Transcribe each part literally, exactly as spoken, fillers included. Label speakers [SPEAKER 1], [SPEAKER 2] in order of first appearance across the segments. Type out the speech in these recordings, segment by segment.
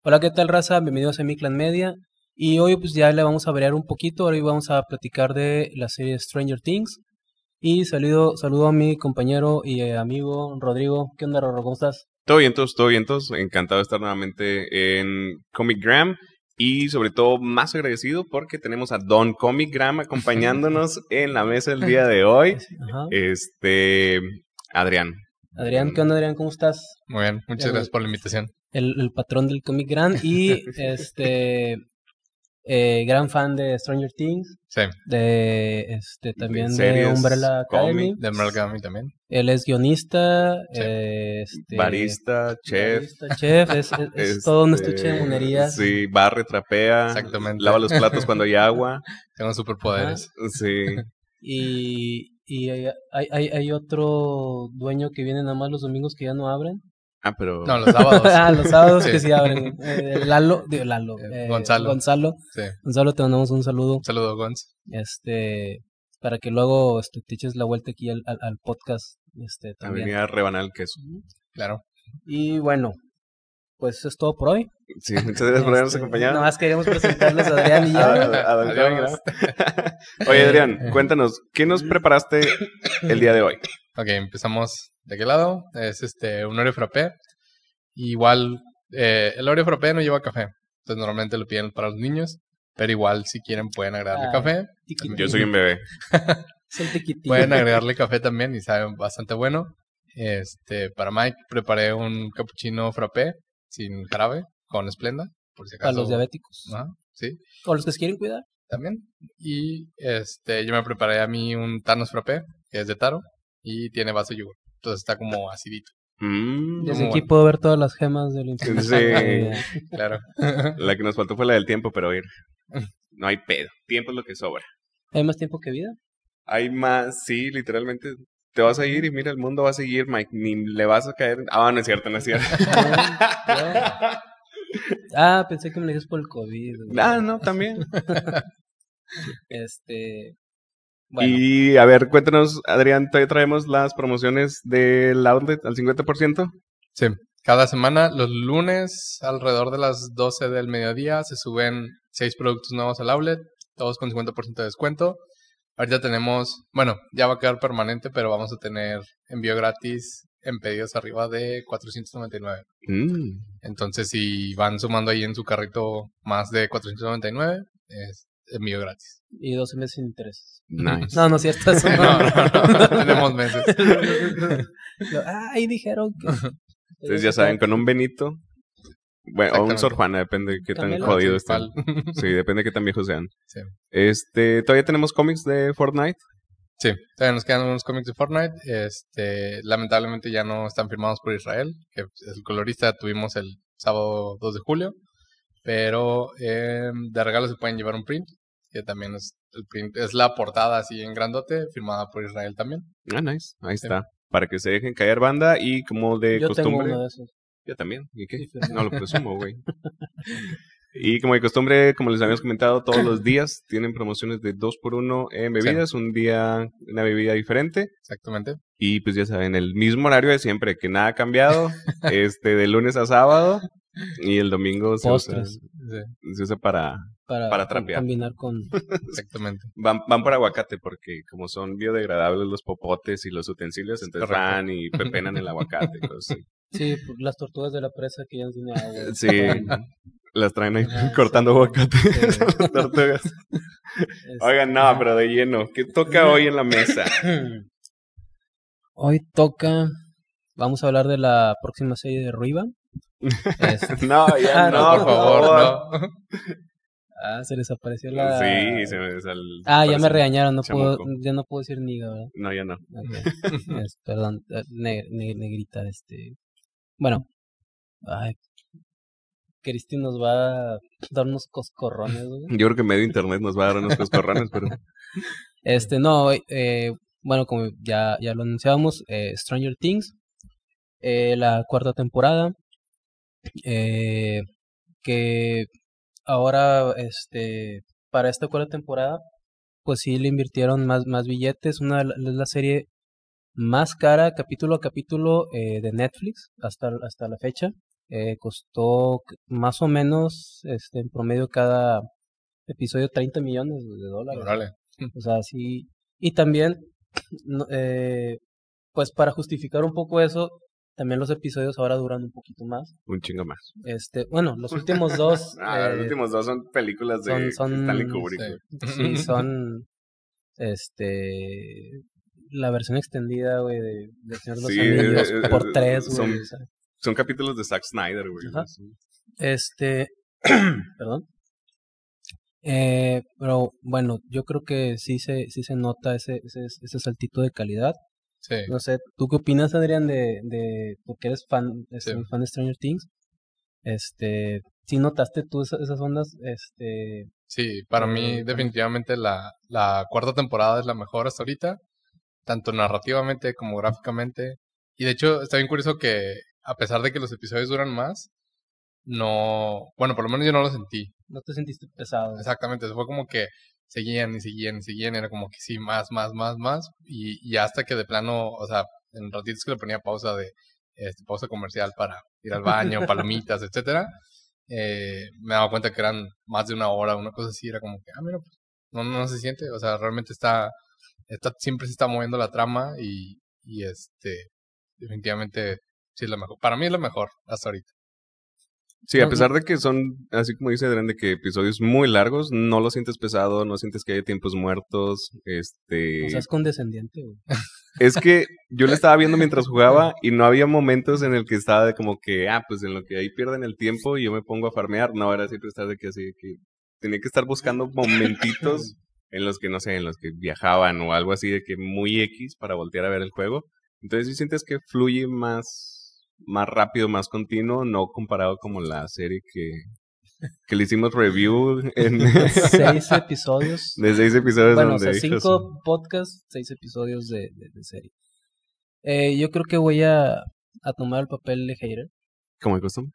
[SPEAKER 1] Hola, ¿qué tal, raza? Bienvenidos a Mi Clan Media. Y hoy pues ya le vamos a variar un poquito. Hoy vamos a platicar de la serie Stranger Things. Y saludo, saludo a mi compañero y eh, amigo Rodrigo. ¿Qué onda, Rodrigo? ¿Cómo estás?
[SPEAKER 2] Todo vientos, todo vientos. Encantado de estar nuevamente en Comic Gram. Y sobre todo más agradecido porque tenemos a Don Comic Gram acompañándonos en la mesa el día de hoy.
[SPEAKER 1] Ajá.
[SPEAKER 2] Este, Adrián.
[SPEAKER 1] Adrián, ¿qué onda, Adrián? ¿Cómo estás?
[SPEAKER 3] Muy bien, muchas
[SPEAKER 1] El-
[SPEAKER 3] gracias por la invitación.
[SPEAKER 1] El, el patrón del Comic Gran y este eh, gran fan de Stranger Things,
[SPEAKER 3] Sí,
[SPEAKER 1] de este también de,
[SPEAKER 2] series,
[SPEAKER 1] Umbrella Academy.
[SPEAKER 2] cómics.
[SPEAKER 3] de Emerald Gummy también.
[SPEAKER 1] Él es guionista,
[SPEAKER 3] Sí.
[SPEAKER 1] eh, este,
[SPEAKER 2] Barista, chef.
[SPEAKER 1] barista, chef, es, es- es
[SPEAKER 2] este,
[SPEAKER 1] todo un estuche de monerías.
[SPEAKER 2] Sí, barre, trapea.
[SPEAKER 3] Exactamente.
[SPEAKER 2] Lava los platos cuando hay agua.
[SPEAKER 3] Tengo superpoderes.
[SPEAKER 2] Sí.
[SPEAKER 1] Y, y hay, hay, hay- hay otro dueño que viene nada más los domingos que ya no abren.
[SPEAKER 2] Ah, pero...
[SPEAKER 3] No, los sábados.
[SPEAKER 1] Ah, los sábados
[SPEAKER 3] Sí.
[SPEAKER 1] que sí abren. Eh, Lalo, digo, Lalo,
[SPEAKER 3] Eh,
[SPEAKER 1] eh,
[SPEAKER 3] Gonzalo.
[SPEAKER 1] Gonzalo.
[SPEAKER 3] Sí.
[SPEAKER 1] Gonzalo, te mandamos un saludo.
[SPEAKER 3] Un saludo, Gonz.
[SPEAKER 1] Este, para que luego este, te eches la vuelta aquí al, al, al podcast. Este,
[SPEAKER 2] A
[SPEAKER 1] también.
[SPEAKER 2] venir a rebanar el queso.
[SPEAKER 3] Claro.
[SPEAKER 1] Y bueno, pues eso es todo por hoy.
[SPEAKER 2] Sí, muchas gracias por habernos
[SPEAKER 1] Este,
[SPEAKER 2] acompañado.
[SPEAKER 1] Nada más queríamos presentarles a Adrián y yo.
[SPEAKER 2] A- a- a Don
[SPEAKER 3] Adiós.
[SPEAKER 2] Comic Gram. Oye, Adrián, cuéntanos, ¿qué nos preparaste el día de hoy?
[SPEAKER 3] Ok, empezamos. ¿De qué lado? Es este un Oreo frappé. Igual, eh, el Oreo frappé no lleva café. Entonces normalmente lo piden para los niños. Pero igual, si quieren, pueden agregarle
[SPEAKER 1] Ah,
[SPEAKER 3] café.
[SPEAKER 1] Tiquitín.
[SPEAKER 2] Yo soy un bebé.
[SPEAKER 1] Es el tiquitín.
[SPEAKER 3] Pueden agregarle café también y sabe bastante bueno. Este, para Mike preparé un cappuccino frappé sin jarabe con Splenda, por si acaso.
[SPEAKER 1] Para los diabéticos.
[SPEAKER 3] Ajá, sí,
[SPEAKER 1] O los que se quieren cuidar.
[SPEAKER 3] también. Y este, yo me preparé a mí un Thanos frappé, que es de taro y tiene base de yogur. Entonces está como acidito.
[SPEAKER 2] Mm,
[SPEAKER 1] Desde
[SPEAKER 3] Muy
[SPEAKER 1] aquí
[SPEAKER 3] bueno.
[SPEAKER 1] puedo ver todas las gemas del infierno.
[SPEAKER 2] Sí.
[SPEAKER 3] Claro.
[SPEAKER 2] la que nos faltó fue la del tiempo, pero ir. No hay pedo. Tiempo es lo que sobra.
[SPEAKER 1] ¿Hay más tiempo que vida?
[SPEAKER 2] Hay más, sí, literalmente. Te vas a ir y mira, el mundo va a seguir, Mike. Ni le vas a caer. Ah, no es cierto, no es cierto.
[SPEAKER 1] Ah, pensé que me lo dices por el COVID. güey.
[SPEAKER 2] Ah, no, también.
[SPEAKER 1] Este. Bueno,
[SPEAKER 2] Y a ver, cuéntanos, Adrián, todavía traemos las promociones del outlet al cincuenta por ciento.
[SPEAKER 3] Sí, cada semana, los lunes, alrededor de las doce del mediodía, se suben seis productos nuevos al outlet, todos con cincuenta por ciento de descuento. Ahorita tenemos, bueno, ya va a quedar permanente, pero vamos a tener envío gratis en pedidos arriba de cuatrocientos noventa y nueve.
[SPEAKER 2] Mm.
[SPEAKER 3] Entonces, si van sumando ahí en su carrito más de cuatrocientos noventa y nueve, es envío gratis.
[SPEAKER 1] y doce meses sin intereses.
[SPEAKER 2] Nice.
[SPEAKER 1] No, no, si estás.
[SPEAKER 3] No, no, no, tenemos meses.
[SPEAKER 1] Ah, ahí dijeron que.
[SPEAKER 2] Entonces ya saben, con un Benito, bueno, o un
[SPEAKER 3] Exactamente.
[SPEAKER 2] Sor Juana, depende de qué tan
[SPEAKER 1] Camelo.
[SPEAKER 2] jodido
[SPEAKER 3] Principal.
[SPEAKER 2] estén. Sí, depende de qué tan viejos sean.
[SPEAKER 3] Sí.
[SPEAKER 2] Este, todavía tenemos cómics de Fortnite.
[SPEAKER 3] Sí, todavía nos quedan unos cómics de Fortnite. Este, lamentablemente ya no están firmados por Israel, que es el colorista tuvimos el sábado dos de julio. Pero eh, de regalo se pueden llevar un print, que también es el print, es la portada así en grandote, firmada por Israel también.
[SPEAKER 2] Ah, nice. Ahí
[SPEAKER 3] Sí.
[SPEAKER 2] está. Para que se dejen caer banda y como de
[SPEAKER 1] Yo tengo
[SPEAKER 2] costumbre.
[SPEAKER 1] uno de esos.
[SPEAKER 2] Yo también. ¿Y qué?
[SPEAKER 1] Sí, firmado.
[SPEAKER 2] No lo presumo, güey. Y como de costumbre, como les habíamos comentado, todos los días tienen promociones de dos por uno en bebidas. Un día una bebida diferente.
[SPEAKER 3] Exactamente.
[SPEAKER 2] Y pues ya saben, el mismo horario de siempre, que nada ha cambiado. este, de lunes a sábado. Y el domingo se usa,
[SPEAKER 1] Postres.
[SPEAKER 3] Sí,
[SPEAKER 2] se usa para...
[SPEAKER 1] Para,
[SPEAKER 2] Para
[SPEAKER 1] com-
[SPEAKER 2] trapear.
[SPEAKER 1] combinar con.
[SPEAKER 3] exactamente.
[SPEAKER 2] Van, van por aguacate porque como son biodegradables los popotes y los utensilios, entonces
[SPEAKER 3] Correcto.
[SPEAKER 2] van y pepenan el aguacate. y cosas así.
[SPEAKER 1] Sí, pues, las tortugas de la presa que ya no tienen agua.
[SPEAKER 2] Sí, las traen ahí
[SPEAKER 1] Ah,
[SPEAKER 2] cortando
[SPEAKER 1] sí.
[SPEAKER 2] aguacate.
[SPEAKER 1] Sí.
[SPEAKER 2] las tortugas.
[SPEAKER 1] Este,
[SPEAKER 2] Oigan, no, pero de lleno. ¿Qué toca hoy en la mesa?
[SPEAKER 1] Hoy toca. Vamos a hablar de la próxima serie de Ruiva. Este,
[SPEAKER 2] No, ya
[SPEAKER 1] Ah,
[SPEAKER 2] no,
[SPEAKER 3] No, por favor, no.
[SPEAKER 1] ah, se les apareció la.
[SPEAKER 2] Sí, se me sal...
[SPEAKER 1] Ah, ya me
[SPEAKER 2] parece-
[SPEAKER 1] regañaron, no puedo,
[SPEAKER 2] chamuco.
[SPEAKER 1] ya no puedo decir niga, ¿verdad?
[SPEAKER 2] No, ya no.
[SPEAKER 1] Ok. Es- perdón, eh, ne- ne- negrita, este. Bueno, ay, Cristi nos va a dar unos coscorrones, güey.
[SPEAKER 2] Yo creo que medio internet nos va a dar unos coscorrones, pero...
[SPEAKER 1] Este, no, eh, bueno, como ya, ya lo anunciábamos, eh, Stranger Things, eh, la cuarta temporada, eh, que ahora, este, para esta cuarta temporada, pues sí le invirtieron más, más billetes, una de la- es la serie más cara, capítulo a capítulo, eh, de Netflix, hasta, hasta la fecha. Eh, costó c- más o menos, este, en promedio cada episodio treinta millones de dólares.
[SPEAKER 3] Órale.
[SPEAKER 1] O sea, sí. Y también, no- eh, pues para justificar un poco eso, también los episodios ahora duran un poquito más.
[SPEAKER 2] Un chingo más.
[SPEAKER 1] Este, bueno, los últimos dos
[SPEAKER 2] Ah, los
[SPEAKER 1] eh,
[SPEAKER 2] últimos dos son películas de
[SPEAKER 1] son, son,
[SPEAKER 2] Stanley Kubrick.
[SPEAKER 3] Sí.
[SPEAKER 2] güey.
[SPEAKER 1] sí, son, este, la versión extendida, güey, de, de Señor de los
[SPEAKER 2] Sí,
[SPEAKER 1] Anillos
[SPEAKER 2] eh, eh,
[SPEAKER 1] por tres,
[SPEAKER 2] son-
[SPEAKER 1] güey. O sea,
[SPEAKER 2] Son capítulos de Zack Snyder, güey.
[SPEAKER 1] Ajá.
[SPEAKER 2] Sí.
[SPEAKER 1] este, perdón. Eh, pero bueno, yo creo que sí se, sí se nota ese, ese, ese saltito de calidad.
[SPEAKER 3] Sí.
[SPEAKER 1] No sé, ¿tú qué opinas, Adrián, de, de porque eres fan, este,
[SPEAKER 3] Sí.
[SPEAKER 1] fan de Stranger Things? Este, ¿sí notaste tú esas, esas ondas? Este,
[SPEAKER 3] Sí, para
[SPEAKER 1] Eh,
[SPEAKER 3] mí
[SPEAKER 1] bueno.
[SPEAKER 3] definitivamente la, la cuarta temporada es la mejor hasta ahorita, tanto narrativamente como gráficamente. Y de hecho está bien curioso que a pesar de que los episodios duran más, no, bueno, por lo menos yo no lo sentí.
[SPEAKER 1] ¿no te sentiste pesado?
[SPEAKER 3] Exactamente, fue como que seguían y seguían y seguían, era como que sí, más, más, más, más. Y, y hasta que de plano, o sea, en ratitos que le ponía pausa de, este, pausa comercial para ir al baño, palomitas, etcétera, eh, me daba cuenta que eran más de una hora, una cosa así, era como que, ah, mira, pues, no, no se siente, o sea, realmente está, está, siempre se está moviendo la trama y, y este, definitivamente sí es la mejor, para mí es la mejor hasta ahorita.
[SPEAKER 2] Sí, a
[SPEAKER 1] No,
[SPEAKER 2] pesar de que son, así como dice Adrián, de que episodios muy largos, no lo sientes pesado, no sientes que haya tiempos muertos. Este.
[SPEAKER 1] O sea, es condescendiente, güey.
[SPEAKER 2] Es que yo lo estaba viendo mientras jugaba y no había momentos en el que estaba de como que, ah, pues en lo que ahí pierden el tiempo y yo me pongo a farmear. No, era siempre estar de que así, de que tenía que estar buscando momentitos en los que, no sé, en los que viajaban o algo así de que muy X para voltear a ver el juego. Entonces sí sientes que fluye más, más rápido, más continuo, no comparado como la serie que, que le hicimos review en
[SPEAKER 1] Seis episodios.
[SPEAKER 2] de seis episodios
[SPEAKER 1] Bueno, o
[SPEAKER 2] donde
[SPEAKER 1] sea,
[SPEAKER 2] dijo
[SPEAKER 1] cinco podcasts, seis episodios de, de, de serie. Eh, yo creo que voy a, a tomar el papel de hater.
[SPEAKER 2] como de costumbre.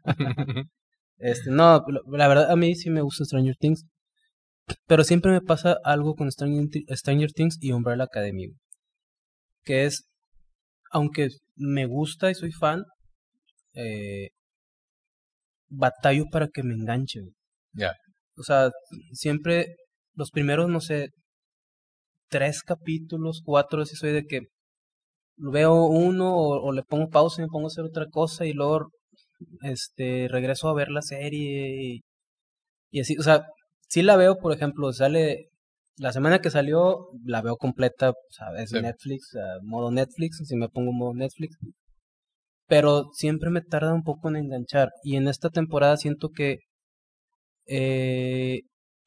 [SPEAKER 1] Este, no, la, la verdad a mí sí me gusta Stranger Things, pero siempre me pasa algo con Stranger, Thi- Stranger Things y Umbrella Academy, güey, que es, aunque me gusta y soy fan, eh, batallo para que me enganche, güey.
[SPEAKER 3] Ya.
[SPEAKER 1] O sea, siempre los primeros, no sé, tres capítulos, cuatro, así soy de que veo uno o, o le pongo pausa y me pongo a hacer otra cosa y luego este regreso a ver la serie y, y así, o sea, sí la veo, por ejemplo, sale la semana que salió, la veo completa, o sea, es
[SPEAKER 3] Sí.
[SPEAKER 1] Netflix, uh, modo Netflix, si me pongo modo Netflix, pero siempre me tarda un poco en enganchar y en esta temporada siento que eh,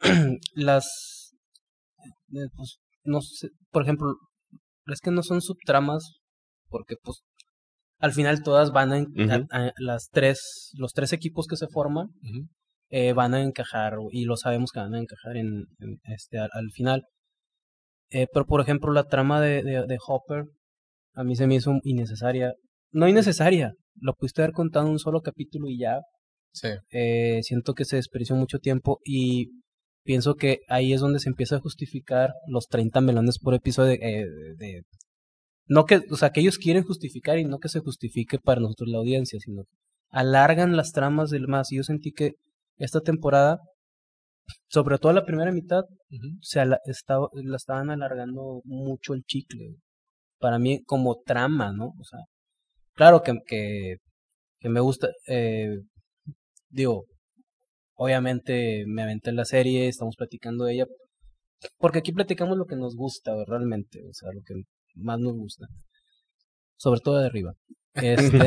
[SPEAKER 1] las eh, pues, no sé, por ejemplo, es que no son subtramas porque pues al final todas van a, en-
[SPEAKER 2] Ujú.
[SPEAKER 1] a- a- las tres los tres equipos que se forman
[SPEAKER 3] Ujú.
[SPEAKER 1] eh, van a encajar y lo sabemos que van a encajar en, en este al, al final. Eh, pero por ejemplo la trama de, de, de Hopper a mí se me hizo innecesaria, no innecesaria, lo pudiste haber contado en un solo capítulo y ya.
[SPEAKER 3] Sí.
[SPEAKER 1] Eh, siento que se desperdició mucho tiempo y pienso que ahí es donde se empieza a justificar los treinta melones por episodio eh, de, de- no que, o sea, que ellos quieren justificar y no que se justifique para nosotros la audiencia, sino que alargan las tramas del más. Y yo sentí que esta temporada, sobre todo la primera mitad,
[SPEAKER 3] Ujú.
[SPEAKER 1] se ala- estaba, la estaban alargando mucho el chicle. Para mí, como trama, ¿no? O sea, claro que, que, que me gusta, eh, digo, obviamente me aventé la serie, estamos platicando de ella, porque aquí platicamos lo que nos gusta realmente, o sea, lo que más nos gusta, sobre todo de arriba. Este,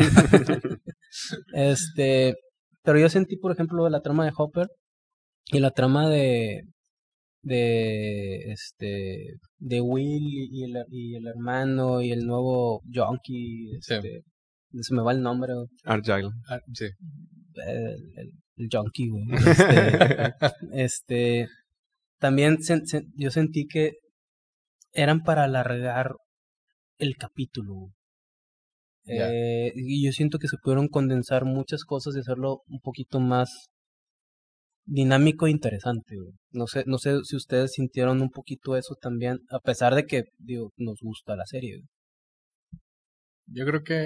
[SPEAKER 1] este, pero yo sentí, por ejemplo, la trama de Hopper y la trama de, de, este, de Will y el, y el hermano y el nuevo Junkie,
[SPEAKER 3] Sí.
[SPEAKER 1] este, se me va el nombre,
[SPEAKER 2] Argyle.
[SPEAKER 3] Ah, sí.
[SPEAKER 1] el, el, el Junkie, güey. Este, este, también sen- sen- yo sentí que eran para alargar el capítulo, güey.
[SPEAKER 3] Ya.
[SPEAKER 1] Eh, y yo siento que se pudieron condensar muchas cosas y hacerlo un poquito más dinámico e interesante, güey. No sé, no sé si ustedes sintieron un poquito eso también, a pesar de que, digo, nos gusta la serie, güey.
[SPEAKER 3] Yo creo que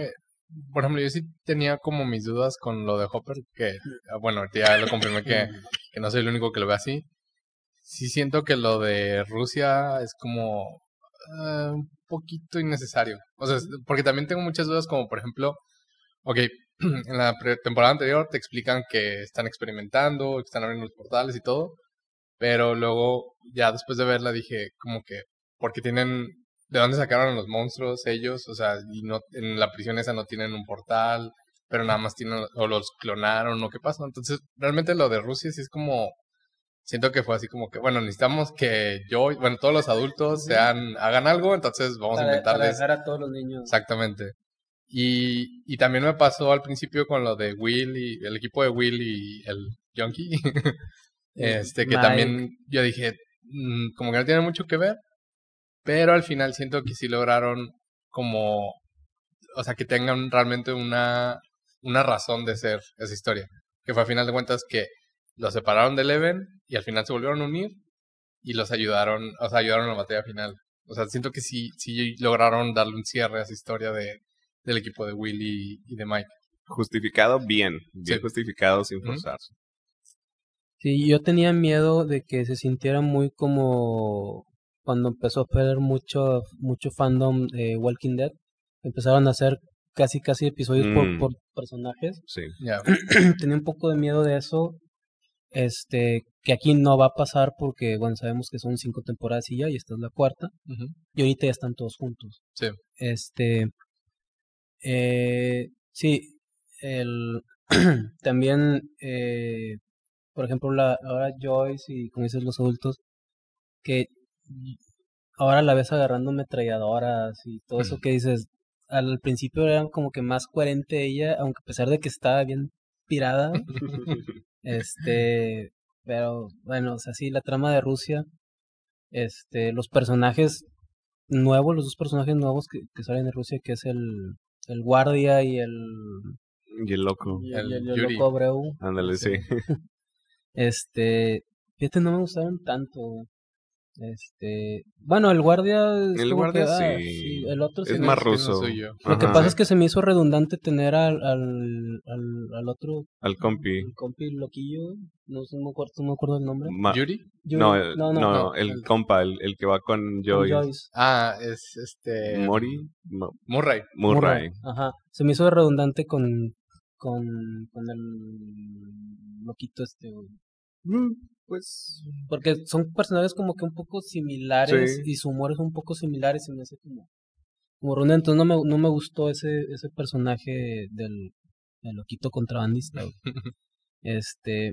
[SPEAKER 3] por ejemplo, yo sí tenía como mis dudas con lo de Hopper, que, bueno, ya lo confirmé que, que no soy el único que lo ve así. Sí siento que lo de Rusia es como uh, un poquito innecesario. O sea, porque también tengo muchas dudas como, por ejemplo, ok, en la pre- temporada anterior te explican que están experimentando, que están abriendo los portales y todo, pero luego, ya después de verla dije como que, porque tienen, ¿de dónde sacaron los monstruos ellos? O sea, y no, en la prisión esa no tienen un portal, pero nada más tienen, o los clonaron, o qué pasa. Entonces, realmente lo de Rusia sí es como, siento que fue así como que, bueno, necesitamos que yo, bueno, todos los adultos sean, hagan algo, entonces vamos a
[SPEAKER 1] Para, para
[SPEAKER 3] inventarles.
[SPEAKER 1] dejar a todos los niños.
[SPEAKER 3] Exactamente. Y, y también me pasó al principio con lo de Will y el equipo de Will y el Junkie. este, que
[SPEAKER 1] Mike.
[SPEAKER 3] también yo dije, mm, como que no tiene mucho que ver, pero al final siento que sí lograron como, o sea, que tengan realmente una, una razón de ser esa historia. Que fue a final de cuentas que los separaron de Eleven y al final se volvieron a unir y los ayudaron, o sea, ayudaron en la batalla final. O sea, siento que sí, sí lograron darle un cierre a esa historia de, del equipo de Will y, y de Mike.
[SPEAKER 2] Justificado bien, bien
[SPEAKER 3] Sí.
[SPEAKER 2] justificado sin
[SPEAKER 3] Ujú.
[SPEAKER 2] forzarse.
[SPEAKER 1] Sí, yo tenía miedo de que se sintiera muy como cuando empezó a perder mucho, mucho fandom de Walking Dead. Empezaron a hacer casi casi episodios por,
[SPEAKER 2] Mm.
[SPEAKER 1] por personajes.
[SPEAKER 2] Sí.
[SPEAKER 3] Ya.
[SPEAKER 1] Tenía un poco de miedo de eso. Este, que aquí no va a pasar porque, bueno, sabemos que son cinco temporadas y ya, y esta es la cuarta.
[SPEAKER 3] Ujú.
[SPEAKER 1] Y ahorita ya están todos juntos.
[SPEAKER 3] Sí.
[SPEAKER 1] Este, eh, sí, el también, eh, por ejemplo, la, ahora Joyce y como dices los adultos, que ahora la ves agarrando ametralladoras y todo eso
[SPEAKER 3] Mm.
[SPEAKER 1] que dices, al principio era como que más coherente ella, aunque a pesar de que estaba bien pirada, este, pero bueno, o sea, sí, la trama de Rusia, este, los personajes nuevos, los dos personajes nuevos que, que salen de Rusia, que es el, el guardia y el,
[SPEAKER 2] Y el loco.
[SPEAKER 1] y
[SPEAKER 3] El
[SPEAKER 1] el, y el
[SPEAKER 3] Yuri.
[SPEAKER 1] loco Abreu,
[SPEAKER 2] Ándale, sí.
[SPEAKER 1] este, fíjate, no me gustaron tanto. Este, bueno, el guardia es
[SPEAKER 2] El
[SPEAKER 1] como
[SPEAKER 2] guardia
[SPEAKER 1] que, ah,
[SPEAKER 2] sí.
[SPEAKER 1] sí, el otro
[SPEAKER 2] Es
[SPEAKER 1] sí.
[SPEAKER 2] más
[SPEAKER 3] tiene lo
[SPEAKER 2] ruso.
[SPEAKER 3] suyo.
[SPEAKER 1] Lo que
[SPEAKER 2] Ajá.
[SPEAKER 1] pasa es que se me hizo redundante tener al, al, al, al otro,
[SPEAKER 2] Al compi.
[SPEAKER 1] el compi loquillo, no sé, no me acuerdo, no me acuerdo el nombre.
[SPEAKER 2] Ma-
[SPEAKER 3] ¿Yuri?
[SPEAKER 1] Yuri-
[SPEAKER 2] no, el,
[SPEAKER 1] no,
[SPEAKER 2] no,
[SPEAKER 1] no,
[SPEAKER 3] no,
[SPEAKER 2] el
[SPEAKER 3] el-
[SPEAKER 2] compa, el, el que va con
[SPEAKER 1] con
[SPEAKER 2] Joyce.
[SPEAKER 1] Joyce.
[SPEAKER 3] Ah, es este...
[SPEAKER 2] Mori. Mo-
[SPEAKER 3] Murray.
[SPEAKER 2] Murray.
[SPEAKER 1] Ajá, se me hizo redundante con, con, con el loquito este, güey.
[SPEAKER 2] Mm, Pues.
[SPEAKER 1] Porque son personajes como que un poco similares
[SPEAKER 2] Sí.
[SPEAKER 1] y su humor es un poco similar y se me hace como, como redundante. Entonces no me, no me gustó ese, ese personaje del, del loquito contrabandista, güey. Este,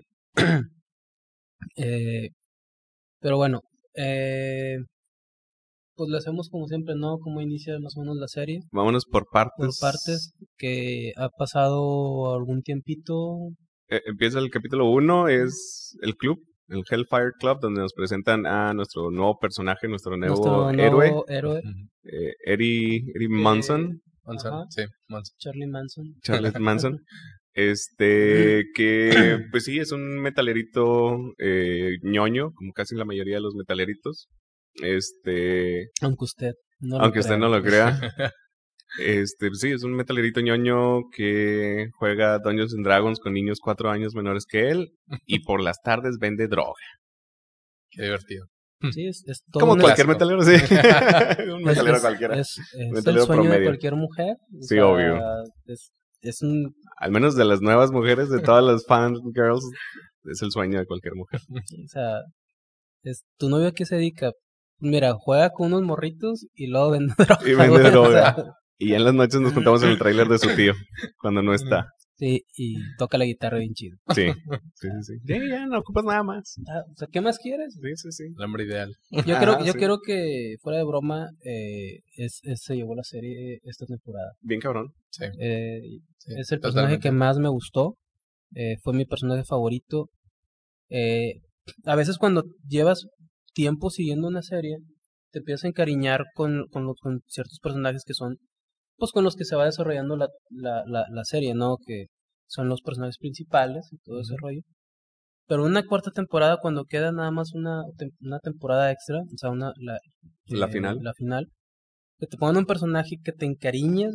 [SPEAKER 1] eh, pero bueno, eh, pues lo hacemos como siempre, ¿no? Como inicia más o menos la serie,
[SPEAKER 2] Vámonos por partes.
[SPEAKER 1] por partes, que ha pasado algún tiempito.
[SPEAKER 2] Eh, empieza el capítulo uno, es el club, el Hellfire Club, donde nos presentan a nuestro nuevo personaje, nuestro nuevo
[SPEAKER 1] Nuestro
[SPEAKER 2] héroe,
[SPEAKER 1] nuevo héroe,
[SPEAKER 3] Ujú.
[SPEAKER 2] eh, Eddie, Eddie Manson,
[SPEAKER 3] Manson.
[SPEAKER 1] Ajá.
[SPEAKER 3] Sí, Manson.
[SPEAKER 1] Charlie Manson.
[SPEAKER 2] Charles Manson. Este, que pues sí, es un metalerito eh, ñoño, como casi la mayoría de los metaleritos. Este,
[SPEAKER 1] Aunque usted no lo
[SPEAKER 2] aunque usted
[SPEAKER 1] crea.
[SPEAKER 2] no lo crea. Este, pues sí, es un metalerito ñoño que juega Dungeons and Dragons con niños cuatro años menores que él y por las tardes vende droga.
[SPEAKER 3] Qué divertido.
[SPEAKER 1] Sí, es, es todo
[SPEAKER 2] Como
[SPEAKER 1] un-
[SPEAKER 2] cualquier
[SPEAKER 3] clásico.
[SPEAKER 2] metalero, sí. un
[SPEAKER 1] es-
[SPEAKER 2] metalero
[SPEAKER 1] es-
[SPEAKER 2] cualquiera.
[SPEAKER 1] Es, es
[SPEAKER 2] Metalero
[SPEAKER 1] el sueño de
[SPEAKER 2] promedio.
[SPEAKER 1] cualquier mujer. O
[SPEAKER 2] Sí,
[SPEAKER 1] sea,
[SPEAKER 2] obvio.
[SPEAKER 1] Es, es un...
[SPEAKER 2] Al menos de las nuevas mujeres, de todas las fangirls, es el sueño de cualquier mujer.
[SPEAKER 1] O sea, es, ¿tu novio a qué se dedica? Mira, juega con unos morritos y luego vende droga.
[SPEAKER 2] Y vende
[SPEAKER 1] güey, o
[SPEAKER 2] droga.
[SPEAKER 1] sea,
[SPEAKER 2] Y ya en las noches nos juntamos en el tráiler de su tío, cuando no está.
[SPEAKER 1] sí, y toca la guitarra bien chido.
[SPEAKER 2] Sí, sí, sí. sí. Ya, ya, no ocupas nada más.
[SPEAKER 1] Ah, o sea, ¿qué más quieres?
[SPEAKER 2] Sí, sí, sí.
[SPEAKER 3] El hombre ideal.
[SPEAKER 1] Yo
[SPEAKER 2] Ajá,
[SPEAKER 1] creo, yo
[SPEAKER 2] sí.
[SPEAKER 1] creo que, fuera de broma, eh, es, es- se llevó la serie esta temporada.
[SPEAKER 2] Bien cabrón.
[SPEAKER 3] Sí.
[SPEAKER 1] Eh,
[SPEAKER 3] sí,
[SPEAKER 1] es el personaje
[SPEAKER 3] totalmente.
[SPEAKER 1] que más me gustó. Eh, fue mi personaje favorito. Eh, a veces cuando llevas tiempo siguiendo una serie, te empiezas a encariñar con, con, los- con ciertos personajes que son, pues con los que se va desarrollando la, la, la, la serie, ¿no? Que son los personajes principales y todo ese
[SPEAKER 3] Ujú.
[SPEAKER 1] rollo. Pero una cuarta temporada, cuando queda nada más una, tem- una temporada extra, o sea, una, la,
[SPEAKER 2] La final.
[SPEAKER 1] La final, que te pongan un personaje que te encariñes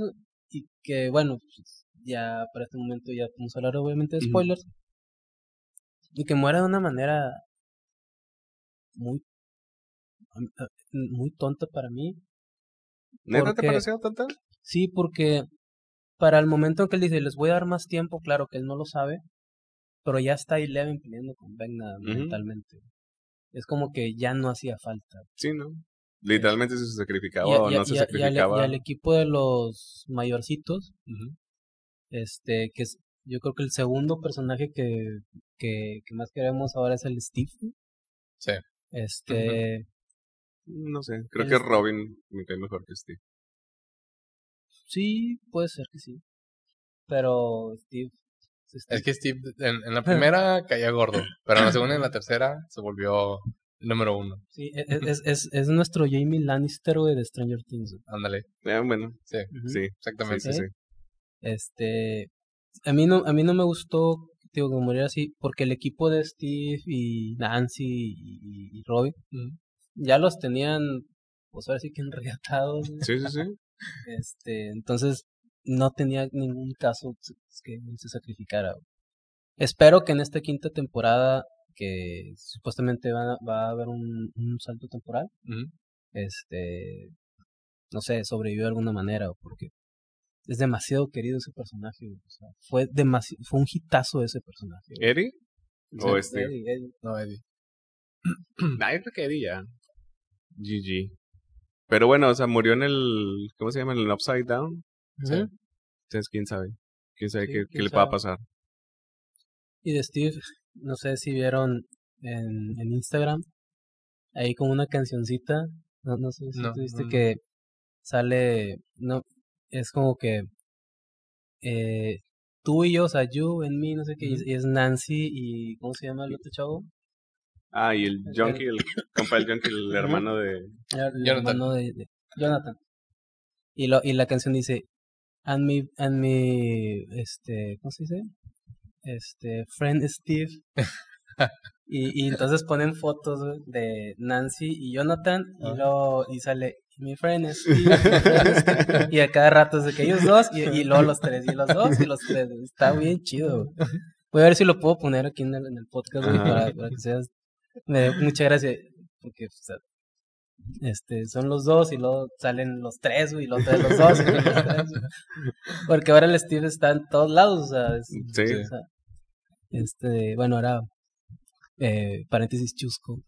[SPEAKER 1] y que, bueno, pues, ya para este momento ya podemos hablar obviamente de spoilers. Uh-huh. Y que muera de una manera muy, muy tonta para mí.
[SPEAKER 2] ¿Neta porque, te pareció tonta?
[SPEAKER 1] Sí, porque para el momento en que él dice, les voy a dar más tiempo, claro que él no lo sabe, pero ya está Eleven peleando con Vecna uh-huh. mentalmente. Es como que ya no hacía falta.
[SPEAKER 2] Sí, ¿no? Literalmente es, se sacrificaba o no se
[SPEAKER 1] y
[SPEAKER 2] sacrificaba.
[SPEAKER 1] Y al, y al equipo de los mayorcitos, uh-huh. este, que es, yo creo que el segundo personaje que, que, que más queremos ahora es el Steve.
[SPEAKER 3] Sí.
[SPEAKER 1] Este...
[SPEAKER 2] Uh-huh. No sé, creo que Steve. Robin me cae mejor que Steve.
[SPEAKER 1] Sí, puede ser que sí. Pero Steve...
[SPEAKER 3] Es que Steve en, en la primera caía gordo, pero en la segunda y en la tercera se volvió el número uno.
[SPEAKER 1] Sí, es, es, es, es nuestro Jamie Lannister, güey, de Stranger Things.
[SPEAKER 3] Ándale.
[SPEAKER 2] Eh, bueno,
[SPEAKER 3] sí,
[SPEAKER 2] uh-huh. sí,
[SPEAKER 3] exactamente.
[SPEAKER 2] Sí, sí, sí.
[SPEAKER 1] Este, a mí no, a mí no me gustó, digo, que muriera así, porque el equipo de Steve y Nancy y, y Robin uh-huh. ya los tenían, pues ahora sí que enregatados.
[SPEAKER 2] Sí, sí, sí.
[SPEAKER 1] Este, entonces no tenía ningún caso que se sacrificara. Espero que en esta quinta temporada, que supuestamente va, va a haber un, un salto temporal,
[SPEAKER 3] uh-huh.
[SPEAKER 1] este, no sé, sobrevivió de alguna manera, porque es demasiado querido ese personaje. O sea, fue demasi- fue un hitazo ese personaje.
[SPEAKER 2] ¿Eddie? ¿O
[SPEAKER 1] sí,
[SPEAKER 2] este?
[SPEAKER 1] Eddie, Eddie.
[SPEAKER 3] No, Eddie.
[SPEAKER 2] Nah, yo creo que Eddie ya. G G. Pero bueno, o sea, murió en el, ¿cómo se llama? En el Upside Down.
[SPEAKER 3] Sí.
[SPEAKER 2] Entonces, quién sabe. Quién sabe
[SPEAKER 1] Sí,
[SPEAKER 2] qué,
[SPEAKER 1] quién
[SPEAKER 2] qué le
[SPEAKER 1] sabe.
[SPEAKER 2] va a pasar.
[SPEAKER 1] Y de Steve, no sé si vieron en, en Instagram, ahí como una cancioncita, no, no sé si
[SPEAKER 3] No,
[SPEAKER 1] tú viste
[SPEAKER 3] no, no.
[SPEAKER 1] que sale, no, es como que eh, tú y yo, o sea, you en mí, no sé qué,
[SPEAKER 3] Ujú.
[SPEAKER 1] y es Nancy y, ¿cómo se llama el otro chavo?
[SPEAKER 2] Ah, y el Junkie, el compa del Junkie, el
[SPEAKER 1] Ujú.
[SPEAKER 2] hermano de...
[SPEAKER 1] El
[SPEAKER 3] Jonathan.
[SPEAKER 1] hermano de, de Jonathan. Y, lo, y la canción dice, and me, and me, este, ¿cómo se dice? Este, friend Steve. y, y entonces ponen fotos güey, de Nancy y Jonathan y
[SPEAKER 3] Ah.
[SPEAKER 1] luego y sale mi friend Steve, mi friend Steve, y a cada rato es de que ellos dos y, y luego los tres y los dos y los tres. Está bien chido. Güey. Voy a ver si lo puedo poner aquí en el, en el podcast güey, para, para que seas. Me dio mucha gracia porque o sea, este son los dos y luego salen los tres güey, y luego salen los dos y luego los tres. Güey. Porque ahora el Steve está en todos lados, o sea, es,
[SPEAKER 2] Sí.
[SPEAKER 1] o sea, este, bueno, ahora eh, paréntesis chusco.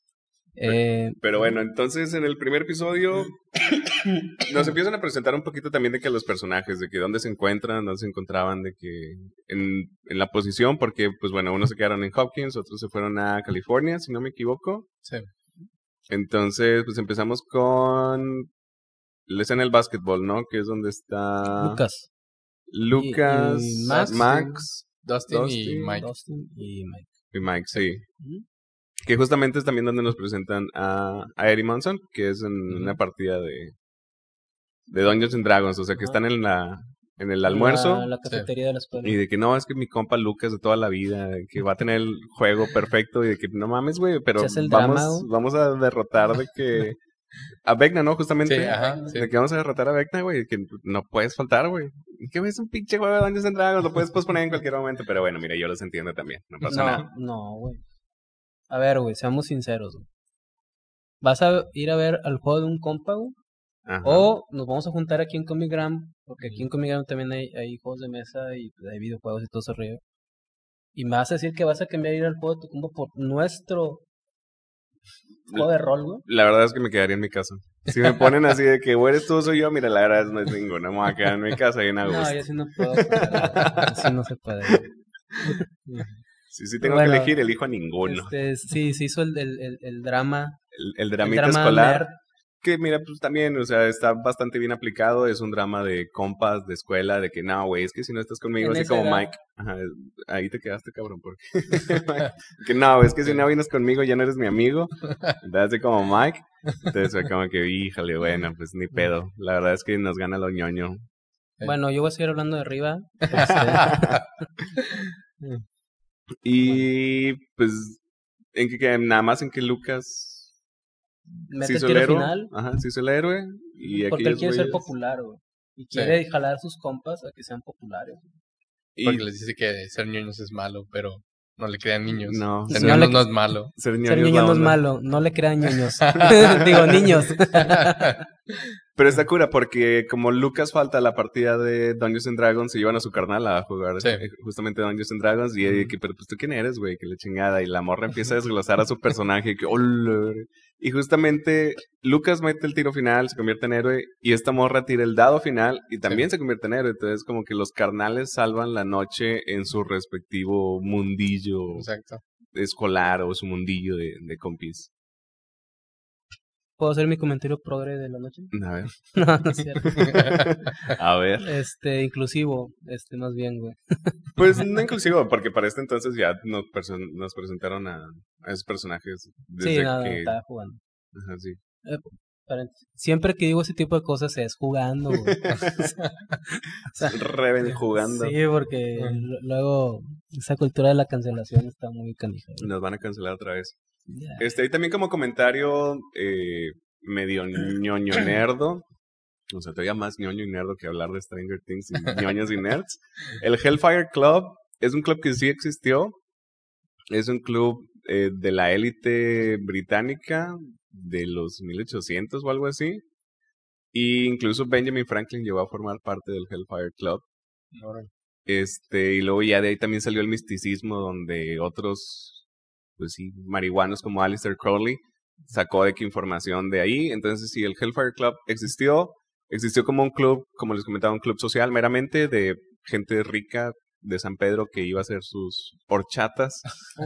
[SPEAKER 1] Eh,
[SPEAKER 2] Pero bueno, entonces en el primer episodio nos empiezan a presentar un poquito también de que los personajes, de que dónde se encuentran, dónde se encontraban, de que en, en la posición, porque pues bueno, unos se quedaron en Hopkins, otros se fueron a California, si no me equivoco.
[SPEAKER 3] Sí.
[SPEAKER 2] Entonces, pues empezamos con la escena del básquetbol, ¿no? Que es donde está
[SPEAKER 1] Lucas,
[SPEAKER 2] Lucas,
[SPEAKER 1] Y- y Max,
[SPEAKER 2] Max,
[SPEAKER 3] Dustin,
[SPEAKER 2] Dustin.
[SPEAKER 3] y Mike.
[SPEAKER 1] Dustin y Mike.
[SPEAKER 2] y Mike, sí.
[SPEAKER 1] Ujú.
[SPEAKER 2] Que justamente es también donde nos presentan a, a Eddie Munson, que es en
[SPEAKER 3] Ujú.
[SPEAKER 2] una partida de, de Dungeons and Dragons, o sea que
[SPEAKER 1] Ajá.
[SPEAKER 2] están en la en el almuerzo
[SPEAKER 1] La, la cafetería de la escuela.
[SPEAKER 2] y de que no, es que mi compa Lucas de toda la vida, de que va a tener el juego perfecto y de que no mames, güey, pero
[SPEAKER 1] Se hace el
[SPEAKER 2] vamos,
[SPEAKER 1] drama, güey.
[SPEAKER 2] vamos a derrotar de que a Vecna, ¿no? Justamente.
[SPEAKER 3] Sí, ajá, sí.
[SPEAKER 2] De que vamos a derrotar a Vecna, güey, que no puedes faltar, güey. Y que güey, es un pinche juego de Dungeons and Dragons, lo puedes posponer en cualquier momento, pero bueno, mira, yo los entiendo también, no pasa nada.
[SPEAKER 1] No, no, güey. A ver, güey, seamos sinceros, güey. ¿Vas a ir a ver al juego de un compa, güey?
[SPEAKER 2] Ajá.
[SPEAKER 1] O nos vamos a juntar aquí en Comic Gram, porque aquí en Comic Gram también hay, hay juegos de mesa y pues, hay videojuegos y todo ese rollo. Y me vas a decir que vas a cambiar ir al juego de tu compa por nuestro juego de rol, güey.
[SPEAKER 2] La verdad es que me quedaría en mi casa. Si me ponen así de que, güey, eres tú, soy yo, mira, la verdad no es ninguna. Me voy a quedar en mi casa y en
[SPEAKER 1] No,
[SPEAKER 2] agosto.
[SPEAKER 1] yo sí no puedo. Güey. Así no se puede. Güey.
[SPEAKER 2] Si sí tengo
[SPEAKER 1] Bueno,
[SPEAKER 2] que elegir, elijo a ninguno.
[SPEAKER 1] Este, sí, se hizo el, el, el, el drama.
[SPEAKER 2] El, el
[SPEAKER 1] El
[SPEAKER 2] dramita
[SPEAKER 1] drama
[SPEAKER 2] escolar.
[SPEAKER 1] nerd.
[SPEAKER 2] Que mira, pues también, o sea, está bastante bien aplicado. Es un drama de compas, de escuela, de que no, güey, es que si no estás conmigo,
[SPEAKER 1] En
[SPEAKER 2] así
[SPEAKER 1] esa
[SPEAKER 2] como
[SPEAKER 1] edad.
[SPEAKER 2] Mike. Ajá, ahí te quedaste, cabrón, porque. que no, es que si no vienes conmigo, ya no eres mi amigo. Entonces, así como Mike. Entonces, fue como que, híjole, bueno, pues ni pedo. La verdad es que nos gana lo ñoño.
[SPEAKER 1] Bueno, yo voy a seguir hablando de arriba. Este,
[SPEAKER 2] Y pues, en que, que nada más en que Lucas.
[SPEAKER 1] mete
[SPEAKER 2] se
[SPEAKER 1] el
[SPEAKER 2] hizo
[SPEAKER 1] tiro
[SPEAKER 2] el héroe.
[SPEAKER 1] final.
[SPEAKER 2] Ajá, se hizo el héroe. Y
[SPEAKER 1] Porque él
[SPEAKER 2] aquellos
[SPEAKER 1] quiere ser
[SPEAKER 2] güeyes-
[SPEAKER 1] popular, güey. Y quiere sí. jalar a sus compas a que sean populares.
[SPEAKER 3] Porque y... les dice que ser ñoños es malo, pero no le crean niños.
[SPEAKER 2] No,
[SPEAKER 3] ser
[SPEAKER 1] no,
[SPEAKER 3] ñoños
[SPEAKER 1] le...
[SPEAKER 3] no es malo.
[SPEAKER 1] Ser ñoño, ser ñoño no es malo, no le crean ñoños. Digo, niños.
[SPEAKER 2] Pero está cura porque como Lucas falta la partida de Dungeons and Dragons, se llevan a su carnal a jugar sí. justamente Dungeons and Dragons y ella que, pero pues tú quién eres, güey, que la chingada. Y la morra empieza a desglosar a su personaje que, oh, y justamente Lucas mete el tiro final, se convierte en héroe y esta morra tira el dado final y también sí. se convierte en héroe. Entonces como que los carnales salvan la noche en su respectivo mundillo
[SPEAKER 3] Exacto.
[SPEAKER 2] escolar o su mundillo de, de compis.
[SPEAKER 1] ¿Puedo hacer mi comentario progre de la noche?
[SPEAKER 2] A ver.
[SPEAKER 1] No, no es cierto.
[SPEAKER 2] A ver.
[SPEAKER 1] Este, inclusivo, este, más bien, güey.
[SPEAKER 2] Pues no inclusivo, porque para este entonces ya nos, perso- nos presentaron a, a esos personajes desde
[SPEAKER 1] sí, nada,
[SPEAKER 2] que...
[SPEAKER 1] estaba jugando.
[SPEAKER 2] Ajá, sí.
[SPEAKER 1] Eh, siempre que digo ese tipo de cosas es jugando, güey.
[SPEAKER 2] O sea, Reven jugando.
[SPEAKER 1] Sí, porque uh-huh. luego esa cultura de la cancelación está muy canija.
[SPEAKER 2] Güey. Nos van a cancelar otra vez. Yeah. Este, y también como comentario eh, medio ñoño nerdo, o sea, todavía más ñoño y nerdo que hablar de Stranger Things y ñoños y nerds. El Hellfire Club es un club que sí existió, es un club eh, de la élite británica de los mil ochocientos o algo así, y incluso Benjamin Franklin llegó a formar parte del Hellfire Club.
[SPEAKER 3] Ahora.
[SPEAKER 2] Este, y luego ya de ahí también salió el misticismo donde otros... pues sí, marihuanos como Aleister Crowley, sacó de que información de ahí. Entonces, sí, el Hellfire Club existió, existió como un club, como les comentaba, un club social meramente de gente rica de San Pedro que iba a hacer sus horchatas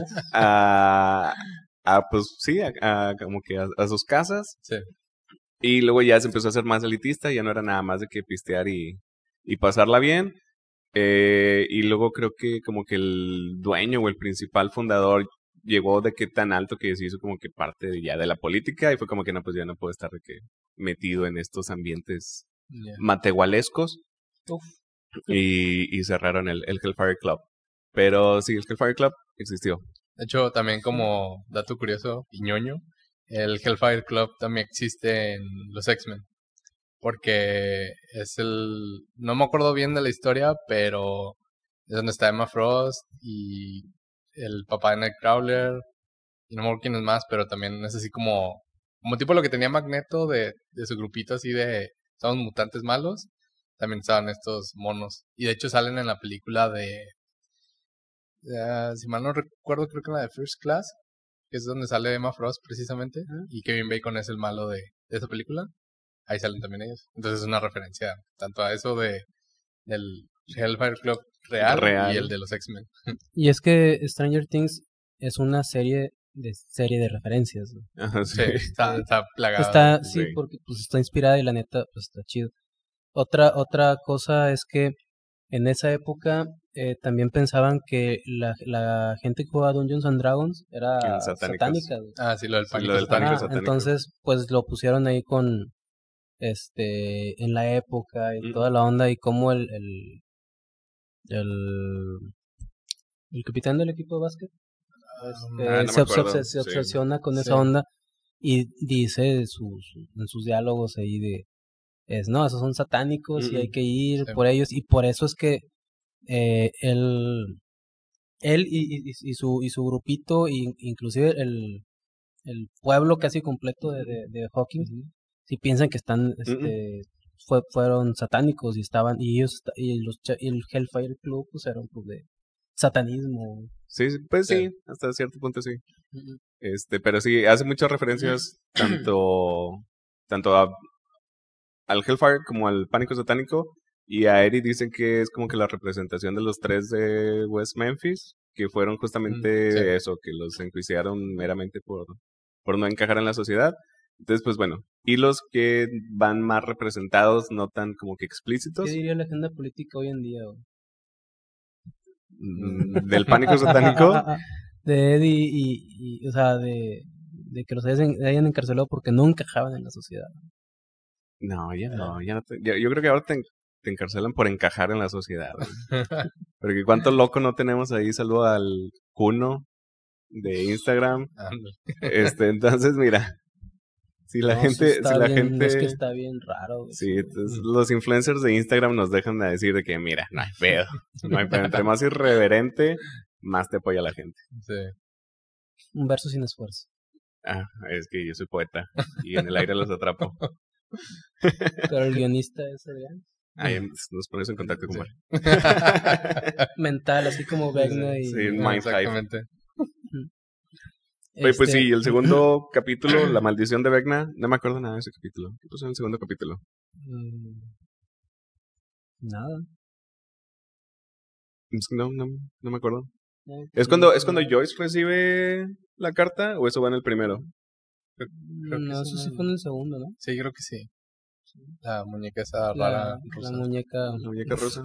[SPEAKER 2] a, a, pues sí, a, a como que a, a sus casas.
[SPEAKER 3] Sí.
[SPEAKER 2] Y luego ya se empezó a hacer más elitista, ya no era nada más de que pistear y, y pasarla bien. Eh, y luego creo que como que el dueño o el principal fundador llegó de qué tan alto que se hizo como que parte de ya de la política y fue como que no, pues ya no puedo estar de que metido en estos ambientes yeah. matehualescos y, y cerraron el, el Hellfire Club. Pero sí, el Hellfire Club existió.
[SPEAKER 3] De hecho, también como dato curioso y ñoño, el Hellfire Club también existe en los X-Men. Porque es el... no me acuerdo bien de la historia, pero es donde está Emma Frost y el papá de Nightcrawler, y no me acuerdo quién es más, pero también es así como, como tipo lo que tenía Magneto de, de su grupito así de, somos mutantes malos, también estaban estos monos, y de hecho salen en la película de, uh, si mal no recuerdo, creo que en la de First Class, que es donde sale Emma Frost precisamente, uh-huh. y Kevin Bacon es el malo de, de esa película, ahí salen también ellos, entonces es una referencia tanto a eso de del Hellfire Club Real, Real y el de los X-Men.
[SPEAKER 1] Y es que Stranger Things es una serie de serie de referencias, ¿no?
[SPEAKER 2] Ajá, sí.
[SPEAKER 3] Sí, está, está plagada.
[SPEAKER 1] Está, sí, sí, porque pues está inspirada y la neta pues está chido. Otra otra cosa es que en esa época eh, también pensaban que la, la gente que jugaba Dungeons and Dragons era satánica. Güey.
[SPEAKER 3] Ah, sí, lo del pánico,
[SPEAKER 2] sí, lo del pánico satánico.
[SPEAKER 1] Entonces, pues lo pusieron ahí con este en la época y mm. toda la onda y cómo el, el El, el capitán del equipo de básquet este,
[SPEAKER 2] ah, no
[SPEAKER 1] se,
[SPEAKER 2] obses-
[SPEAKER 1] se obsesiona
[SPEAKER 2] sí.
[SPEAKER 1] con
[SPEAKER 3] sí.
[SPEAKER 1] esa onda y dice sus, en sus diálogos ahí de es no, esos son satánicos mm-hmm. y hay que ir sí. por ellos y por eso es que eh, él él y, y, y su y su grupito y inclusive el el pueblo casi completo de, de, de Hawkins mm-hmm. si piensan que están este mm-hmm. Fue, fueron satánicos y estaban y ellos y los y el Hellfire Club pues era un club de satanismo.
[SPEAKER 2] Sí, pues sí, sí hasta cierto punto sí. Uh-huh. Este, pero sí hace muchas referencias tanto tanto a, al Hellfire como al pánico satánico y a Eri dicen que es como que la representación de los tres de West Memphis que fueron justamente uh-huh. sí. eso, que los enjuiciaron meramente por por no encajar en la sociedad. Entonces, pues bueno, y los que van más representados, no tan como que explícitos.
[SPEAKER 1] ¿Qué diría la agenda política hoy en día?
[SPEAKER 2] ¿Del pánico satánico?
[SPEAKER 1] De Eddie y, y, o sea, de, de que los hayan, hayan encarcelado porque no encajaban en la sociedad.
[SPEAKER 2] No, ya no, ya no te, ya, yo creo que ahora te, te encarcelan por encajar en la sociedad. Porque cuánto loco no tenemos ahí, saludo al Kuno de Instagram. este, entonces, mira. Si la
[SPEAKER 1] No,
[SPEAKER 2] gente,
[SPEAKER 1] sí está
[SPEAKER 2] si la
[SPEAKER 1] bien,
[SPEAKER 2] gente...
[SPEAKER 1] Es que está bien raro.
[SPEAKER 2] Sí, entonces los influencers de Instagram nos dejan de decir de que, mira, no hay pedo. No hay pedo. Entre más irreverente, más te apoya la gente.
[SPEAKER 3] Sí.
[SPEAKER 1] Un verso sin esfuerzo.
[SPEAKER 2] Ah, es que yo soy poeta y en el aire los atrapo.
[SPEAKER 1] Pero el guionista es Adrián.
[SPEAKER 2] Ahí nos pones en contacto con
[SPEAKER 3] Sí.
[SPEAKER 2] Mar.
[SPEAKER 1] Mental, así como Vecna y...
[SPEAKER 2] Sí,
[SPEAKER 3] Ah,
[SPEAKER 2] Mind
[SPEAKER 3] exactamente.
[SPEAKER 2] Oye, pues
[SPEAKER 1] Este,
[SPEAKER 2] sí, el segundo capítulo, La maldición de Vecna, no me acuerdo nada de ese capítulo. ¿Qué pasó en el segundo capítulo?
[SPEAKER 1] mm, Nada.
[SPEAKER 2] Es que no, no, no me acuerdo.
[SPEAKER 1] No,
[SPEAKER 2] ¿Es cuando, ¿Es cuando Joyce recibe la carta o eso va en el primero?
[SPEAKER 3] Creo que
[SPEAKER 1] No,
[SPEAKER 3] es
[SPEAKER 1] eso sí
[SPEAKER 3] en-
[SPEAKER 1] fue en el segundo, ¿no?
[SPEAKER 3] Sí, creo que sí. La muñeca esa
[SPEAKER 1] La,
[SPEAKER 3] rara
[SPEAKER 1] la
[SPEAKER 3] rusa.
[SPEAKER 1] muñeca...
[SPEAKER 2] La muñeca rusa.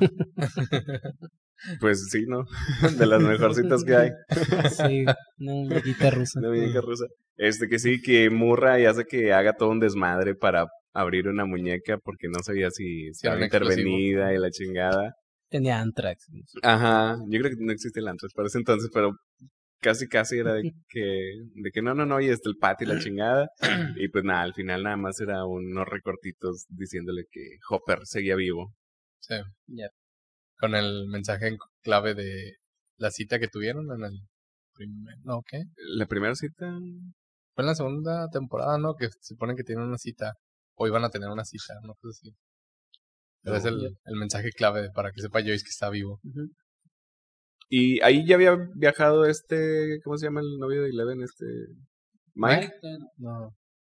[SPEAKER 2] Pues sí, ¿no? De las mejorcitas que hay.
[SPEAKER 1] Sí, una muñequita rusa.
[SPEAKER 2] La muñeca rusa. Este que sí, que Murray hace que haga todo un desmadre para abrir una muñeca porque no sabía si estaba
[SPEAKER 3] era un explosivo.
[SPEAKER 2] intervenida y la chingada.
[SPEAKER 1] Tenía Antrax.
[SPEAKER 2] Ajá, yo creo que no existe el Antrax para ese entonces, pero casi casi era de que, de que no, no, no, y está el Pat y la chingada. Y pues nada, al final nada más era unos recortitos diciéndole que Hopper seguía vivo.
[SPEAKER 3] Sí.
[SPEAKER 1] Ya.
[SPEAKER 3] Con el mensaje en clave de la cita que tuvieron en el primer... No, ¿qué?
[SPEAKER 2] La primera cita...
[SPEAKER 3] Fue en la segunda temporada, ¿no? Que se supone que tienen una cita. O iban a tener una cita, no sé si. Pero es el, el mensaje clave para que sepa Joyce que está vivo.
[SPEAKER 1] Ujú.
[SPEAKER 2] Y ahí ya había viajado este, ¿cómo se llama el novio de Eleven? Este, Mike.
[SPEAKER 3] No.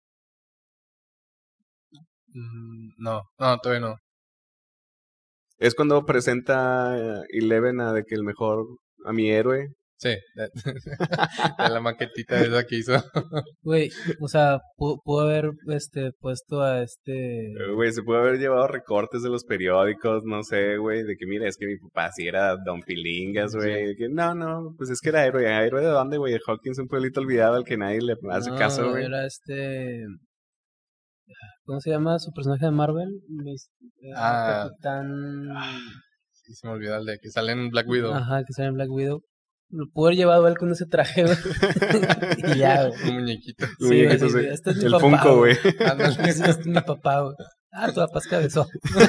[SPEAKER 3] Mm, no, no, todavía no.
[SPEAKER 2] Es cuando presenta eh, Eleven a de que el mejor, a mi héroe.
[SPEAKER 3] Sí, de, de la maquetita esa que hizo.
[SPEAKER 1] Güey, o sea, pudo, pudo haber este, puesto a este...
[SPEAKER 2] Eh, Güey, se puede haber llevado recortes de los periódicos, no sé, güey, de que mira, es que mi papá sí era Don Pilingas, güey. de que No, no, pues es que era héroe. ¿Héroe de dónde, güey? Hawkins, un pueblito olvidado al que nadie le hace
[SPEAKER 1] No,
[SPEAKER 2] caso, güey.
[SPEAKER 1] era este... ¿Cómo se llama su personaje de Marvel? Mis- eh,
[SPEAKER 3] Ah.
[SPEAKER 1] Capitán...
[SPEAKER 3] Sí, se me olvidó el de que sale en Black Widow.
[SPEAKER 1] Ajá, que sale en Black Widow. Lo pudo haber llevado él con ese traje, güey. Y ya, güey.
[SPEAKER 3] Un muñequito.
[SPEAKER 2] Un
[SPEAKER 1] Sí,
[SPEAKER 2] muñequito,
[SPEAKER 1] güey,
[SPEAKER 2] sí.
[SPEAKER 1] este es mi
[SPEAKER 2] El
[SPEAKER 1] papá,
[SPEAKER 2] Funko, güey.
[SPEAKER 3] Ándale.
[SPEAKER 1] Ese es mi papá, güey. Ah, tu papá es cabezón.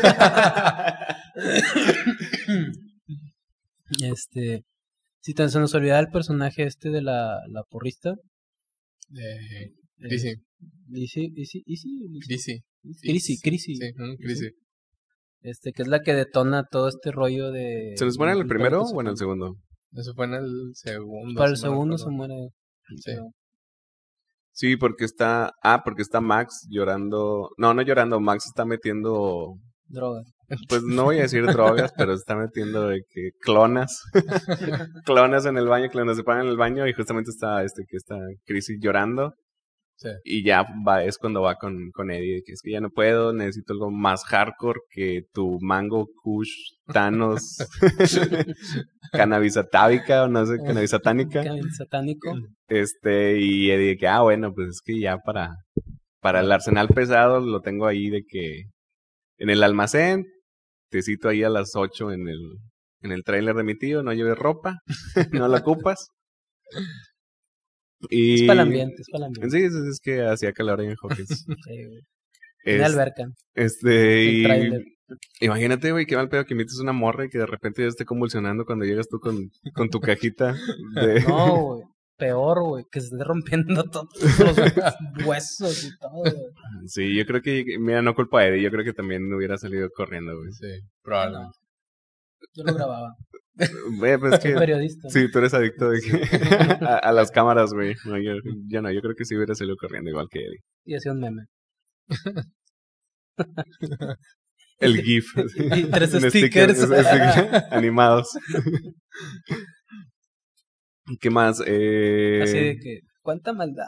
[SPEAKER 1] Este... Si tan se nos olvidaba el personaje este de la, la porrista.
[SPEAKER 3] Eh,
[SPEAKER 1] Eh,
[SPEAKER 3] Chrissy.
[SPEAKER 1] Lizzie, Lizzie, Lizzie, Lizzie.
[SPEAKER 3] Chrissy.
[SPEAKER 1] Chrissy, Chrissy.
[SPEAKER 3] Sí, mm, Chrissy.
[SPEAKER 1] Este, que es la que detona todo este rollo de...
[SPEAKER 2] ¿Se nos muere en el
[SPEAKER 1] de
[SPEAKER 2] primero
[SPEAKER 1] todo
[SPEAKER 2] o en el
[SPEAKER 1] eso.
[SPEAKER 2] segundo?
[SPEAKER 3] Eso fue en el segundo.
[SPEAKER 1] Para el
[SPEAKER 3] si no
[SPEAKER 1] segundo
[SPEAKER 3] recuerdo.
[SPEAKER 1] se muere.
[SPEAKER 3] Sí.
[SPEAKER 1] Pero-
[SPEAKER 2] Sí, porque está... Ah, porque está Max llorando... No, no llorando, Max está metiendo...
[SPEAKER 1] Droga.
[SPEAKER 2] Pues no voy a decir drogas, pero está metiendo de que clonas. Clonas en el baño, clonas se paran en el baño y justamente está este que está Chrissy llorando.
[SPEAKER 3] Sí.
[SPEAKER 2] Y ya va, es cuando va con, con Eddie, de que es que ya no puedo, necesito algo más hardcore que tu mango, kush, Thanos, cannabis atávica o no sé, cannabis satánica.
[SPEAKER 1] Cannabis satánico.
[SPEAKER 2] Este, y Eddie que, ah, bueno, pues es que ya para, para el arsenal pesado lo tengo ahí de que en el almacén, te cito ahí a las ocho en el, en el trailer de mi tío, no lleves ropa, no la ocupas. Y...
[SPEAKER 1] Es para el ambiente, es para el ambiente.
[SPEAKER 2] Sí, es, es que hacía calor ahí en Hawkins.
[SPEAKER 1] Sí, güey.
[SPEAKER 2] Es-
[SPEAKER 1] Tiene alberca.
[SPEAKER 2] Este,
[SPEAKER 1] El
[SPEAKER 2] y
[SPEAKER 1] tráiler.
[SPEAKER 2] imagínate, güey, qué mal pedo que invites una morra y que de repente ya esté convulsionando cuando llegas tú con, con tu cajita de...
[SPEAKER 1] No, güey. Peor, güey. Que se esté rompiendo todos los huesos y todo, güey.
[SPEAKER 2] Sí, yo creo que, mira, no culpa a Eddie, yo creo que también hubiera salido corriendo, güey.
[SPEAKER 3] Sí, probablemente.
[SPEAKER 1] Yo lo grababa.
[SPEAKER 2] Güey, pues es
[SPEAKER 1] Soy
[SPEAKER 2] que...
[SPEAKER 1] periodista.
[SPEAKER 2] Sí, tú eres adicto de que... a, a las cámaras, güey. No, yo, yo no, yo creo que sí hubiera salido corriendo igual que Eddie.
[SPEAKER 1] Y hacía un meme.
[SPEAKER 2] El GIF.
[SPEAKER 1] Y tres
[SPEAKER 2] Un
[SPEAKER 1] stickers.
[SPEAKER 2] sticker, sticker animados. ¿Qué más? Eh...
[SPEAKER 1] Así de que, ¿cuánta maldad?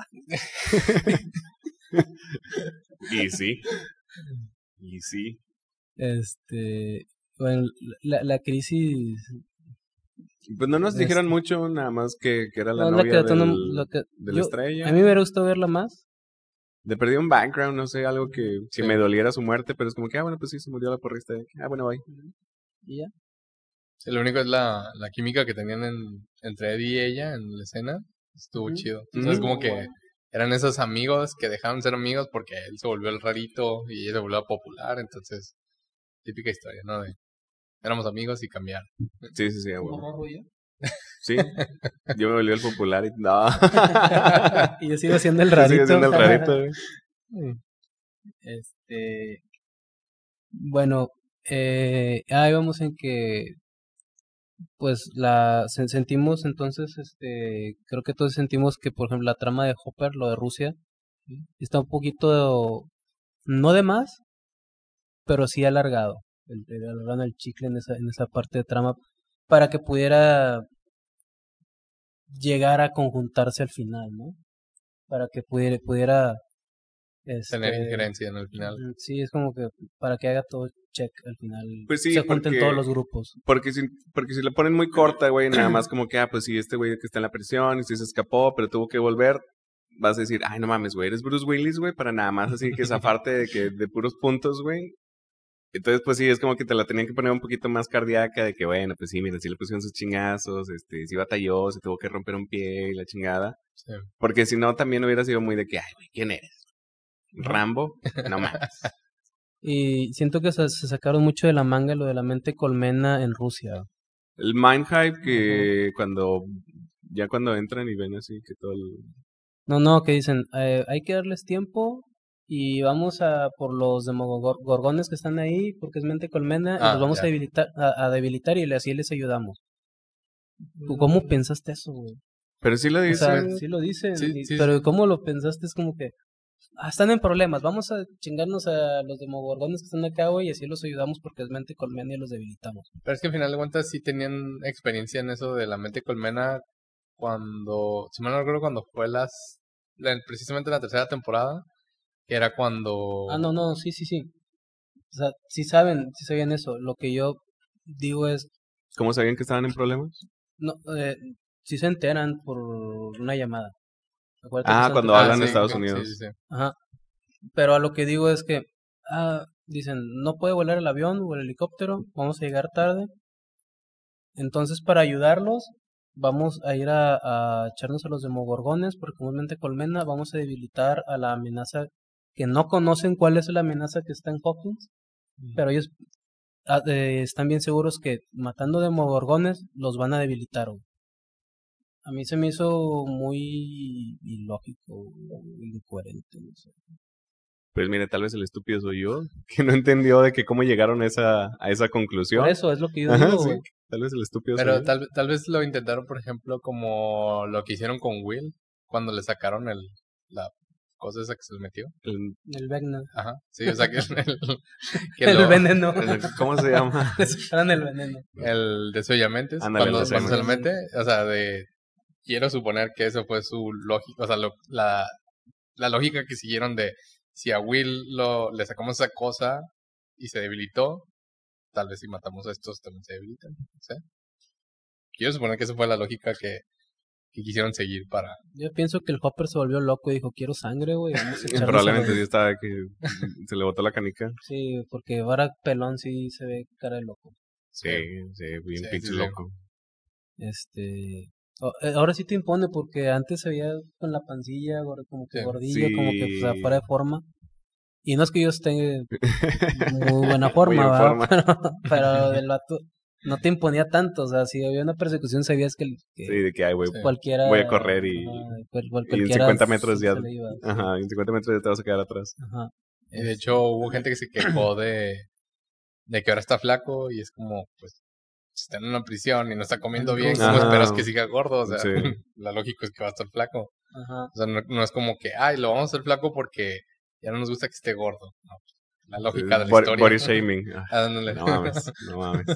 [SPEAKER 2] Y sí. Y sí.
[SPEAKER 1] Este, bueno, la, la crisis...
[SPEAKER 2] Pues no nos
[SPEAKER 1] Es-
[SPEAKER 2] dijeron mucho, nada más que, que era la
[SPEAKER 1] no, la
[SPEAKER 2] novia
[SPEAKER 1] que detonó-
[SPEAKER 2] del,
[SPEAKER 1] lo que-
[SPEAKER 2] de la
[SPEAKER 1] yo-
[SPEAKER 2] estrella.
[SPEAKER 1] A mí me hubiera gustado verla más.
[SPEAKER 2] Le perdí un background, no sé, algo que, que
[SPEAKER 3] Sí.
[SPEAKER 2] me doliera su muerte, pero es como que, ah, bueno, pues sí, se murió la porrista. Ah, bueno, bye.
[SPEAKER 1] Y ya.
[SPEAKER 3] Sí, lo único es la, la química que tenían en, entre Eddie y ella en la escena. Estuvo
[SPEAKER 1] Ujú.
[SPEAKER 3] chido.
[SPEAKER 2] Ujú.
[SPEAKER 3] Entonces, como que eran esos amigos que dejaron de ser amigos porque él se volvió el rarito y ella se volvió popular, entonces, típica historia, ¿no? De, éramos amigos y cambiaron.
[SPEAKER 2] Sí, sí, sí,
[SPEAKER 1] ¿Como
[SPEAKER 2] bueno.
[SPEAKER 1] raro yo?
[SPEAKER 2] Sí, yo me volví el popular y no.
[SPEAKER 1] Y yo sigo siendo el
[SPEAKER 2] Yo
[SPEAKER 1] rarito.
[SPEAKER 2] sigo siendo el rarito, güey.
[SPEAKER 1] Este, bueno, eh, ahí vamos en que, pues, la se- sentimos entonces, este, creo que todos sentimos que, por ejemplo, la trama de Hopper, lo de Rusia, está un poquito, no de más, pero sí alargado, el, el, alargaron el chicle en esa, en esa parte de trama para que pudiera llegar a conjuntarse al final, ¿no? Para que pudiera, pudiera este,
[SPEAKER 3] Tener injerencia en el final.
[SPEAKER 1] mm, sí, es como que para que haga todo check al final.
[SPEAKER 2] Pues sí,
[SPEAKER 1] se junten
[SPEAKER 2] porque-
[SPEAKER 1] todos los grupos.
[SPEAKER 2] Porque si, porque si la ponen muy corta, güey, nada más como que, ah, pues sí, este güey que está en la prisión y sí se escapó, pero tuvo que volver, vas a decir, ay, no mames, güey, eres Bruce Willis, güey, para nada más así que zafarte de que de puros puntos, güey. Entonces, pues sí, es como que te la tenían que poner un poquito más cardíaca de que, bueno, pues sí, mira, sí le pusieron sus chingazos, este, sí batalló, se tuvo que romper un pie y la chingada.
[SPEAKER 3] Sí.
[SPEAKER 2] Porque si no, también hubiera sido muy de que, ay, güey, ¿quién eres? ¿Rambo? No mames.
[SPEAKER 1] Y siento que se, se sacaron mucho de la manga lo de la mente colmena en Rusia.
[SPEAKER 2] El mind hype que cuando, ya cuando entran y ven así que todo el...
[SPEAKER 1] No, no, que dicen, eh, hay que darles tiempo y vamos a por los demogorgones que están ahí porque es mente colmena y
[SPEAKER 3] Ah,
[SPEAKER 1] los vamos
[SPEAKER 3] ya.
[SPEAKER 1] a debilitar, a, a debilitar y así les ayudamos. ¿Tú ¿Cómo pensaste eso, güey?
[SPEAKER 2] Pero sí lo
[SPEAKER 1] O sea,
[SPEAKER 2] dicen.
[SPEAKER 1] sí lo dicen,
[SPEAKER 3] Sí,
[SPEAKER 1] y-
[SPEAKER 3] sí,
[SPEAKER 1] pero
[SPEAKER 3] sí.
[SPEAKER 1] ¿cómo lo pensaste? Es como que ah, están en problemas, vamos a chingarnos a los demogorgones que están acá, güey, y así los ayudamos porque es mente colmena y los debilitamos.
[SPEAKER 3] Pero es que al final de cuentas sí tenían experiencia en eso de la mente colmena cuando, si mal no recuerdo, cuando fue las, la- precisamente la tercera temporada, que era cuando...
[SPEAKER 1] Ah, no, no, sí, sí, sí. O sea, sí saben, sí sabían eso. Lo que yo digo es,
[SPEAKER 2] ¿Cómo sabían que estaban en problemas?
[SPEAKER 1] no, eh, sí se enteran por una llamada. Acuérdate que
[SPEAKER 2] Ah,
[SPEAKER 1] son
[SPEAKER 2] cuando
[SPEAKER 1] tres-
[SPEAKER 2] hablan de
[SPEAKER 3] sí,
[SPEAKER 2] Estados
[SPEAKER 3] sí,
[SPEAKER 2] Unidos.
[SPEAKER 3] sí, sí.
[SPEAKER 1] Ajá. Pero a lo que digo es que, ah, dicen, no puede volar el avión o el helicóptero, vamos a llegar tarde. Entonces, para ayudarlos, vamos a ir a, a echarnos a los demogorgones, porque comúnmente colmena, vamos a debilitar a la amenaza que no conocen cuál es la amenaza que está en Hawkins, pero ellos ah, eh, están bien seguros que matando demogorgones los van a debilitar. Güey. A mí se me hizo muy ilógico, incoherente, no sé.
[SPEAKER 2] Pues mire, tal vez el estúpido soy yo, que no entendió de que cómo llegaron a esa, a esa conclusión.
[SPEAKER 1] Por eso es lo que yo
[SPEAKER 2] Ajá,
[SPEAKER 1] digo,
[SPEAKER 2] sí,
[SPEAKER 1] güey.
[SPEAKER 2] tal vez el estúpido soy
[SPEAKER 3] Pero
[SPEAKER 2] yo.
[SPEAKER 3] tal, tal vez lo intentaron, por ejemplo, como lo que hicieron con Will, cuando le sacaron el, la cosa esa que se le metió.
[SPEAKER 2] El-
[SPEAKER 1] El veneno.
[SPEAKER 3] Ajá, sí, o sea que el, que
[SPEAKER 1] El
[SPEAKER 3] lo-
[SPEAKER 1] veneno.
[SPEAKER 2] el- ¿Cómo se llama?
[SPEAKER 1] Le sacaron el veneno.
[SPEAKER 3] el desollamentes,
[SPEAKER 2] Ándale,
[SPEAKER 3] cuando,
[SPEAKER 2] el
[SPEAKER 3] cuando se lo mete,
[SPEAKER 1] desollamentes.
[SPEAKER 3] o sea, de, quiero suponer que eso fue su lógica, o sea, lo- la, la lógica que siguieron de, si a Will lo, le sacamos esa cosa y se debilitó, tal vez si matamos a estos también se debilitan, no sé. Quiero suponer que esa fue la lógica que, que quisieron seguir para...
[SPEAKER 1] Yo pienso que el Hopper se volvió loco y dijo, quiero sangre, güey. Vamos a echarnos a
[SPEAKER 2] Probablemente
[SPEAKER 1] los-".
[SPEAKER 2] sí estaba que se le botó la canica.
[SPEAKER 1] Sí, porque ahora pelón sí se ve cara de loco.
[SPEAKER 2] Sí, sí, bien
[SPEAKER 3] Sí,
[SPEAKER 2] pinche
[SPEAKER 3] sí, sí.
[SPEAKER 2] loco.
[SPEAKER 1] Este... o- eh, Ahora sí te impone porque antes se veía con la pancilla, gor- como que
[SPEAKER 3] Sí.
[SPEAKER 1] gordillo, como que pues,
[SPEAKER 2] Sí.
[SPEAKER 1] fuera de forma. Y no es que yo esté en muy buena forma,
[SPEAKER 2] Muy en
[SPEAKER 1] ¿verdad?
[SPEAKER 2] forma.
[SPEAKER 1] Pero, pero el vato no te imponía tanto. O sea, si había una persecución sabías que, que
[SPEAKER 2] Sí, de que, ay, güey,
[SPEAKER 3] Sí.
[SPEAKER 1] cualquiera...
[SPEAKER 2] voy a correr y-
[SPEAKER 1] ajá, cual- cual-
[SPEAKER 2] y en
[SPEAKER 1] cualquiera
[SPEAKER 2] cincuenta metros
[SPEAKER 1] se
[SPEAKER 2] ya-
[SPEAKER 1] le iba, sí.
[SPEAKER 2] ajá, en cincuenta metros ya te vas a quedar atrás.
[SPEAKER 1] Ajá.
[SPEAKER 3] Y de hecho hubo gente que se quejó de, de que ahora está flaco y es como, pues, si está en una prisión y no está comiendo bien, ¿cómo
[SPEAKER 2] Ajá.
[SPEAKER 3] esperas que siga gordo? O sea,
[SPEAKER 2] Sí.
[SPEAKER 3] la lógica es que va a estar flaco.
[SPEAKER 1] Ajá.
[SPEAKER 3] O sea, no, no es como que, ay, lo vamos a hacer flaco porque ya no nos gusta que esté gordo. No, la lógica de la
[SPEAKER 2] Body-
[SPEAKER 3] historia.
[SPEAKER 2] Body shaming. Ah,
[SPEAKER 3] Ándale.
[SPEAKER 2] no mames, no mames.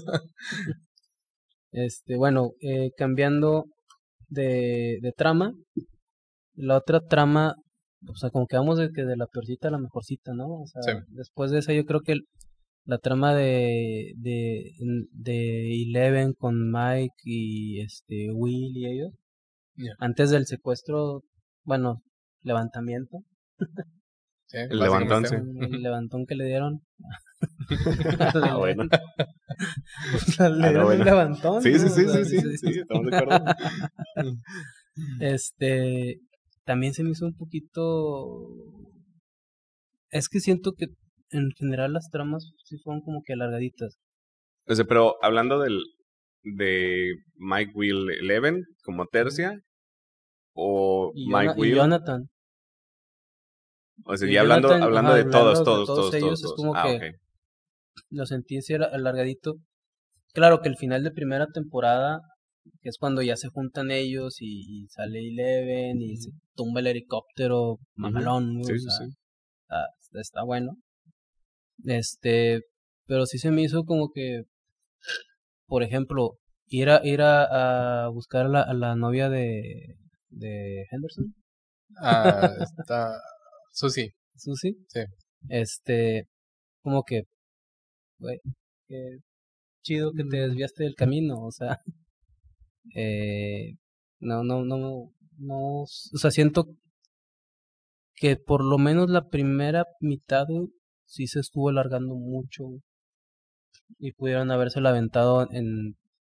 [SPEAKER 1] Este, bueno, eh, cambiando de, de trama, la otra trama, o sea, como que vamos de que de la peorcita a la mejorcita, ¿no? O sea,
[SPEAKER 3] Sí.
[SPEAKER 1] después de esa yo creo que el- la trama de, de, de Eleven con Mike y este Will y ellos,
[SPEAKER 3] Ya.
[SPEAKER 1] antes del secuestro, bueno, levantamiento,
[SPEAKER 3] Sí,
[SPEAKER 2] El levantón, sí.
[SPEAKER 3] básicamente.
[SPEAKER 1] el levantón que le dieron.
[SPEAKER 2] Ah, bueno.
[SPEAKER 1] O sea, le
[SPEAKER 2] Ah, no,
[SPEAKER 1] dieron
[SPEAKER 2] bueno.
[SPEAKER 1] un levantón.
[SPEAKER 2] Sí,
[SPEAKER 1] ¿no?
[SPEAKER 2] sí, sí,
[SPEAKER 1] O sea,
[SPEAKER 2] sí, sí, sí, estamos de acuerdo.
[SPEAKER 1] Este, también se me hizo un poquito... Es que siento que en general las tramas sí fueron como que alargaditas.
[SPEAKER 2] O sea, pero hablando del de Mike Will Eleven como tercia, o
[SPEAKER 1] Y,
[SPEAKER 2] Mike
[SPEAKER 1] Jona- y
[SPEAKER 2] Will,
[SPEAKER 1] Jonathan.
[SPEAKER 2] o sea,
[SPEAKER 1] y
[SPEAKER 2] ya hablando,
[SPEAKER 1] Jonathan,
[SPEAKER 2] hablando
[SPEAKER 1] ajá,
[SPEAKER 2] de
[SPEAKER 1] hablando
[SPEAKER 2] todos,
[SPEAKER 1] de
[SPEAKER 2] todos,
[SPEAKER 1] todos
[SPEAKER 2] todos,
[SPEAKER 1] ellos,
[SPEAKER 2] todos,
[SPEAKER 1] es
[SPEAKER 2] todos.
[SPEAKER 1] como
[SPEAKER 2] Ah,
[SPEAKER 1] que
[SPEAKER 2] ok.
[SPEAKER 1] lo sentí así ala- alargadito. Claro que el final de primera temporada, que es cuando ya se juntan ellos y, y sale Eleven y se tumba el helicóptero mamalón, güey,
[SPEAKER 2] Sí,
[SPEAKER 1] o
[SPEAKER 2] sí,
[SPEAKER 1] sea,
[SPEAKER 2] sí.
[SPEAKER 1] está, está bueno. Este, pero sí se me hizo como que, por ejemplo, ir a, ir a, a buscar a la, a la novia de, de Henderson,
[SPEAKER 3] Ah, está... Susi,
[SPEAKER 1] Susie,
[SPEAKER 3] sí.
[SPEAKER 1] este, como que, güey, qué chido que te desviaste del camino, o sea, eh, no, no, no, no, o sea, siento que por lo menos la primera mitad, güey, sí se estuvo alargando mucho, güey, y pudieron habérsela aventado en,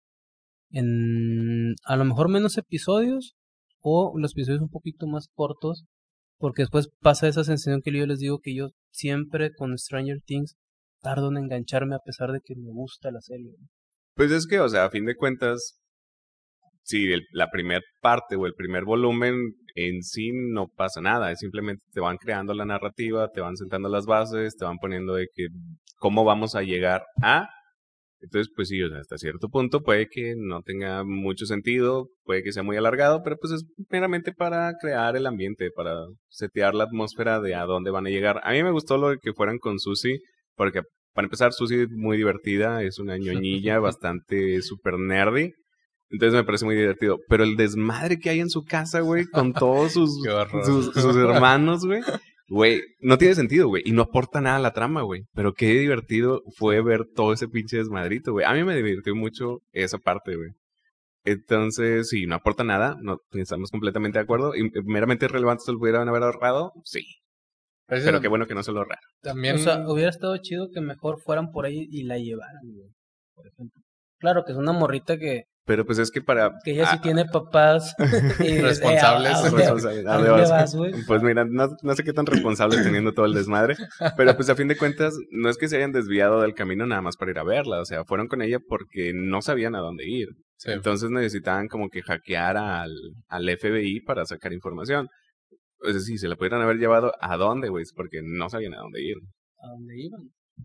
[SPEAKER 1] en, a lo mejor menos episodios, o los episodios un poquito más cortos, porque después pasa esa sensación que yo les digo que yo siempre con Stranger Things tardo en engancharme a pesar de que me gusta la serie, güey.
[SPEAKER 2] Pues es que, o sea, a fin de cuentas, si el- la primera parte o el primer volumen en sí no pasa nada, es simplemente te van creando la narrativa, te van sentando las bases, te van poniendo de que cómo vamos a llegar a. Entonces, pues sí, o sea, hasta cierto punto puede que no tenga mucho sentido, puede que sea muy alargado, pero pues es meramente para crear el ambiente, para setear la atmósfera de a dónde van a llegar. A mí me gustó lo de que fueran con Susie, porque para empezar, Susie es muy divertida, es una ñoñilla bastante super nerdy. Entonces me parece muy divertido. Pero el desmadre que hay en su casa, güey, con todos sus,
[SPEAKER 3] Qué horror.
[SPEAKER 2] sus, sus hermanos, güey. Güey, no tiene sentido, güey. Y no aporta nada a la trama, güey. Pero qué divertido fue ver todo ese pinche desmadrito, güey. A mí me divirtió mucho esa parte, güey. Entonces, si no aporta nada, no estamos completamente de acuerdo. Y meramente relevante se lo pudieran haber ahorrado, sí.
[SPEAKER 3] Pero, eso
[SPEAKER 2] Pero qué bueno que no se lo ahorraron.
[SPEAKER 3] también...
[SPEAKER 1] O sea, hubiera estado chido que mejor fueran por ahí y la llevaran, güey, por ejemplo. Claro que es una morrita que,
[SPEAKER 2] Pero pues es que para...
[SPEAKER 1] que ella sí
[SPEAKER 2] ah,
[SPEAKER 1] tiene papás y
[SPEAKER 3] Responsables.
[SPEAKER 1] ¿a, a dónde,
[SPEAKER 2] responsable-
[SPEAKER 1] a
[SPEAKER 2] ¿a dónde
[SPEAKER 1] dónde
[SPEAKER 2] vas?
[SPEAKER 1] vas, güey?
[SPEAKER 2] Pues mira, no, no sé qué tan responsable teniendo todo el desmadre, pero pues a fin de cuentas no es que se hayan desviado del camino nada más para ir a verla, o sea, fueron con ella porque no sabían a dónde ir.
[SPEAKER 3] Sí.
[SPEAKER 2] Entonces necesitaban como que hackear al, al F B I para sacar información. O sea, sí, se la pudieran haber llevado a dónde, güey, porque no sabían a dónde ir.
[SPEAKER 1] ¿A dónde iban?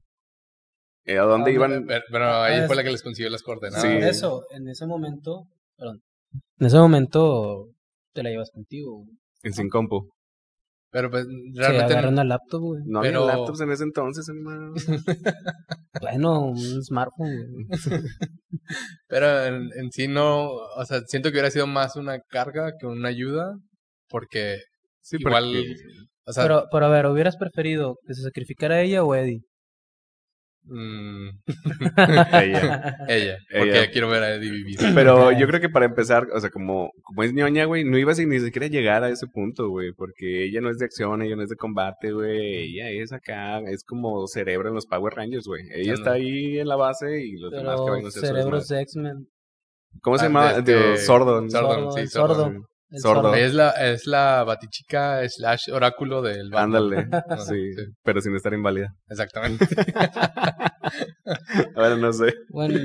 [SPEAKER 2] Eh, ¿A dónde
[SPEAKER 1] ¿A
[SPEAKER 2] iban?
[SPEAKER 1] dónde?
[SPEAKER 3] Pero, pero ahí
[SPEAKER 1] Ah,
[SPEAKER 3] fue
[SPEAKER 1] es-
[SPEAKER 3] la que les consiguió las
[SPEAKER 1] No,
[SPEAKER 3] coordenadas.
[SPEAKER 2] Sí.
[SPEAKER 1] por eso, en ese momento, perdón, en ese momento te la llevas contigo, güey.
[SPEAKER 2] En sin compu.
[SPEAKER 3] Pero pues
[SPEAKER 1] Se
[SPEAKER 3] realmente...
[SPEAKER 1] agarra una laptop, güey.
[SPEAKER 2] No
[SPEAKER 3] Pero-
[SPEAKER 2] había laptops en ese entonces, hermano.
[SPEAKER 1] Bueno, un smartphone, güey.
[SPEAKER 3] Pero en, en sí no... O sea, siento que hubiera sido más una carga que una ayuda. Porque
[SPEAKER 2] Sí,
[SPEAKER 3] igual...
[SPEAKER 2] porque-
[SPEAKER 3] O sea,
[SPEAKER 1] Pero, pero a ver, ¿hubieras preferido que se sacrificara ella o Eddie?
[SPEAKER 3] mm,
[SPEAKER 2] Ella.
[SPEAKER 3] ella. Porque
[SPEAKER 2] Ella.
[SPEAKER 3] quiero ver a Eddie vivir.
[SPEAKER 2] Pero yo creo que para empezar, o sea, como, como es ñoña, güey, no ibas a ni siquiera llegar a ese punto, güey, porque ella no es de acción, ella no es de combate, güey, ella es acá, es como cerebro en los Power Rangers, güey. Ella está ahí en la base y los demás que
[SPEAKER 1] Pero
[SPEAKER 2] vayan a hacer su
[SPEAKER 1] cerebros
[SPEAKER 2] desmadre.
[SPEAKER 1] de X-Men.
[SPEAKER 2] ¿Cómo se
[SPEAKER 3] Ah,
[SPEAKER 2] llama?
[SPEAKER 3] este,
[SPEAKER 2] Digo, Sordon.
[SPEAKER 3] Sordon, sí,
[SPEAKER 1] el
[SPEAKER 3] Sordon.
[SPEAKER 1] sordo. El
[SPEAKER 2] Sordo.
[SPEAKER 1] sordo.
[SPEAKER 3] Es la, es la batichica slash oráculo del Batman.
[SPEAKER 2] Ándale,
[SPEAKER 3] No,
[SPEAKER 2] sí,
[SPEAKER 3] sí,
[SPEAKER 2] pero sin estar inválida.
[SPEAKER 3] exactamente.
[SPEAKER 2] Ahora no sé.
[SPEAKER 1] Bueno,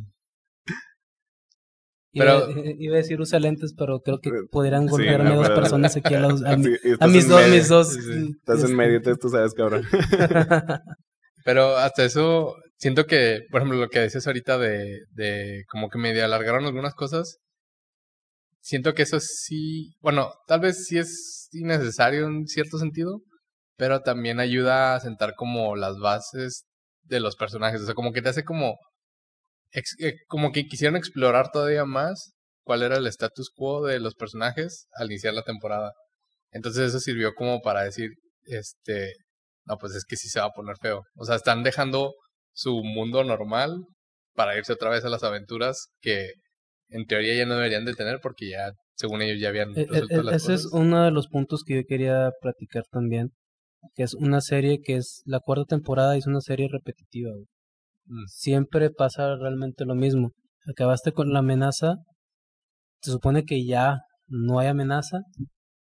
[SPEAKER 3] Pero-
[SPEAKER 1] iba, iba a decir usa lentes, pero creo que
[SPEAKER 2] Sí,
[SPEAKER 1] pudieran golpearme
[SPEAKER 2] no,
[SPEAKER 1] dos
[SPEAKER 2] pero-
[SPEAKER 1] personas aquí a, los, a, mi-
[SPEAKER 2] Sí, y
[SPEAKER 1] a
[SPEAKER 2] estás
[SPEAKER 1] mis,
[SPEAKER 2] en
[SPEAKER 1] dos,
[SPEAKER 2] medio,
[SPEAKER 1] mis dos.
[SPEAKER 3] Sí, sí.
[SPEAKER 2] Estás en
[SPEAKER 1] este,
[SPEAKER 2] medio, entonces tú sabes, cabrón.
[SPEAKER 3] Pero hasta eso, siento que, por ejemplo, lo que decías ahorita de, de como que medio alargaron algunas cosas, siento que eso sí, bueno, tal vez sí es innecesario en cierto sentido, pero también ayuda a sentar como las bases de los personajes, o sea, como que te hace como, ex- eh, como que quisieron explorar todavía más cuál era el status quo de los personajes al iniciar la temporada. Entonces eso sirvió como para decir, este, no, pues es que sí se va a poner feo. O sea, están dejando su mundo normal para irse otra vez a las aventuras que en teoría ya no deberían de tener porque ya, según ellos, ya habían
[SPEAKER 1] E- e-
[SPEAKER 3] resuelto las
[SPEAKER 1] ese es
[SPEAKER 3] cosas.
[SPEAKER 1] uno de los puntos que yo quería platicar también, que es una serie que es la cuarta temporada y es una serie repetitiva, güey.
[SPEAKER 3] Mm.
[SPEAKER 1] Siempre pasa realmente lo mismo. Acabaste con la amenaza, se supone que ya no hay amenaza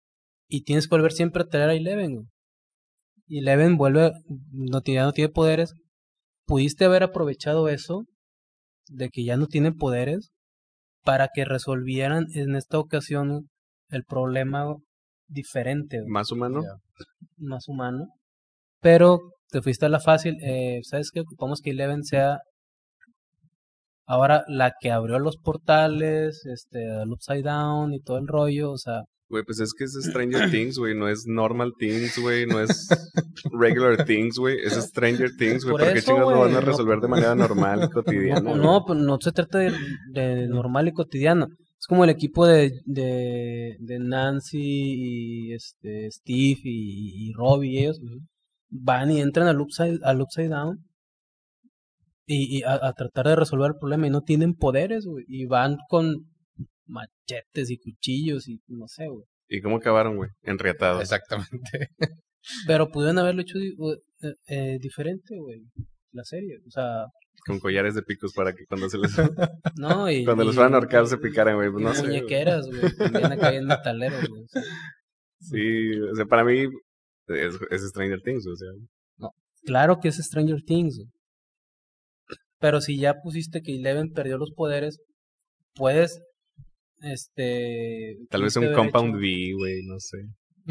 [SPEAKER 1] y tienes que volver siempre a traer a Eleven, güey. Y Eleven vuelve, no, ya no tiene poderes. Pudiste haber aprovechado eso, de que ya no tiene poderes, para que resolvieran en esta ocasión el problema diferente, güey.
[SPEAKER 2] Más humano.
[SPEAKER 3] Ya.
[SPEAKER 1] Más humano. Pero te fuiste a la fácil. Eh, ¿Sabes qué? Ocupamos que Eleven sea ahora la que abrió los portales, este, el Upside Down y todo el rollo, o sea...
[SPEAKER 2] Güey, pues es que es Stranger Things, güey, no es Normal Things, güey, no es Regular Things, güey, es Stranger Things, güey,
[SPEAKER 1] Por
[SPEAKER 2] ¿por qué
[SPEAKER 1] eso,
[SPEAKER 2] chingados lo
[SPEAKER 1] güey,
[SPEAKER 2] van a
[SPEAKER 1] no-
[SPEAKER 2] resolver de manera normal y cotidiana?
[SPEAKER 1] No,
[SPEAKER 2] güey?
[SPEAKER 1] no, pues no se trata de, de normal y cotidiano. Es como el equipo de, de, de Nancy y este Steve y, y Robbie y ellos van y entran al Upside, al upside Down y, y a, a tratar de resolver el problema y no tienen poderes, güey, y van con machetes y cuchillos y no sé, güey.
[SPEAKER 2] ¿Y cómo acabaron, güey? Enriatados.
[SPEAKER 3] Exactamente.
[SPEAKER 1] Pero pudieron haberlo hecho di- eh, eh, diferente, güey, la serie, o sea,
[SPEAKER 2] Con collares de picos para que cuando se les
[SPEAKER 1] no, y...
[SPEAKER 2] cuando los
[SPEAKER 1] y-
[SPEAKER 2] fueran a ahorcar se picaran, güey, pues
[SPEAKER 1] y
[SPEAKER 2] no sé. güey.
[SPEAKER 1] muñequeras, güey, también acá en metaleros, güey, o sea.
[SPEAKER 2] Sí, o sea, para mí es, es Stranger Things, o sea.
[SPEAKER 1] Claro que es Stranger Things, güey. Pero si ya pusiste que Eleven perdió los poderes, puedes, este...
[SPEAKER 2] Tal vez
[SPEAKER 1] pudiste
[SPEAKER 2] un
[SPEAKER 1] haber
[SPEAKER 2] Compound
[SPEAKER 1] hecho-
[SPEAKER 2] V, güey, no sé.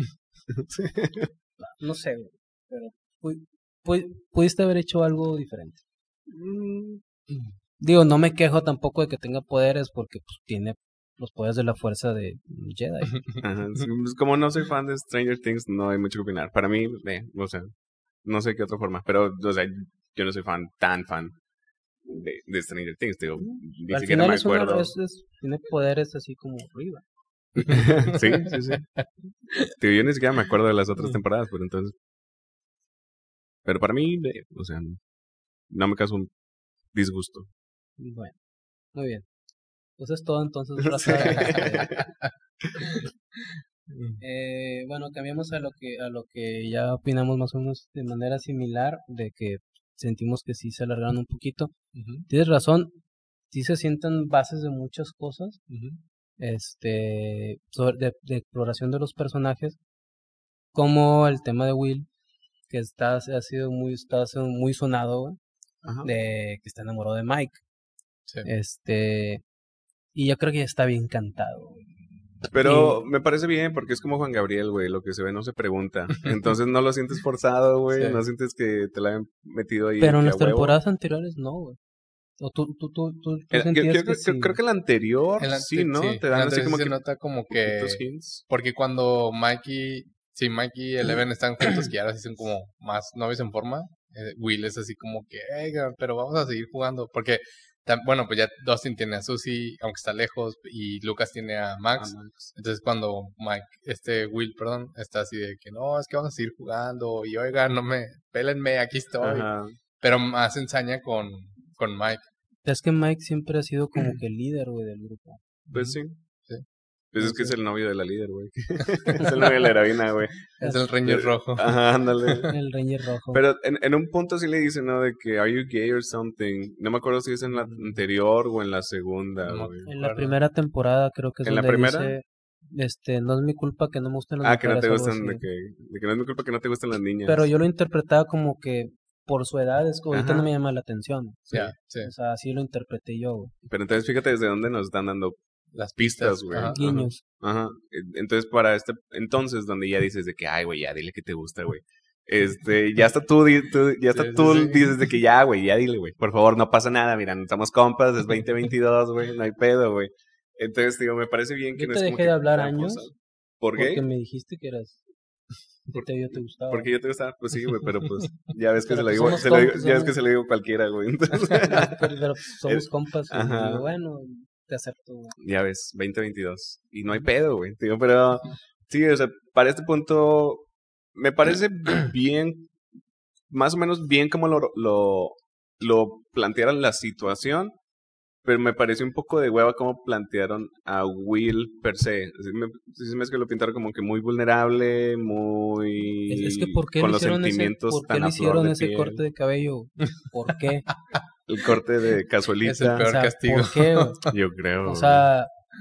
[SPEAKER 1] No sé, güey, pero pu- pu- pudiste haber hecho algo diferente. Digo, no me quejo tampoco de que tenga poderes porque pues, tiene los poderes de la fuerza de Jedi.
[SPEAKER 2] Ajá, sí, pues, como no soy fan de Stranger Things, no hay mucho que opinar. Para mí, eh, o sea, no sé qué otra forma, pero, o sea, yo no soy fan, tan fan de, de Stranger Things, digo, ni
[SPEAKER 1] Al
[SPEAKER 2] siquiera
[SPEAKER 1] final
[SPEAKER 2] me
[SPEAKER 1] es una-
[SPEAKER 2] acuerdo.
[SPEAKER 1] es- es- tiene poderes así como arriba.
[SPEAKER 2] Sí, sí, sí. Digo, yo ni siquiera me acuerdo de las otras temporadas, pero entonces. Pero para mí, eh, o sea, no me causa un disgusto.
[SPEAKER 1] Bueno, muy bien. Pues es todo entonces.
[SPEAKER 2] Sí.
[SPEAKER 1] raza. Eh, bueno, cambiamos a lo que a lo que ya opinamos más o menos de manera similar, de que sentimos que sí se alargaron un poquito.
[SPEAKER 3] Ujú,
[SPEAKER 1] Tienes razón, sí se sientan bases de muchas cosas,
[SPEAKER 3] ujú.
[SPEAKER 1] este, sobre- de, de exploración de los personajes, como el tema de Will, que está ha sido muy está siendo muy sonado, güey,
[SPEAKER 2] Ajá.
[SPEAKER 1] de que está enamorado de Mike,
[SPEAKER 3] Sí.
[SPEAKER 1] este, y yo creo que ya está bien cantado, güey.
[SPEAKER 2] Pero
[SPEAKER 1] Y-
[SPEAKER 2] me parece bien porque es como Juan Gabriel, güey, lo que se ve no se pregunta. Entonces no lo sientes forzado, güey,
[SPEAKER 3] Sí.
[SPEAKER 2] no sientes que te la han metido ahí.
[SPEAKER 1] Pero en
[SPEAKER 2] que
[SPEAKER 1] las
[SPEAKER 2] a huevo.
[SPEAKER 1] temporadas anteriores no, güey. O tú, tú, tú, tú, tú
[SPEAKER 2] Eh, yo-
[SPEAKER 1] sentías
[SPEAKER 2] yo
[SPEAKER 1] que
[SPEAKER 2] creo,
[SPEAKER 1] sí.
[SPEAKER 2] creo que la anterior,
[SPEAKER 3] En la-
[SPEAKER 2] sí, ¿no?
[SPEAKER 3] sí,
[SPEAKER 2] Te
[SPEAKER 3] en la
[SPEAKER 2] dan así
[SPEAKER 3] anterior
[SPEAKER 2] como
[SPEAKER 3] sí
[SPEAKER 2] que
[SPEAKER 3] se nota como que...
[SPEAKER 2] poquitos hints.
[SPEAKER 3] Porque cuando Mikey... Sí, Mikey y Eleven están juntos, que ahora sí son como más novios en forma. eh, Will es así como que, "Oiga, pero vamos a seguir jugando". Porque, tam- bueno, pues ya Dustin tiene a Susie, aunque está lejos, y Lucas tiene a Max.
[SPEAKER 2] Ah,
[SPEAKER 3] Entonces cuando Mike, este Will, perdón, está así de que no, es que vamos a seguir jugando. Y oiga, no me, pélenme, aquí estoy.
[SPEAKER 2] Ajá.
[SPEAKER 3] Pero más ensaña con, con Mike.
[SPEAKER 1] Es que Mike siempre ha sido como que el líder, güey, del grupo.
[SPEAKER 2] Pues sí.
[SPEAKER 3] Sí.
[SPEAKER 2] Pues es que es el novio de la líder, güey. Es el novio de la heroína, güey.
[SPEAKER 3] Es el Ranger rojo.
[SPEAKER 2] Ajá, ándale.
[SPEAKER 1] El Ranger rojo.
[SPEAKER 2] Pero en, en un punto sí le dicen, ¿no? De que, ¿are you gay or something? No me acuerdo si es en la anterior o en la segunda,
[SPEAKER 3] No.
[SPEAKER 2] güey.
[SPEAKER 1] En la
[SPEAKER 3] acuerdo.
[SPEAKER 1] primera temporada creo que es
[SPEAKER 2] ¿En la
[SPEAKER 1] donde
[SPEAKER 2] primera?
[SPEAKER 1] dice, este, no es mi culpa que no me gusten las
[SPEAKER 2] Ah, que no te
[SPEAKER 1] mujeres, algo
[SPEAKER 2] gustan, de
[SPEAKER 1] así.
[SPEAKER 2] que, de que no es mi culpa que no te gusten las niñas.
[SPEAKER 1] Pero yo lo interpretaba como que por su edad, es que ahorita
[SPEAKER 2] Ajá.
[SPEAKER 1] no me llama la atención.
[SPEAKER 3] Ya, sí.
[SPEAKER 1] O sea, así lo interpreté yo, güey.
[SPEAKER 2] Pero entonces fíjate desde dónde nos están dando
[SPEAKER 3] Las
[SPEAKER 2] pistas, güey.
[SPEAKER 3] Ajá.
[SPEAKER 1] Guiños.
[SPEAKER 2] Ajá. Entonces, para este entonces, donde ya dices de que, ay, güey, ya dile que te gusta, güey. Este, ya está tú, di- tú ya está
[SPEAKER 3] Sí, sí,
[SPEAKER 2] tú
[SPEAKER 3] sí.
[SPEAKER 2] dices de que ya, güey, ya dile, güey. Por favor, no pasa nada, mira, no estamos compas, es veinte veintidós, güey, no hay pedo, güey. Entonces, digo, me parece bien que
[SPEAKER 1] Yo
[SPEAKER 2] no
[SPEAKER 1] te
[SPEAKER 2] es como
[SPEAKER 1] dejé
[SPEAKER 2] que
[SPEAKER 1] de hablar
[SPEAKER 2] tan
[SPEAKER 1] años
[SPEAKER 2] forzado. ¿Por
[SPEAKER 1] Porque
[SPEAKER 2] qué?
[SPEAKER 1] me dijiste que eras... Que te, yo te gustaba.
[SPEAKER 2] Porque yo te gustaba, pues sí, güey, pero pues ya ves que
[SPEAKER 1] Pero
[SPEAKER 2] se lo
[SPEAKER 1] pues
[SPEAKER 2] digo,
[SPEAKER 1] somos
[SPEAKER 2] se lo digo-
[SPEAKER 1] compas,
[SPEAKER 2] ya ves
[SPEAKER 1] somos-
[SPEAKER 2] que se lo digo a cualquiera, güey. Entonces,
[SPEAKER 1] pero, pero somos
[SPEAKER 2] El-
[SPEAKER 1] compas. Y
[SPEAKER 2] ajá.
[SPEAKER 1] digo, bueno, te acepto. güey.
[SPEAKER 2] ya ves, veinte veintidós. Y no hay pedo, güey. Digo, pero sí, o sea, para este punto me parece bien, más o menos bien como lo, lo, lo plantearon la situación, pero me pareció un poco de hueva cómo plantearon a Will per se. Así me, sí me es que lo pintaron como que muy vulnerable, muy...
[SPEAKER 1] Es, es que ¿por qué
[SPEAKER 2] con
[SPEAKER 1] le
[SPEAKER 2] los
[SPEAKER 1] hicieron ese,
[SPEAKER 2] sentimientos
[SPEAKER 1] ¿por qué
[SPEAKER 2] tan
[SPEAKER 1] le
[SPEAKER 2] a flor
[SPEAKER 1] hicieron
[SPEAKER 2] de
[SPEAKER 1] ese
[SPEAKER 2] piel.
[SPEAKER 1] corte de cabello? ¿Por qué?
[SPEAKER 2] El corte de
[SPEAKER 3] Es el
[SPEAKER 2] casualita,
[SPEAKER 3] peor
[SPEAKER 1] O sea,
[SPEAKER 3] castigo.
[SPEAKER 1] ¿por qué, güey?
[SPEAKER 2] yo creo.
[SPEAKER 1] O sea,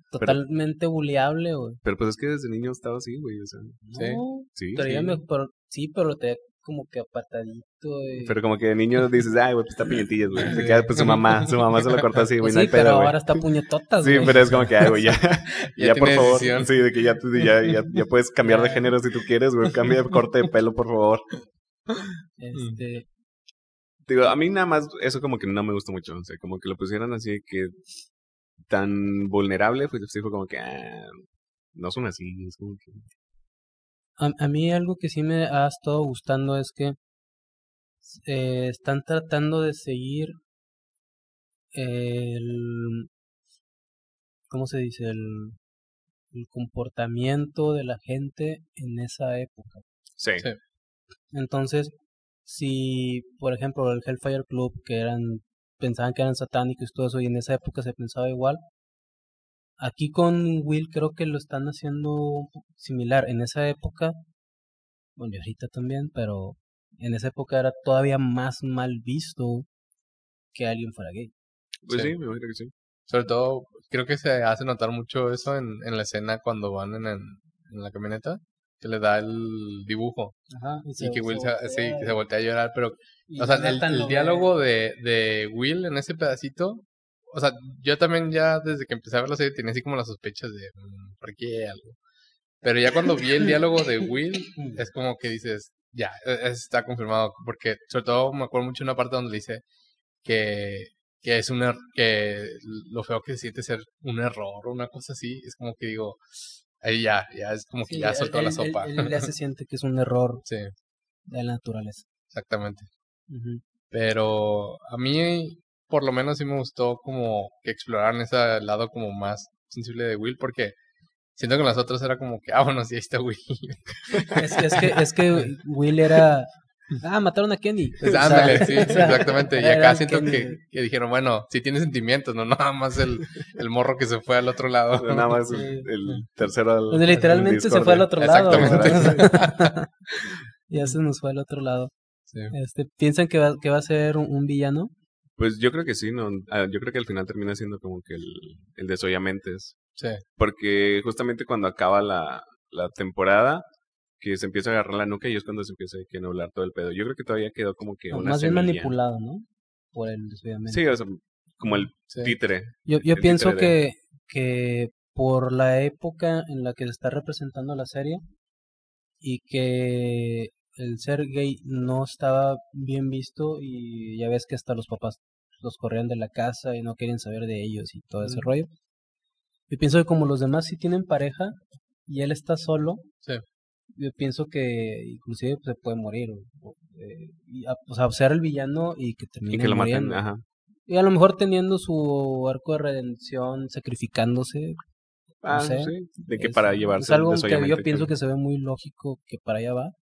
[SPEAKER 1] totalmente buleable, güey.
[SPEAKER 2] Pero pues es que desde niño estaba así, güey, o sea.
[SPEAKER 1] No,
[SPEAKER 2] Sí,
[SPEAKER 1] traía
[SPEAKER 2] sí.
[SPEAKER 1] me- pero- sí, pero te como que apartadito. Y...
[SPEAKER 2] Pero como que de niño dices, ay, güey, pues está piñetillas, güey. Se queda, pues su mamá, su mamá se lo cortó así, güey,
[SPEAKER 1] Pues
[SPEAKER 2] no hay
[SPEAKER 1] sí, pero
[SPEAKER 2] pedo, güey.
[SPEAKER 1] ahora está puñetotas,
[SPEAKER 2] Sí,
[SPEAKER 1] güey.
[SPEAKER 2] pero es como que, ay, güey, ya,
[SPEAKER 3] Ya
[SPEAKER 2] ya, por
[SPEAKER 3] tiene
[SPEAKER 2] favor.
[SPEAKER 3] decisión.
[SPEAKER 2] Sí, de que ya, tú- ya, ya, ya puedes cambiar de
[SPEAKER 1] Ya.
[SPEAKER 2] género si tú quieres, güey. Cambia de corte de pelo, por favor.
[SPEAKER 1] Este,
[SPEAKER 2] Digo, a mí nada más, eso como que no me gusta mucho. O sea, como que lo pusieran así de que tan vulnerable, pues sí fue como que, ah, no son así, es como que...
[SPEAKER 1] a, a mí algo que sí me ha estado gustando es que eh, están tratando de seguir el, ¿cómo se dice? El, el comportamiento de la gente en esa época.
[SPEAKER 2] Sí.
[SPEAKER 3] Sí.
[SPEAKER 1] Entonces, si, por ejemplo, el Hellfire Club, que eran, pensaban que eran satánicos y todo eso, y en esa época se pensaba igual, aquí con Will creo que lo están haciendo un poco similar. En esa época, bueno, y ahorita también, pero en esa época era todavía más mal visto que alguien fuera gay.
[SPEAKER 2] Pues sí,
[SPEAKER 3] Sí.
[SPEAKER 2] me imagino que sí.
[SPEAKER 3] Sobre todo, creo que se hace notar mucho eso en, en la escena cuando van en, en, en la camioneta, que le da el dibujo.
[SPEAKER 1] Ajá,
[SPEAKER 3] Y que Will se, sí, que se voltea a llorar, pero,
[SPEAKER 1] y
[SPEAKER 3] o sea, el,
[SPEAKER 1] Jonathan
[SPEAKER 3] el
[SPEAKER 1] lo ve.
[SPEAKER 3] diálogo de, de Will en ese pedacito, o sea, yo también ya desde que empecé a ver la serie tenía así como las sospechas de, mmm, ¿por qué algo? Pero ya cuando vi el diálogo de Will, es como que dices, ya, e- está confirmado, porque sobre todo me acuerdo mucho de una parte donde dice que, que es un er- que lo feo que se siente ser un error o una cosa así, es como que digo, ahí ya, ya es como que
[SPEAKER 1] Sí,
[SPEAKER 3] ya
[SPEAKER 1] él-
[SPEAKER 3] soltó
[SPEAKER 1] él-
[SPEAKER 3] la
[SPEAKER 1] él-
[SPEAKER 3] sopa.
[SPEAKER 1] Él, ya se siente que es un error
[SPEAKER 3] Sí,
[SPEAKER 1] de la naturaleza.
[SPEAKER 3] exactamente.
[SPEAKER 1] Ujú.
[SPEAKER 3] Pero a mí, por lo menos, sí me gustó como que exploraran ese lado como más sensible de Will, porque siento que en las otras era como que, ah, bueno, sí, ahí está Will.
[SPEAKER 1] Es, es que, es que Will era... Ah, mataron a Kenny.
[SPEAKER 3] Pues,
[SPEAKER 1] O sea,
[SPEAKER 3] ándale, sí,
[SPEAKER 1] o sea,
[SPEAKER 3] exactamente. Y
[SPEAKER 1] era
[SPEAKER 3] acá
[SPEAKER 1] el
[SPEAKER 3] siento
[SPEAKER 1] Kenny,
[SPEAKER 3] que,
[SPEAKER 1] güey.
[SPEAKER 3] que dijeron, bueno, sí tiene sentimientos, no nada más el, el morro que se fue al otro lado.
[SPEAKER 2] Nada más
[SPEAKER 1] Sí.
[SPEAKER 2] el, el tercero al,
[SPEAKER 1] Donde literalmente
[SPEAKER 2] al
[SPEAKER 1] se fue al otro lado. güey.
[SPEAKER 3] Exactamente.
[SPEAKER 1] Entonces, ya se nos fue al otro lado.
[SPEAKER 3] Sí.
[SPEAKER 1] Este, ¿piensan que va, que va a ser un, un villano?
[SPEAKER 2] Pues yo creo que sí, ¿no? Ah, yo creo que al final termina siendo como que el, el de Soyamentes.
[SPEAKER 3] Sí.
[SPEAKER 2] Porque justamente cuando acaba la, la temporada, que se empieza a agarrar la nuca y es cuando se empieza a que nublar todo el pedo. Yo creo que todavía quedó como que
[SPEAKER 1] No,
[SPEAKER 2] una
[SPEAKER 1] más bien
[SPEAKER 2] semilla.
[SPEAKER 1] manipulado, ¿no? Por el desviamiento.
[SPEAKER 2] Sí, o sea, como el
[SPEAKER 3] Sí.
[SPEAKER 2] títere.
[SPEAKER 1] Yo, yo
[SPEAKER 2] el
[SPEAKER 1] pienso
[SPEAKER 2] títere de-
[SPEAKER 1] que, que por la época en la que se está representando la serie y que el ser gay no estaba bien visto y ya ves que hasta los papás los corrían de la casa y no querían saber de ellos y todo ese
[SPEAKER 3] Mm.
[SPEAKER 1] rollo. Yo pienso que como los demás sí tienen pareja y él está solo,
[SPEAKER 3] Sí.
[SPEAKER 1] yo pienso que inclusive se puede morir. O, eh, y a- o sea, ser el villano y que termine
[SPEAKER 2] Y que lo maten,
[SPEAKER 1] muriendo.
[SPEAKER 2] ajá.
[SPEAKER 1] Y a lo mejor teniendo su arco de redención, sacrificándose,
[SPEAKER 2] Ah,
[SPEAKER 1] no sé.
[SPEAKER 2] sí. De que
[SPEAKER 1] Es-
[SPEAKER 2] para
[SPEAKER 1] es
[SPEAKER 2] llevarse
[SPEAKER 1] algo
[SPEAKER 2] el
[SPEAKER 1] que yo
[SPEAKER 2] desollamiento y
[SPEAKER 1] pienso
[SPEAKER 2] todo.
[SPEAKER 1] que se ve muy lógico que para allá va.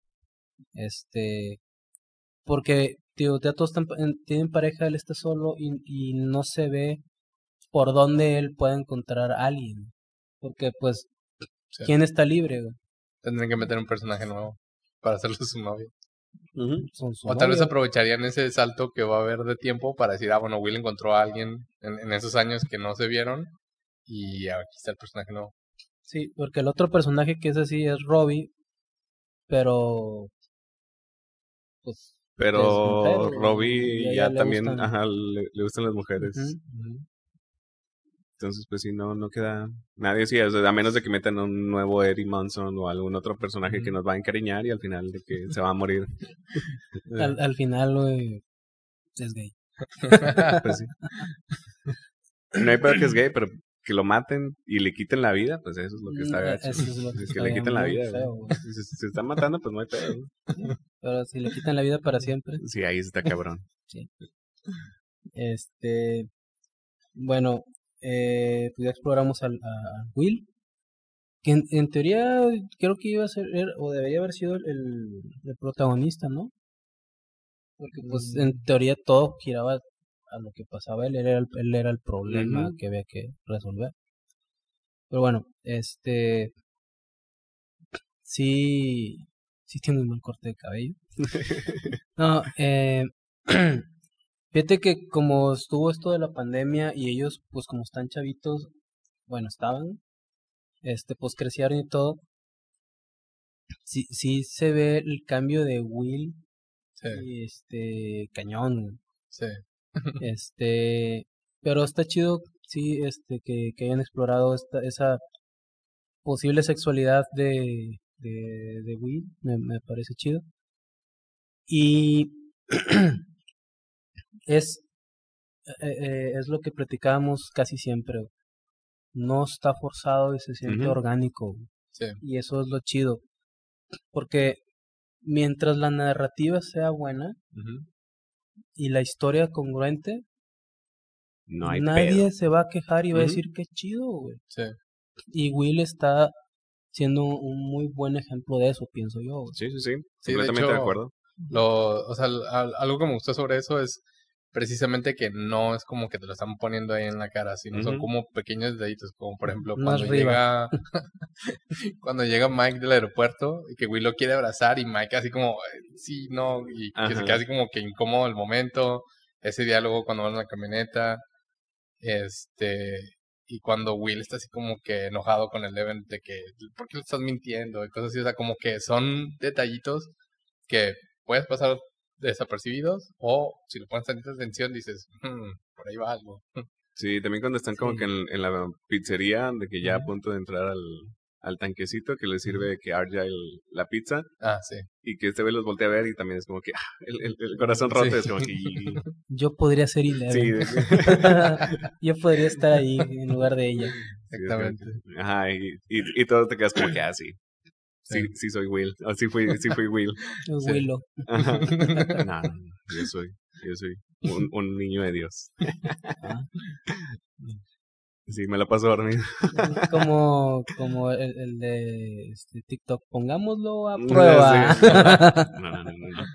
[SPEAKER 1] Este, porque, tío, ya todos están, en- tienen pareja, él está solo y, y no se ve por dónde él puede encontrar a alguien. Porque, pues,
[SPEAKER 3] Sí.
[SPEAKER 1] ¿quién está libre? güey?
[SPEAKER 3] Tendrían que meter un personaje nuevo para hacerlo su novio.
[SPEAKER 2] Ujú.
[SPEAKER 1] Son su
[SPEAKER 3] O tal vez
[SPEAKER 1] novio.
[SPEAKER 3] aprovecharían ese salto que va a haber de tiempo para decir, ah, bueno, Will encontró a alguien en, en esos años que no se vieron y aquí está el personaje nuevo.
[SPEAKER 1] Sí, porque el otro personaje que es así es Robbie, pero pues
[SPEAKER 2] Pero
[SPEAKER 1] es mujer, güey, y a
[SPEAKER 2] Robbie
[SPEAKER 1] ella
[SPEAKER 2] ya
[SPEAKER 1] le
[SPEAKER 2] también,
[SPEAKER 1] gustan.
[SPEAKER 2] ajá, le, le gustan las mujeres.
[SPEAKER 1] Ujú.
[SPEAKER 2] Entonces, pues sí, no, no queda nadie así, o sea, a menos de que metan un nuevo Eddie Munson o algún otro personaje que
[SPEAKER 3] Ujú.
[SPEAKER 2] nos va a encariñar y al final de que se va a morir.
[SPEAKER 1] Al, al final, güey, es gay.
[SPEAKER 2] Pues sí. No hay peor que es gay, pero que lo maten y le quiten la vida, pues eso es lo que está
[SPEAKER 1] Mm,
[SPEAKER 2] gacho.
[SPEAKER 1] eso es lo que
[SPEAKER 2] Es que
[SPEAKER 1] está
[SPEAKER 2] le quiten la
[SPEAKER 1] muy
[SPEAKER 2] vida,
[SPEAKER 1] feo,
[SPEAKER 2] güey.
[SPEAKER 1] güey.
[SPEAKER 2] Si se, si se están matando, pues no hay pedo. güey.
[SPEAKER 1] Pero si le quitan la vida para siempre.
[SPEAKER 2] Sí, ahí está cabrón.
[SPEAKER 1] Este, bueno, eh, pues ya exploramos al, a a Will, que en, en teoría creo que iba a ser, er- o debería haber sido el, el, el protagonista, ¿no? Porque pues en teoría todo giraba a lo que pasaba él, él era el, él era el problema
[SPEAKER 2] Ujú.
[SPEAKER 1] que había que resolver. Pero bueno, este, sí, sí tiene un mal corte de cabello. No, eh, fíjate que como estuvo esto de la pandemia y ellos, pues como están chavitos, bueno, estaban, este, pues crecieron y todo. Sí, sí se ve el cambio de Will,
[SPEAKER 3] Sí,
[SPEAKER 1] y este, cañón, güey.
[SPEAKER 3] sí.
[SPEAKER 1] Este, pero está chido, sí, este, que, que hayan explorado esta, esa posible sexualidad de, de, de Will, me, me parece chido. Y es, eh, eh, es lo que platicábamos casi siempre, güey. No está forzado y se siente
[SPEAKER 2] Ujú.
[SPEAKER 1] orgánico, güey.
[SPEAKER 3] Sí,
[SPEAKER 1] Y eso es lo chido, porque mientras la narrativa sea buena
[SPEAKER 3] ujú,
[SPEAKER 1] y la historia congruente,
[SPEAKER 2] No hay
[SPEAKER 1] nadie
[SPEAKER 2] pedo.
[SPEAKER 1] se va a quejar y va a
[SPEAKER 2] Ujú.
[SPEAKER 1] decir qué chido, güey.
[SPEAKER 3] sí.
[SPEAKER 1] Y Will está siendo un muy buen ejemplo de eso, pienso yo, güey.
[SPEAKER 2] Sí, sí, sí.
[SPEAKER 3] Sí, de
[SPEAKER 2] Completamente de
[SPEAKER 3] hecho,
[SPEAKER 2] acuerdo.
[SPEAKER 3] lo, o sea, al- al- algo que me gustó sobre eso es precisamente que no es como que te lo están poniendo ahí en la cara, sino son
[SPEAKER 2] Ujú.
[SPEAKER 3] como pequeños detallitos, como por ejemplo
[SPEAKER 1] Más
[SPEAKER 3] cuando
[SPEAKER 1] arriba.
[SPEAKER 3] llega cuando llega Mike del aeropuerto y que Will lo quiere abrazar y Mike así como eh, sí, no, y que se
[SPEAKER 2] Ajá.
[SPEAKER 3] queda así como que incómodo el momento, ese diálogo cuando van en la camioneta, este, y cuando Will está así como que enojado con el Eleven de que ¿por qué le estás mintiendo? Y cosas así, o sea, como que son detallitos que puedes pasar desapercibidos o si le pones tantita atención dices, "Hmm, por ahí va algo".
[SPEAKER 2] Sí, también cuando están como
[SPEAKER 1] Sí.
[SPEAKER 2] que en, en la pizzería, de que ya a
[SPEAKER 1] Ujú.
[SPEAKER 2] punto de entrar al, al tanquecito que le sirve que Argyle la pizza,
[SPEAKER 3] Ah, sí.
[SPEAKER 2] y que este güey los voltea a ver y también es como que ah, el, el, el corazón
[SPEAKER 3] Sí.
[SPEAKER 2] roto, es como que y-
[SPEAKER 1] Yo podría ser
[SPEAKER 2] sí,
[SPEAKER 1] Eleven.
[SPEAKER 2] de que-
[SPEAKER 1] Yo podría estar ahí en lugar de ella.
[SPEAKER 2] sí, es como
[SPEAKER 3] Exactamente.
[SPEAKER 2] que- ajá, y, y, y todo te quedas como que ah, sí, sí,
[SPEAKER 3] Sí.
[SPEAKER 2] sí soy Will, o sí fui, sí fui Will.
[SPEAKER 3] Sí.
[SPEAKER 1] Willow.
[SPEAKER 2] Ajá. No, no, no, yo soy, yo soy un, un niño de Dios.
[SPEAKER 1] Ah.
[SPEAKER 2] Sí, me la paso dormido.
[SPEAKER 1] Es como, como el, el de este, TikTok. Pongámoslo a
[SPEAKER 2] Sí.
[SPEAKER 1] prueba.
[SPEAKER 2] No, no, no, no, no.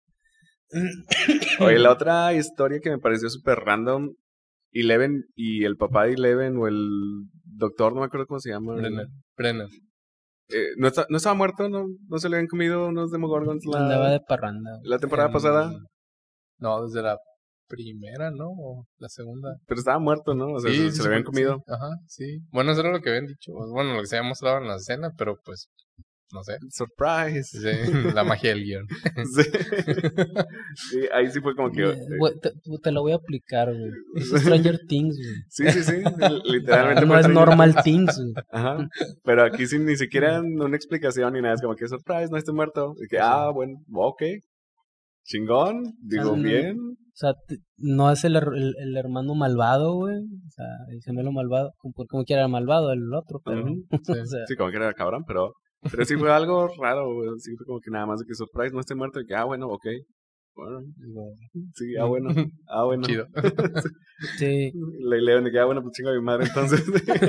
[SPEAKER 2] Oye, la otra historia que me pareció súper random, Eleven y el papá de Eleven o el doctor, no me acuerdo cómo se llama.
[SPEAKER 3] Brenner. Brenner.
[SPEAKER 2] Eh, ¿no, está- ¿No estaba muerto? ¿No, no se le habían comido unos Demogorgons
[SPEAKER 1] Andaba
[SPEAKER 2] la,
[SPEAKER 1] de parranda.
[SPEAKER 2] la temporada
[SPEAKER 3] Em,
[SPEAKER 2] pasada?
[SPEAKER 3] No, desde la primera, ¿no? O la segunda.
[SPEAKER 2] Pero estaba muerto, ¿no? O sea,
[SPEAKER 3] Sí,
[SPEAKER 2] se,
[SPEAKER 3] sí,
[SPEAKER 2] se lo habían
[SPEAKER 3] supo- sí,
[SPEAKER 2] comido.
[SPEAKER 3] ajá, sí. Bueno, eso era lo que habían dicho. Bueno, lo que se había mostrado en la escena, pero pues, no sé.
[SPEAKER 2] Surprise.
[SPEAKER 3] Sí, la magia del guión.
[SPEAKER 2] Sí. Sí, ahí sí fue como que...
[SPEAKER 1] Eh,
[SPEAKER 2] eh,
[SPEAKER 1] güey, te, te lo voy a aplicar, güey. Es Stranger Things, güey.
[SPEAKER 2] sí, sí, sí. Literalmente
[SPEAKER 1] No
[SPEAKER 2] fue
[SPEAKER 1] es
[SPEAKER 2] Stranger
[SPEAKER 1] Normal
[SPEAKER 2] Things.
[SPEAKER 1] Things, güey.
[SPEAKER 2] Ajá. Pero aquí sin ni siquiera una explicación ni nada. Es como que surprise, no estoy muerto. Y que, ah, bueno, ok. Chingón. Digo,
[SPEAKER 1] Ah, no,
[SPEAKER 2] bien.
[SPEAKER 1] O sea, te- no es el, her- el, el hermano malvado, güey. O sea, el gemelo malvado. Como, como quiera era malvado el otro, pero.
[SPEAKER 2] Ujú.
[SPEAKER 3] Sí.
[SPEAKER 1] O sea,
[SPEAKER 2] Sí, como que era cabrón, pero... Pero sí fue algo raro, güey. Sí fue como que nada más de que surprise, no estoy muerto. Y que, ah, bueno, ok. Bueno,
[SPEAKER 3] Digo,
[SPEAKER 2] sí, ah, bueno. Ah, bueno.
[SPEAKER 3] chido.
[SPEAKER 1] sí.
[SPEAKER 2] Le leo de que, ah, bueno, pues chingo a mi madre entonces.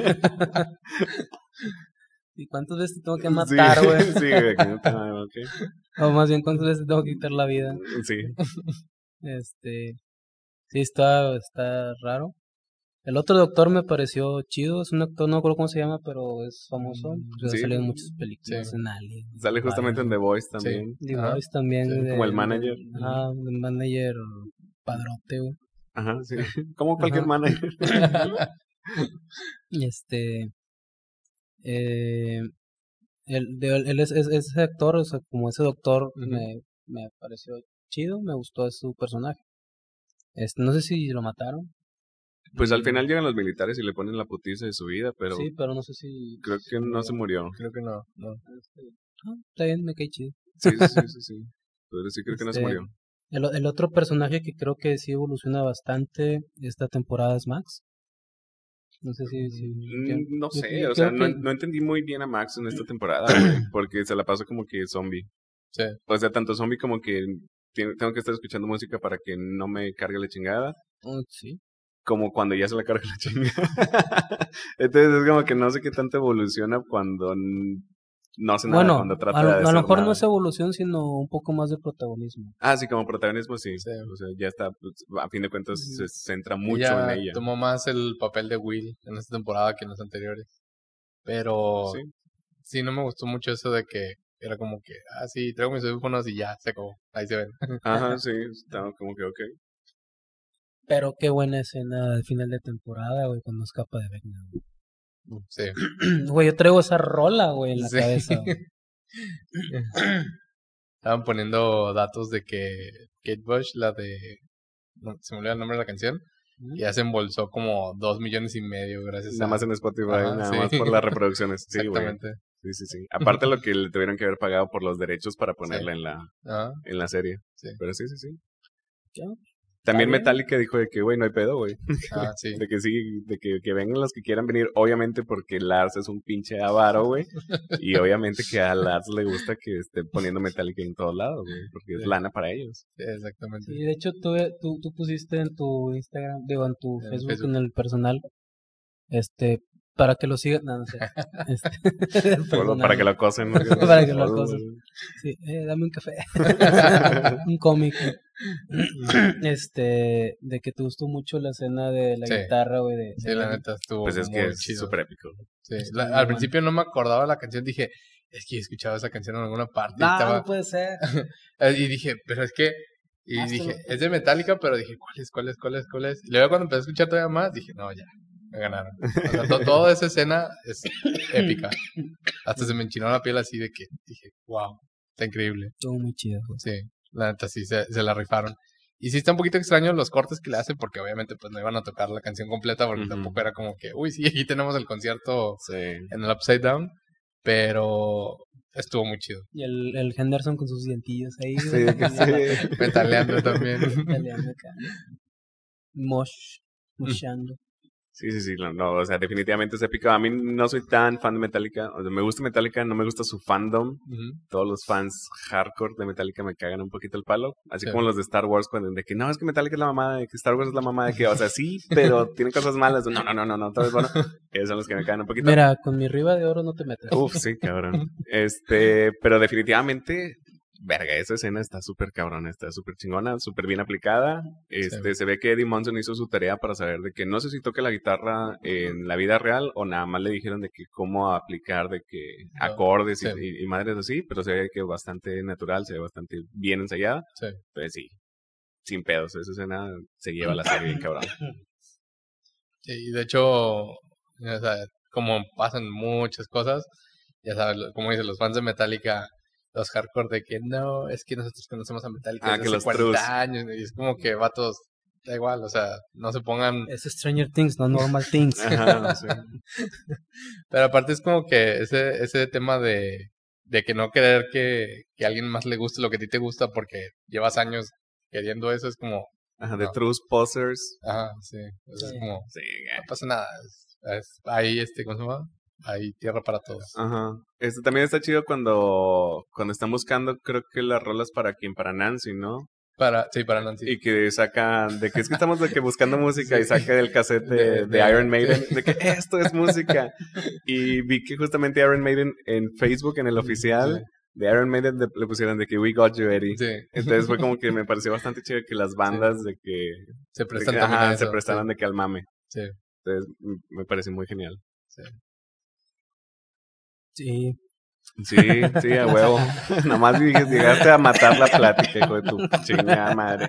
[SPEAKER 1] ¿Y cuántas veces te tengo que matar,
[SPEAKER 2] Sí,
[SPEAKER 1] güey?
[SPEAKER 2] sí, güey, que no te- ah, ok.
[SPEAKER 1] O más bien, ¿cuántas veces te tengo que quitar la vida?
[SPEAKER 2] Sí.
[SPEAKER 1] Este. Sí, está, está raro. El otro doctor me pareció chido. Es un actor, no recuerdo cómo se llama, pero es famoso. Pues
[SPEAKER 2] Sí.
[SPEAKER 1] ha salido en muchas películas,
[SPEAKER 3] Sí.
[SPEAKER 1] en Alien.
[SPEAKER 2] Sale justamente en The Voice también.
[SPEAKER 1] The
[SPEAKER 3] Ajá.
[SPEAKER 1] Voice también.
[SPEAKER 3] Sí,
[SPEAKER 1] de-
[SPEAKER 2] como el
[SPEAKER 1] de-
[SPEAKER 2] manager.
[SPEAKER 1] Ajá, el manager padrote, güey.
[SPEAKER 2] Ajá, sí. Como cualquier
[SPEAKER 1] Ajá.
[SPEAKER 2] manager.
[SPEAKER 1] Y este. Eh, el, de, él es, es- ese actor, o sea, como ese doctor,
[SPEAKER 3] Ujú.
[SPEAKER 1] me, me pareció chido, me gustó su personaje. Este, no sé si lo mataron.
[SPEAKER 2] Pues al final llegan los militares y le ponen la putiza de su vida, pero
[SPEAKER 1] Sí, pero no sé si.
[SPEAKER 2] creo que no se murió.
[SPEAKER 3] Creo que no, no.
[SPEAKER 1] Este, ah, está bien, me cae chido.
[SPEAKER 2] Sí, sí, sí, sí, sí. Pero sí creo que no se
[SPEAKER 1] Este,
[SPEAKER 2] murió.
[SPEAKER 1] El, el otro personaje que creo que sí evoluciona bastante esta temporada es Max. No sé si... si yo-
[SPEAKER 2] Mm, No
[SPEAKER 1] yo-
[SPEAKER 2] sé,
[SPEAKER 1] yo
[SPEAKER 2] o sea,
[SPEAKER 1] creo
[SPEAKER 2] no,
[SPEAKER 1] que-
[SPEAKER 2] no entendí muy bien a Max en esta temporada, güey, porque se la pasó como que zombie.
[SPEAKER 3] Sí,
[SPEAKER 2] O sea, tanto zombie como que tiene- tengo que estar escuchando música para que no me cargue la chingada,
[SPEAKER 1] Oh, sí.
[SPEAKER 2] como cuando ya se la carga la chingada. Entonces es como que no sé qué tanto evoluciona cuando n- no hace nada,
[SPEAKER 1] Bueno,
[SPEAKER 2] cuando trata
[SPEAKER 1] a, lo-
[SPEAKER 2] de
[SPEAKER 1] a lo
[SPEAKER 2] hacer
[SPEAKER 1] mejor
[SPEAKER 2] nada.
[SPEAKER 1] no es evolución, sino un poco más de protagonismo.
[SPEAKER 2] Ah, sí, como protagonismo sí.
[SPEAKER 3] Sí.
[SPEAKER 2] O sea, ya está, pues, a fin de cuentas se centra mucho
[SPEAKER 3] ella
[SPEAKER 2] en ella.
[SPEAKER 3] tomó más el papel de Will en esta temporada que en las anteriores. Pero
[SPEAKER 2] Sí.
[SPEAKER 3] sí, no me gustó mucho eso de que era como que, ah, sí, traigo mis audífonos y ya, se acabó. Ahí se ven.
[SPEAKER 2] Ajá, sí, estaba como que ok.
[SPEAKER 1] Pero qué buena escena al final de temporada, güey, cuando escapa de Vecna. güey.
[SPEAKER 3] Sí.
[SPEAKER 1] Güey, yo traigo esa rola, güey, en la
[SPEAKER 3] Sí.
[SPEAKER 1] cabeza. Güey.
[SPEAKER 3] Estaban poniendo datos de que Kate Bush, la de... no, se me olvidó el nombre de la canción. Ya se embolsó como dos millones y medio gracias
[SPEAKER 2] Nada
[SPEAKER 3] a...
[SPEAKER 2] más en Spotify,
[SPEAKER 3] Ajá,
[SPEAKER 2] nada
[SPEAKER 3] sí.
[SPEAKER 2] más por las reproducciones. Sí, güey.
[SPEAKER 3] Exactamente.
[SPEAKER 2] Sí, sí, sí. Aparte lo que le tuvieron que haber pagado por los derechos para ponerla
[SPEAKER 3] Sí.
[SPEAKER 2] en la
[SPEAKER 3] Ajá,
[SPEAKER 2] en la serie.
[SPEAKER 3] sí.
[SPEAKER 2] Pero sí, sí, sí.
[SPEAKER 1] ¿Qué?
[SPEAKER 2] También
[SPEAKER 1] bien.
[SPEAKER 2] Metallica dijo de que, güey, no hay pedo, güey.
[SPEAKER 3] Ah, sí.
[SPEAKER 2] De que sí, de que, que vengan los que quieran venir. Obviamente porque Lars es un pinche avaro, güey. Y obviamente que a Lars le gusta que esté poniendo Metallica en todos lados, güey. Porque es
[SPEAKER 3] Sí.
[SPEAKER 2] lana para ellos.
[SPEAKER 3] Sí, exactamente.
[SPEAKER 1] Sí, de hecho, tú, tú, tú pusiste en tu Instagram, digo, en tu
[SPEAKER 3] En
[SPEAKER 1] Facebook,
[SPEAKER 3] Facebook.
[SPEAKER 1] en el personal, este, para que lo sigan. No, no sé. Este, el
[SPEAKER 2] Solo
[SPEAKER 1] personal.
[SPEAKER 2] para que lo acosen, ¿no?
[SPEAKER 1] Para que lo acosen. Sí, eh, dame un café. Un cómic. Este, de que te gustó mucho la escena de la
[SPEAKER 3] Sí.
[SPEAKER 1] guitarra, güey. De,
[SPEAKER 3] Sí,
[SPEAKER 1] de
[SPEAKER 3] la
[SPEAKER 1] Lennon.
[SPEAKER 3] neta estuvo
[SPEAKER 2] Pues es
[SPEAKER 3] muy
[SPEAKER 2] que es
[SPEAKER 3] chido.
[SPEAKER 2] súper épico.
[SPEAKER 3] Sí,
[SPEAKER 1] Está
[SPEAKER 3] la-
[SPEAKER 1] muy
[SPEAKER 3] al
[SPEAKER 1] bueno.
[SPEAKER 3] principio no me acordaba de la canción, dije, es que he escuchado esa canción en alguna parte. y
[SPEAKER 1] No,
[SPEAKER 3] estaba-
[SPEAKER 1] no puede ser.
[SPEAKER 3] Eh, Y dije, pero es que. Y
[SPEAKER 1] Ah,
[SPEAKER 3] dije,
[SPEAKER 1] esto-
[SPEAKER 3] es de Metallica, pero dije, ¿cuál es, cuál es, cuál es, cuál es? Y luego cuando empecé a escuchar todavía más, dije, no, ya, me ganaron. O sea, to- toda esa escena es épica. Hasta se me enchinó la piel así de que dije, wow, está increíble.
[SPEAKER 1] Estuvo muy chido, güey.
[SPEAKER 3] Sí, la neta sí, se, se la rifaron. Y sí está un poquito extraño los cortes que le hacen, porque obviamente pues no iban a tocar la canción completa, porque
[SPEAKER 2] Ujú.
[SPEAKER 3] tampoco era como que, uy, sí, aquí tenemos el concierto
[SPEAKER 2] Sí.
[SPEAKER 3] en el Upside Down, pero estuvo muy chido.
[SPEAKER 1] Y el, el Henderson con sus dientillos ahí.
[SPEAKER 2] Sí,
[SPEAKER 1] güey,
[SPEAKER 2] que sí.
[SPEAKER 3] Metaleando también.
[SPEAKER 1] Italiano acá. Mosh. Moshando.
[SPEAKER 2] Sí, sí, sí, no, no, o sea, definitivamente es épico. A mí no soy tan fan de Metallica, o sea, me gusta Metallica, no me gusta su fandom.
[SPEAKER 3] Ujú.
[SPEAKER 2] Todos los fans hardcore de Metallica me cagan un poquito el palo, así
[SPEAKER 3] Sí.
[SPEAKER 2] como los de Star Wars, cuando de que no, es que Metallica es la mamá, de que Star Wars es la mamá, de que, o sea, sí, pero tiene cosas malas. No, no, no, no, no, todo es bueno. Esos son los que me cagan un poquito.
[SPEAKER 1] Mira, con mi riba de oro no te metes.
[SPEAKER 2] Uf, sí, cabrón. Este, pero definitivamente, verga, esa escena está súper cabrón, está súper chingona, súper bien aplicada. Este,
[SPEAKER 3] Sí.
[SPEAKER 2] se ve que Eddie Monson hizo su tarea para saber de que no sé si toque la guitarra en la vida real o nada más le dijeron de que cómo aplicar, de que
[SPEAKER 3] No,
[SPEAKER 2] acordes y-
[SPEAKER 3] sí.
[SPEAKER 2] y, y madres así, pero se ve que bastante natural, se ve bastante bien ensayada.
[SPEAKER 3] Sí.
[SPEAKER 2] Entonces sí, sin pedos, esa escena se lleva la serie bien cabrón.
[SPEAKER 3] Y de hecho, o sea, como pasan muchas cosas, ya sabes, lo- como dicen los fans de Metallica, los hardcore de que no, es que nosotros conocemos a Metallica
[SPEAKER 2] Ah,
[SPEAKER 3] desde
[SPEAKER 2] que
[SPEAKER 3] hace
[SPEAKER 2] los
[SPEAKER 3] cuarenta
[SPEAKER 2] trus.
[SPEAKER 3] años, y es como que vatos, da igual, o sea, no se pongan,
[SPEAKER 1] Es Stranger Things, no Normal Things.
[SPEAKER 2] Ajá, sí.
[SPEAKER 3] pero aparte es como que ese, ese tema de, de que no querer que, que a alguien más le guste lo que a ti te gusta porque llevas años queriendo eso, es como,
[SPEAKER 2] Ajá, de
[SPEAKER 3] No.
[SPEAKER 2] Truth Posers.
[SPEAKER 3] ajá, sí, o sea,
[SPEAKER 1] Sí.
[SPEAKER 3] es como,
[SPEAKER 2] Sí,
[SPEAKER 3] no pasa nada, es, es- ahí, este, ¿cómo se llama? Hay tierra para todos.
[SPEAKER 2] Ajá. Este también está chido cuando, cuando están buscando, creo que las rolas para quien, para Nancy, ¿no?
[SPEAKER 3] Para, sí, para Nancy.
[SPEAKER 2] Y que sacan, de que es que estamos de que buscando música
[SPEAKER 3] Sí.
[SPEAKER 2] y saca el cassette de,
[SPEAKER 3] De-
[SPEAKER 2] de
[SPEAKER 3] de-
[SPEAKER 2] Iron Maiden, de que esto es música. Y vi que justamente Iron Maiden en Facebook, en el oficial de Iron Maiden, le, le pusieron de que We Got You, Eddie.
[SPEAKER 3] Sí,
[SPEAKER 2] Entonces fue como que me pareció bastante chido que las bandas de que,
[SPEAKER 3] se
[SPEAKER 2] de
[SPEAKER 3] prestan
[SPEAKER 2] que,
[SPEAKER 3] también
[SPEAKER 2] ajá,
[SPEAKER 3] a eso.
[SPEAKER 2] se prestaran
[SPEAKER 3] sí,
[SPEAKER 2] de que al mame.
[SPEAKER 3] sí.
[SPEAKER 2] Entonces m- me pareció muy genial.
[SPEAKER 1] Sí.
[SPEAKER 2] Sí, sí, a huevo. Nomás dij- llegaste a matar la plática, hijo de tu chingada madre.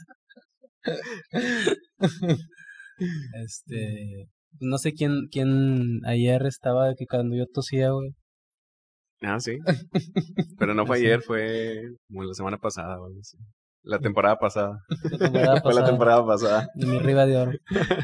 [SPEAKER 1] Este. No sé quién, quién ayer estaba de que cuando yo tosía, güey.
[SPEAKER 2] Ah, sí. Pero no fue
[SPEAKER 1] Sí.
[SPEAKER 2] ayer, fue como la semana pasada o algo así. La temporada pasada.
[SPEAKER 1] La temporada
[SPEAKER 2] Fue la
[SPEAKER 1] pasada.
[SPEAKER 2] temporada pasada.
[SPEAKER 1] De mi riba de oro.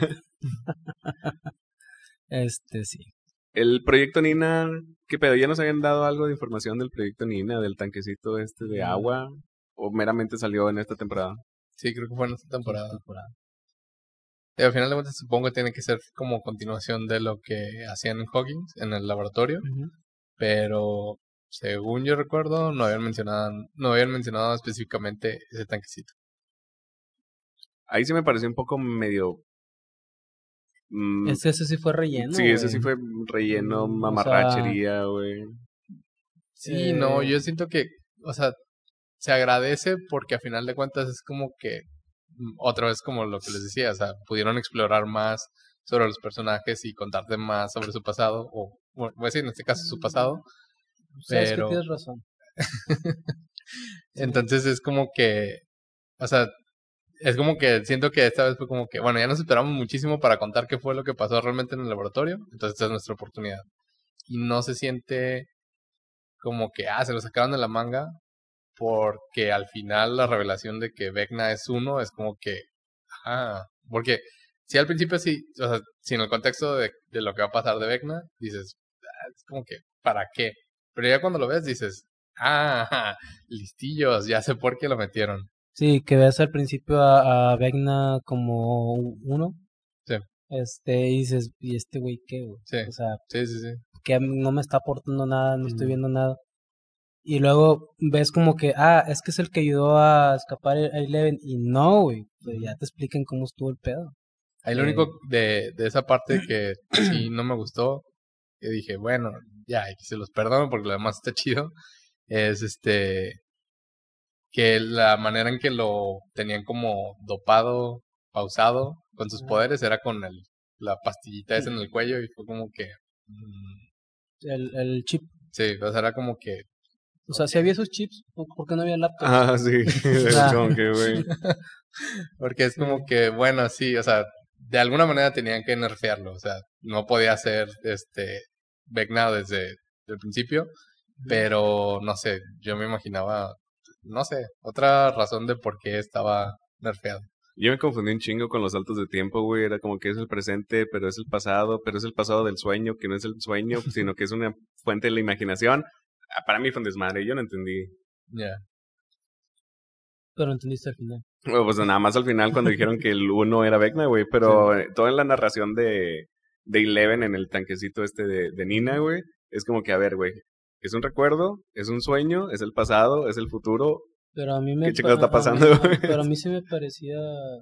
[SPEAKER 1] Este, sí.
[SPEAKER 2] El proyecto Nina, ¿qué pedo? ¿Ya nos habían dado algo de información del proyecto Nina, del tanquecito este de agua? ¿O meramente salió en esta temporada?
[SPEAKER 3] Sí, creo que fue en esta temporada.
[SPEAKER 1] Temporada.
[SPEAKER 3] Y al final de cuentas supongo que tiene que ser como continuación de lo que hacían en Hawkins, en el laboratorio.
[SPEAKER 1] Ujú.
[SPEAKER 3] Pero según yo recuerdo, no habían mencionado, no habían mencionado específicamente ese tanquecito.
[SPEAKER 2] Ahí sí me pareció un poco medio... mm,
[SPEAKER 1] Ese, ese sí fue relleno.
[SPEAKER 2] sí, ese
[SPEAKER 1] güey.
[SPEAKER 2] sí fue relleno,
[SPEAKER 1] Mm, o
[SPEAKER 2] mamarrachería, güey.
[SPEAKER 3] Sí,
[SPEAKER 1] Eh,
[SPEAKER 3] no, yo siento que, o sea, se agradece porque a final de cuentas es como que, mm, otra vez como lo que les decía, o sea, pudieron explorar más sobre los personajes y contarte más sobre su pasado, o, bueno, voy a decir en este caso su pasado.
[SPEAKER 1] Sabes que
[SPEAKER 3] pero-
[SPEAKER 1] tienes razón.
[SPEAKER 3] Entonces es como que, o sea, es como que siento que esta vez fue como que, bueno, ya nos esperamos muchísimo para contar qué fue lo que pasó realmente en el laboratorio, entonces esta es nuestra oportunidad. Y no se siente como que, ah, se lo sacaron de la manga, porque al final la revelación de que Vecna es uno es como que, ah, porque si al principio sí, o sea, si en el contexto de, de lo que va a pasar de Vecna, dices, ah, es como que, ¿para qué? Pero ya cuando lo ves dices, ah, listillos, ya sé por qué lo metieron.
[SPEAKER 1] Sí, que ves al principio a, a Vecna como uno.
[SPEAKER 3] Sí.
[SPEAKER 1] Este, y dices, ¿y este güey qué, güey?
[SPEAKER 3] Sí.
[SPEAKER 1] O sea,
[SPEAKER 3] sí, sí, sí.
[SPEAKER 1] que a mí no me está aportando nada, no
[SPEAKER 3] Mm.
[SPEAKER 1] estoy viendo nada. Y luego ves como que, ah, es que es el que ayudó a escapar a Eleven. Y no, güey, pues ya te explican cómo estuvo el pedo.
[SPEAKER 3] Ahí lo
[SPEAKER 1] Eh.
[SPEAKER 3] único de, de esa parte que sí no me gustó, que dije, bueno, ya, y se los perdono porque lo demás está chido, es este, que la manera en que lo tenían como dopado, pausado con sus
[SPEAKER 1] Ajá.
[SPEAKER 3] poderes era con el, la pastillita esa en el cuello y fue como que, mm,
[SPEAKER 1] El, el chip.
[SPEAKER 3] sí, o sea, era como que,
[SPEAKER 1] O sea, si había esos chips, ¿por por qué no había laptops?
[SPEAKER 2] Ah, sí.
[SPEAKER 1] sea,
[SPEAKER 2] Como que, güey.
[SPEAKER 3] porque es como que, bueno, sí, o sea, de alguna manera tenían que nerfearlo, o sea, no podía ser este Vecna desde el principio, pero no sé, yo me imaginaba, no sé, otra razón de por qué estaba nerfeado.
[SPEAKER 2] Yo me confundí un chingo con los saltos de tiempo, güey. Era como que es el presente, pero es el pasado, pero es el pasado del sueño, que no es el sueño, sino que es una fuente de la imaginación. Ah, para mí fue un desmadre, yo no entendí.
[SPEAKER 3] Ya.
[SPEAKER 1] Pero entendiste al final.
[SPEAKER 2] Bueno, pues nada más al final cuando dijeron que el uno era Vecna, güey. Pero
[SPEAKER 3] Sí.
[SPEAKER 2] eh, toda la narración de, de Eleven en el tanquecito este de, de Nina, güey, es como que, a ver, güey, es un recuerdo, es un sueño, es el pasado, es el futuro.
[SPEAKER 1] Pero a mí me...
[SPEAKER 2] ¿Qué chingados está
[SPEAKER 1] a- a mí-
[SPEAKER 2] pasando,
[SPEAKER 1] a-
[SPEAKER 2] güey?
[SPEAKER 1] Pero a mí sí me parecía...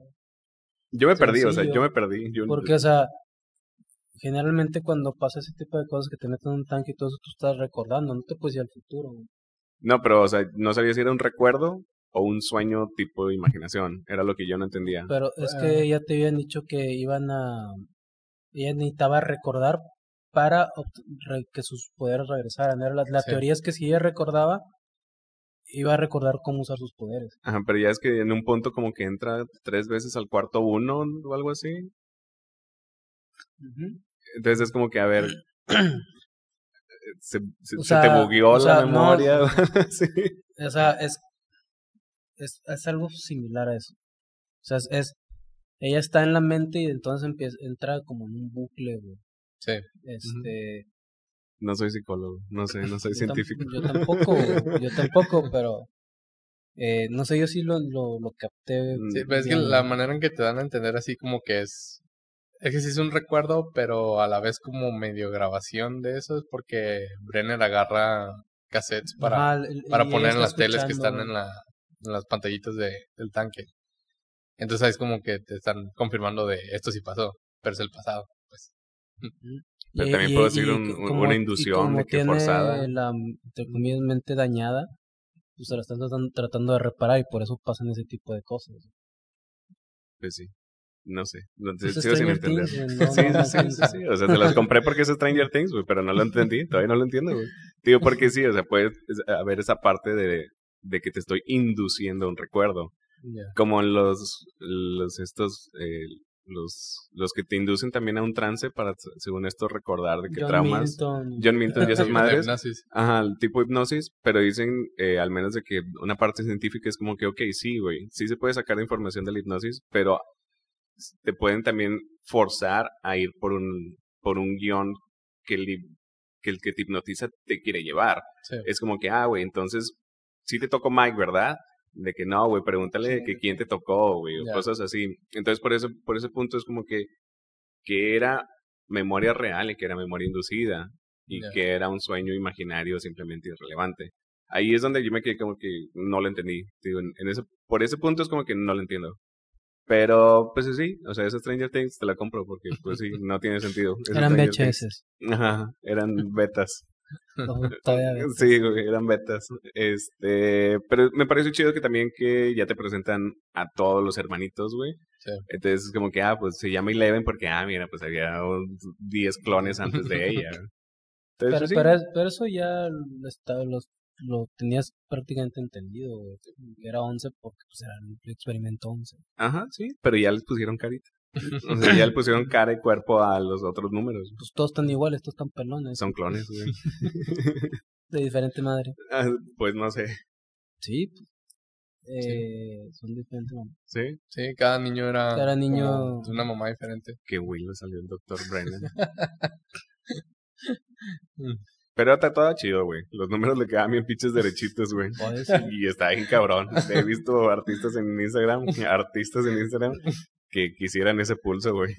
[SPEAKER 2] Yo me perdí, o sea,
[SPEAKER 1] sencillo.
[SPEAKER 2] yo me perdí. Yo,
[SPEAKER 1] Porque, o sea, generalmente cuando pasa ese tipo de cosas que te meten en un tanque y todo eso, tú estás recordando, no te puedes ir al futuro, güey.
[SPEAKER 2] No, pero, o sea, no sabía si era un recuerdo o un sueño tipo de imaginación. Era lo que yo no entendía.
[SPEAKER 1] Pero es
[SPEAKER 3] Ah.
[SPEAKER 1] que ya te habían dicho que iban a... Ella necesitaba recordar para obt- re- que sus poderes regresaran. Era la, la
[SPEAKER 3] Sí.
[SPEAKER 1] teoría es que si ella recordaba, iba a recordar cómo usar sus poderes.
[SPEAKER 2] Ajá, pero ya es que en un punto como que entra tres veces al cuarto uno o algo así. Entonces es como que, a ver, se, se,
[SPEAKER 1] O
[SPEAKER 2] se
[SPEAKER 1] sea,
[SPEAKER 2] te bugueó
[SPEAKER 1] o sea,
[SPEAKER 2] la
[SPEAKER 1] no-
[SPEAKER 2] memoria. Sí.
[SPEAKER 1] O sea, es, es, es algo similar a eso. O sea, es, es- ella está en la mente y entonces empieza, entra como en un bucle, güey.
[SPEAKER 3] Sí.
[SPEAKER 1] Este,
[SPEAKER 2] No soy psicólogo, no sé, no soy
[SPEAKER 1] yo, tam-
[SPEAKER 2] científico.
[SPEAKER 1] yo tampoco, güey, yo tampoco, pero eh, no sé, yo sí lo, lo, lo capté.
[SPEAKER 2] Mm,
[SPEAKER 3] Sí, pero es que
[SPEAKER 1] bien,
[SPEAKER 3] la
[SPEAKER 1] güey.
[SPEAKER 3] manera en que te dan a entender así como que es... Es que sí es un recuerdo, pero a la vez como medio grabación de eso, es porque Brenner agarra cassettes para,
[SPEAKER 1] Ajá, el-
[SPEAKER 3] para
[SPEAKER 1] y
[SPEAKER 3] poner
[SPEAKER 1] ella
[SPEAKER 3] en
[SPEAKER 1] está
[SPEAKER 3] las teles que están
[SPEAKER 1] escuchando,
[SPEAKER 3] en, la, en las pantallitas de, del tanque. Entonces ahí es como que te están confirmando de esto sí pasó, pero es el pasado. Pues.
[SPEAKER 2] Pero
[SPEAKER 1] Y-
[SPEAKER 2] también
[SPEAKER 1] y-
[SPEAKER 2] puedo
[SPEAKER 1] y
[SPEAKER 2] decir un-
[SPEAKER 1] co-
[SPEAKER 2] un-
[SPEAKER 1] como-
[SPEAKER 2] una
[SPEAKER 1] y
[SPEAKER 2] inducción
[SPEAKER 1] como
[SPEAKER 2] de que
[SPEAKER 1] tiene
[SPEAKER 2] forzada.
[SPEAKER 1] la, entre comillas, mente dañada, pues se la están tratando, tratando de reparar y por eso pasan ese tipo de cosas.
[SPEAKER 2] Pues sí, no sé, no,
[SPEAKER 1] Pues
[SPEAKER 2] sigo sin
[SPEAKER 1] Stranger
[SPEAKER 2] entender.
[SPEAKER 1] Things, güey, no-
[SPEAKER 2] Sí,
[SPEAKER 1] no- no
[SPEAKER 2] sí, sí, sí,
[SPEAKER 1] alcanza.
[SPEAKER 2] sí, o sea, te las compré porque es Stranger Things, güey, pero no lo entendí, todavía no lo entiendo, güey. Digo, porque sí, o sea, puede haber esa parte de, de que te estoy induciendo a un recuerdo.
[SPEAKER 1] Ya.
[SPEAKER 2] Como en los, los estos, eh, los, los que te inducen también a un trance para, según esto, recordar de qué
[SPEAKER 1] John
[SPEAKER 2] traumas.
[SPEAKER 1] Milton.
[SPEAKER 2] John Milton y esas
[SPEAKER 3] Sí,
[SPEAKER 2] madres.
[SPEAKER 3] hipnosis.
[SPEAKER 2] Ajá, el tipo de hipnosis, pero dicen, eh, al menos de que una parte científica es como que, ok, sí, güey, sí se puede sacar información de la hipnosis, pero te pueden también forzar a ir por un, por un guión que el, que el que te hipnotiza te quiere llevar.
[SPEAKER 3] Sí.
[SPEAKER 2] Es como que, ah, güey, entonces, sí te tocó Mike, ¿verdad? De que no, güey, pregúntale
[SPEAKER 1] Sí.
[SPEAKER 2] que quién te tocó, güey, o
[SPEAKER 3] Ya.
[SPEAKER 2] cosas así. Entonces, por eso, por ese punto es como que, que era memoria real y que era memoria inducida y
[SPEAKER 3] Ya.
[SPEAKER 2] que era un sueño imaginario simplemente irrelevante. Ahí es donde yo me quedé como que no lo entendí. Digo, en, en ese, por ese punto es como que no lo entiendo. Pero, pues sí, o sea, esa Stranger Things te la compro porque, pues sí, no tiene sentido. Es
[SPEAKER 1] Eran
[SPEAKER 2] Stranger
[SPEAKER 1] V H S.
[SPEAKER 2] Things. Ajá, eran betas.
[SPEAKER 1] No, todavía betas.
[SPEAKER 2] Sí, güey, eran betas. Este, pero me parece chido que también que ya te presentan a todos los hermanitos, güey.
[SPEAKER 3] Sí.
[SPEAKER 2] Entonces es como que, ah, pues se llama Eleven porque, ah, mira, pues había diez clones antes de ella. Entonces,
[SPEAKER 1] Pero,
[SPEAKER 2] pues, sí.
[SPEAKER 1] pero, es- pero eso ya está, los lo tenías prácticamente entendido, güey, que era once porque pues era el experimento once.
[SPEAKER 2] Ajá, sí, pero ya les pusieron carita. O sea, ya le pusieron cara y cuerpo a los otros números.
[SPEAKER 1] Pues todos están iguales, todos están pelones.
[SPEAKER 2] Son clones, güey.
[SPEAKER 1] De diferente madre.
[SPEAKER 2] Ah, pues no sé.
[SPEAKER 1] Sí, eh, son diferentes mamás.
[SPEAKER 2] Sí,
[SPEAKER 3] Sí, cada niño era
[SPEAKER 1] Cada niño-
[SPEAKER 3] como de una mamá diferente.
[SPEAKER 2] que Will le salió el doctor Brennan. Pero está todo chido, güey. Los números le quedaban bien pinches derechitos, güey.
[SPEAKER 1] Joder, sí.
[SPEAKER 2] Y está bien cabrón. He visto artistas en Instagram, artistas en Instagram, que quisieran ese pulso, güey.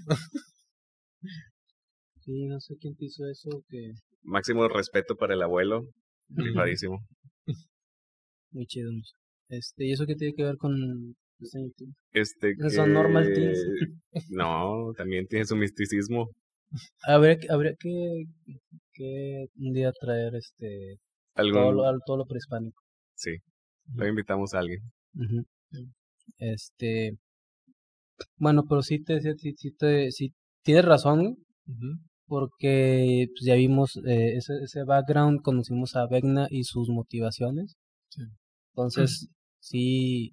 [SPEAKER 1] Sí, no sé quién te hizo eso, que
[SPEAKER 2] Máximo respeto para el abuelo. Rifadísimo.
[SPEAKER 1] muy chido. no sé. Este, ¿y eso qué tiene que ver con Stranger Things?
[SPEAKER 2] Este que...
[SPEAKER 1] Esos son normal teens.
[SPEAKER 2] No, también tiene su misticismo.
[SPEAKER 1] Habría, que- habría que, que un día traer este
[SPEAKER 2] Algún...
[SPEAKER 1] todo lo, al- todo lo prehispánico.
[SPEAKER 2] Sí, lo invitamos a alguien.
[SPEAKER 1] Ujú. Este, bueno, pero sí te decía, sí, sí te, sí tienes razón, güey,
[SPEAKER 3] Ujú.
[SPEAKER 1] porque pues, ya vimos eh, ese, ese background, conocimos a Vecna y sus motivaciones.
[SPEAKER 3] Sí.
[SPEAKER 1] Entonces, sí,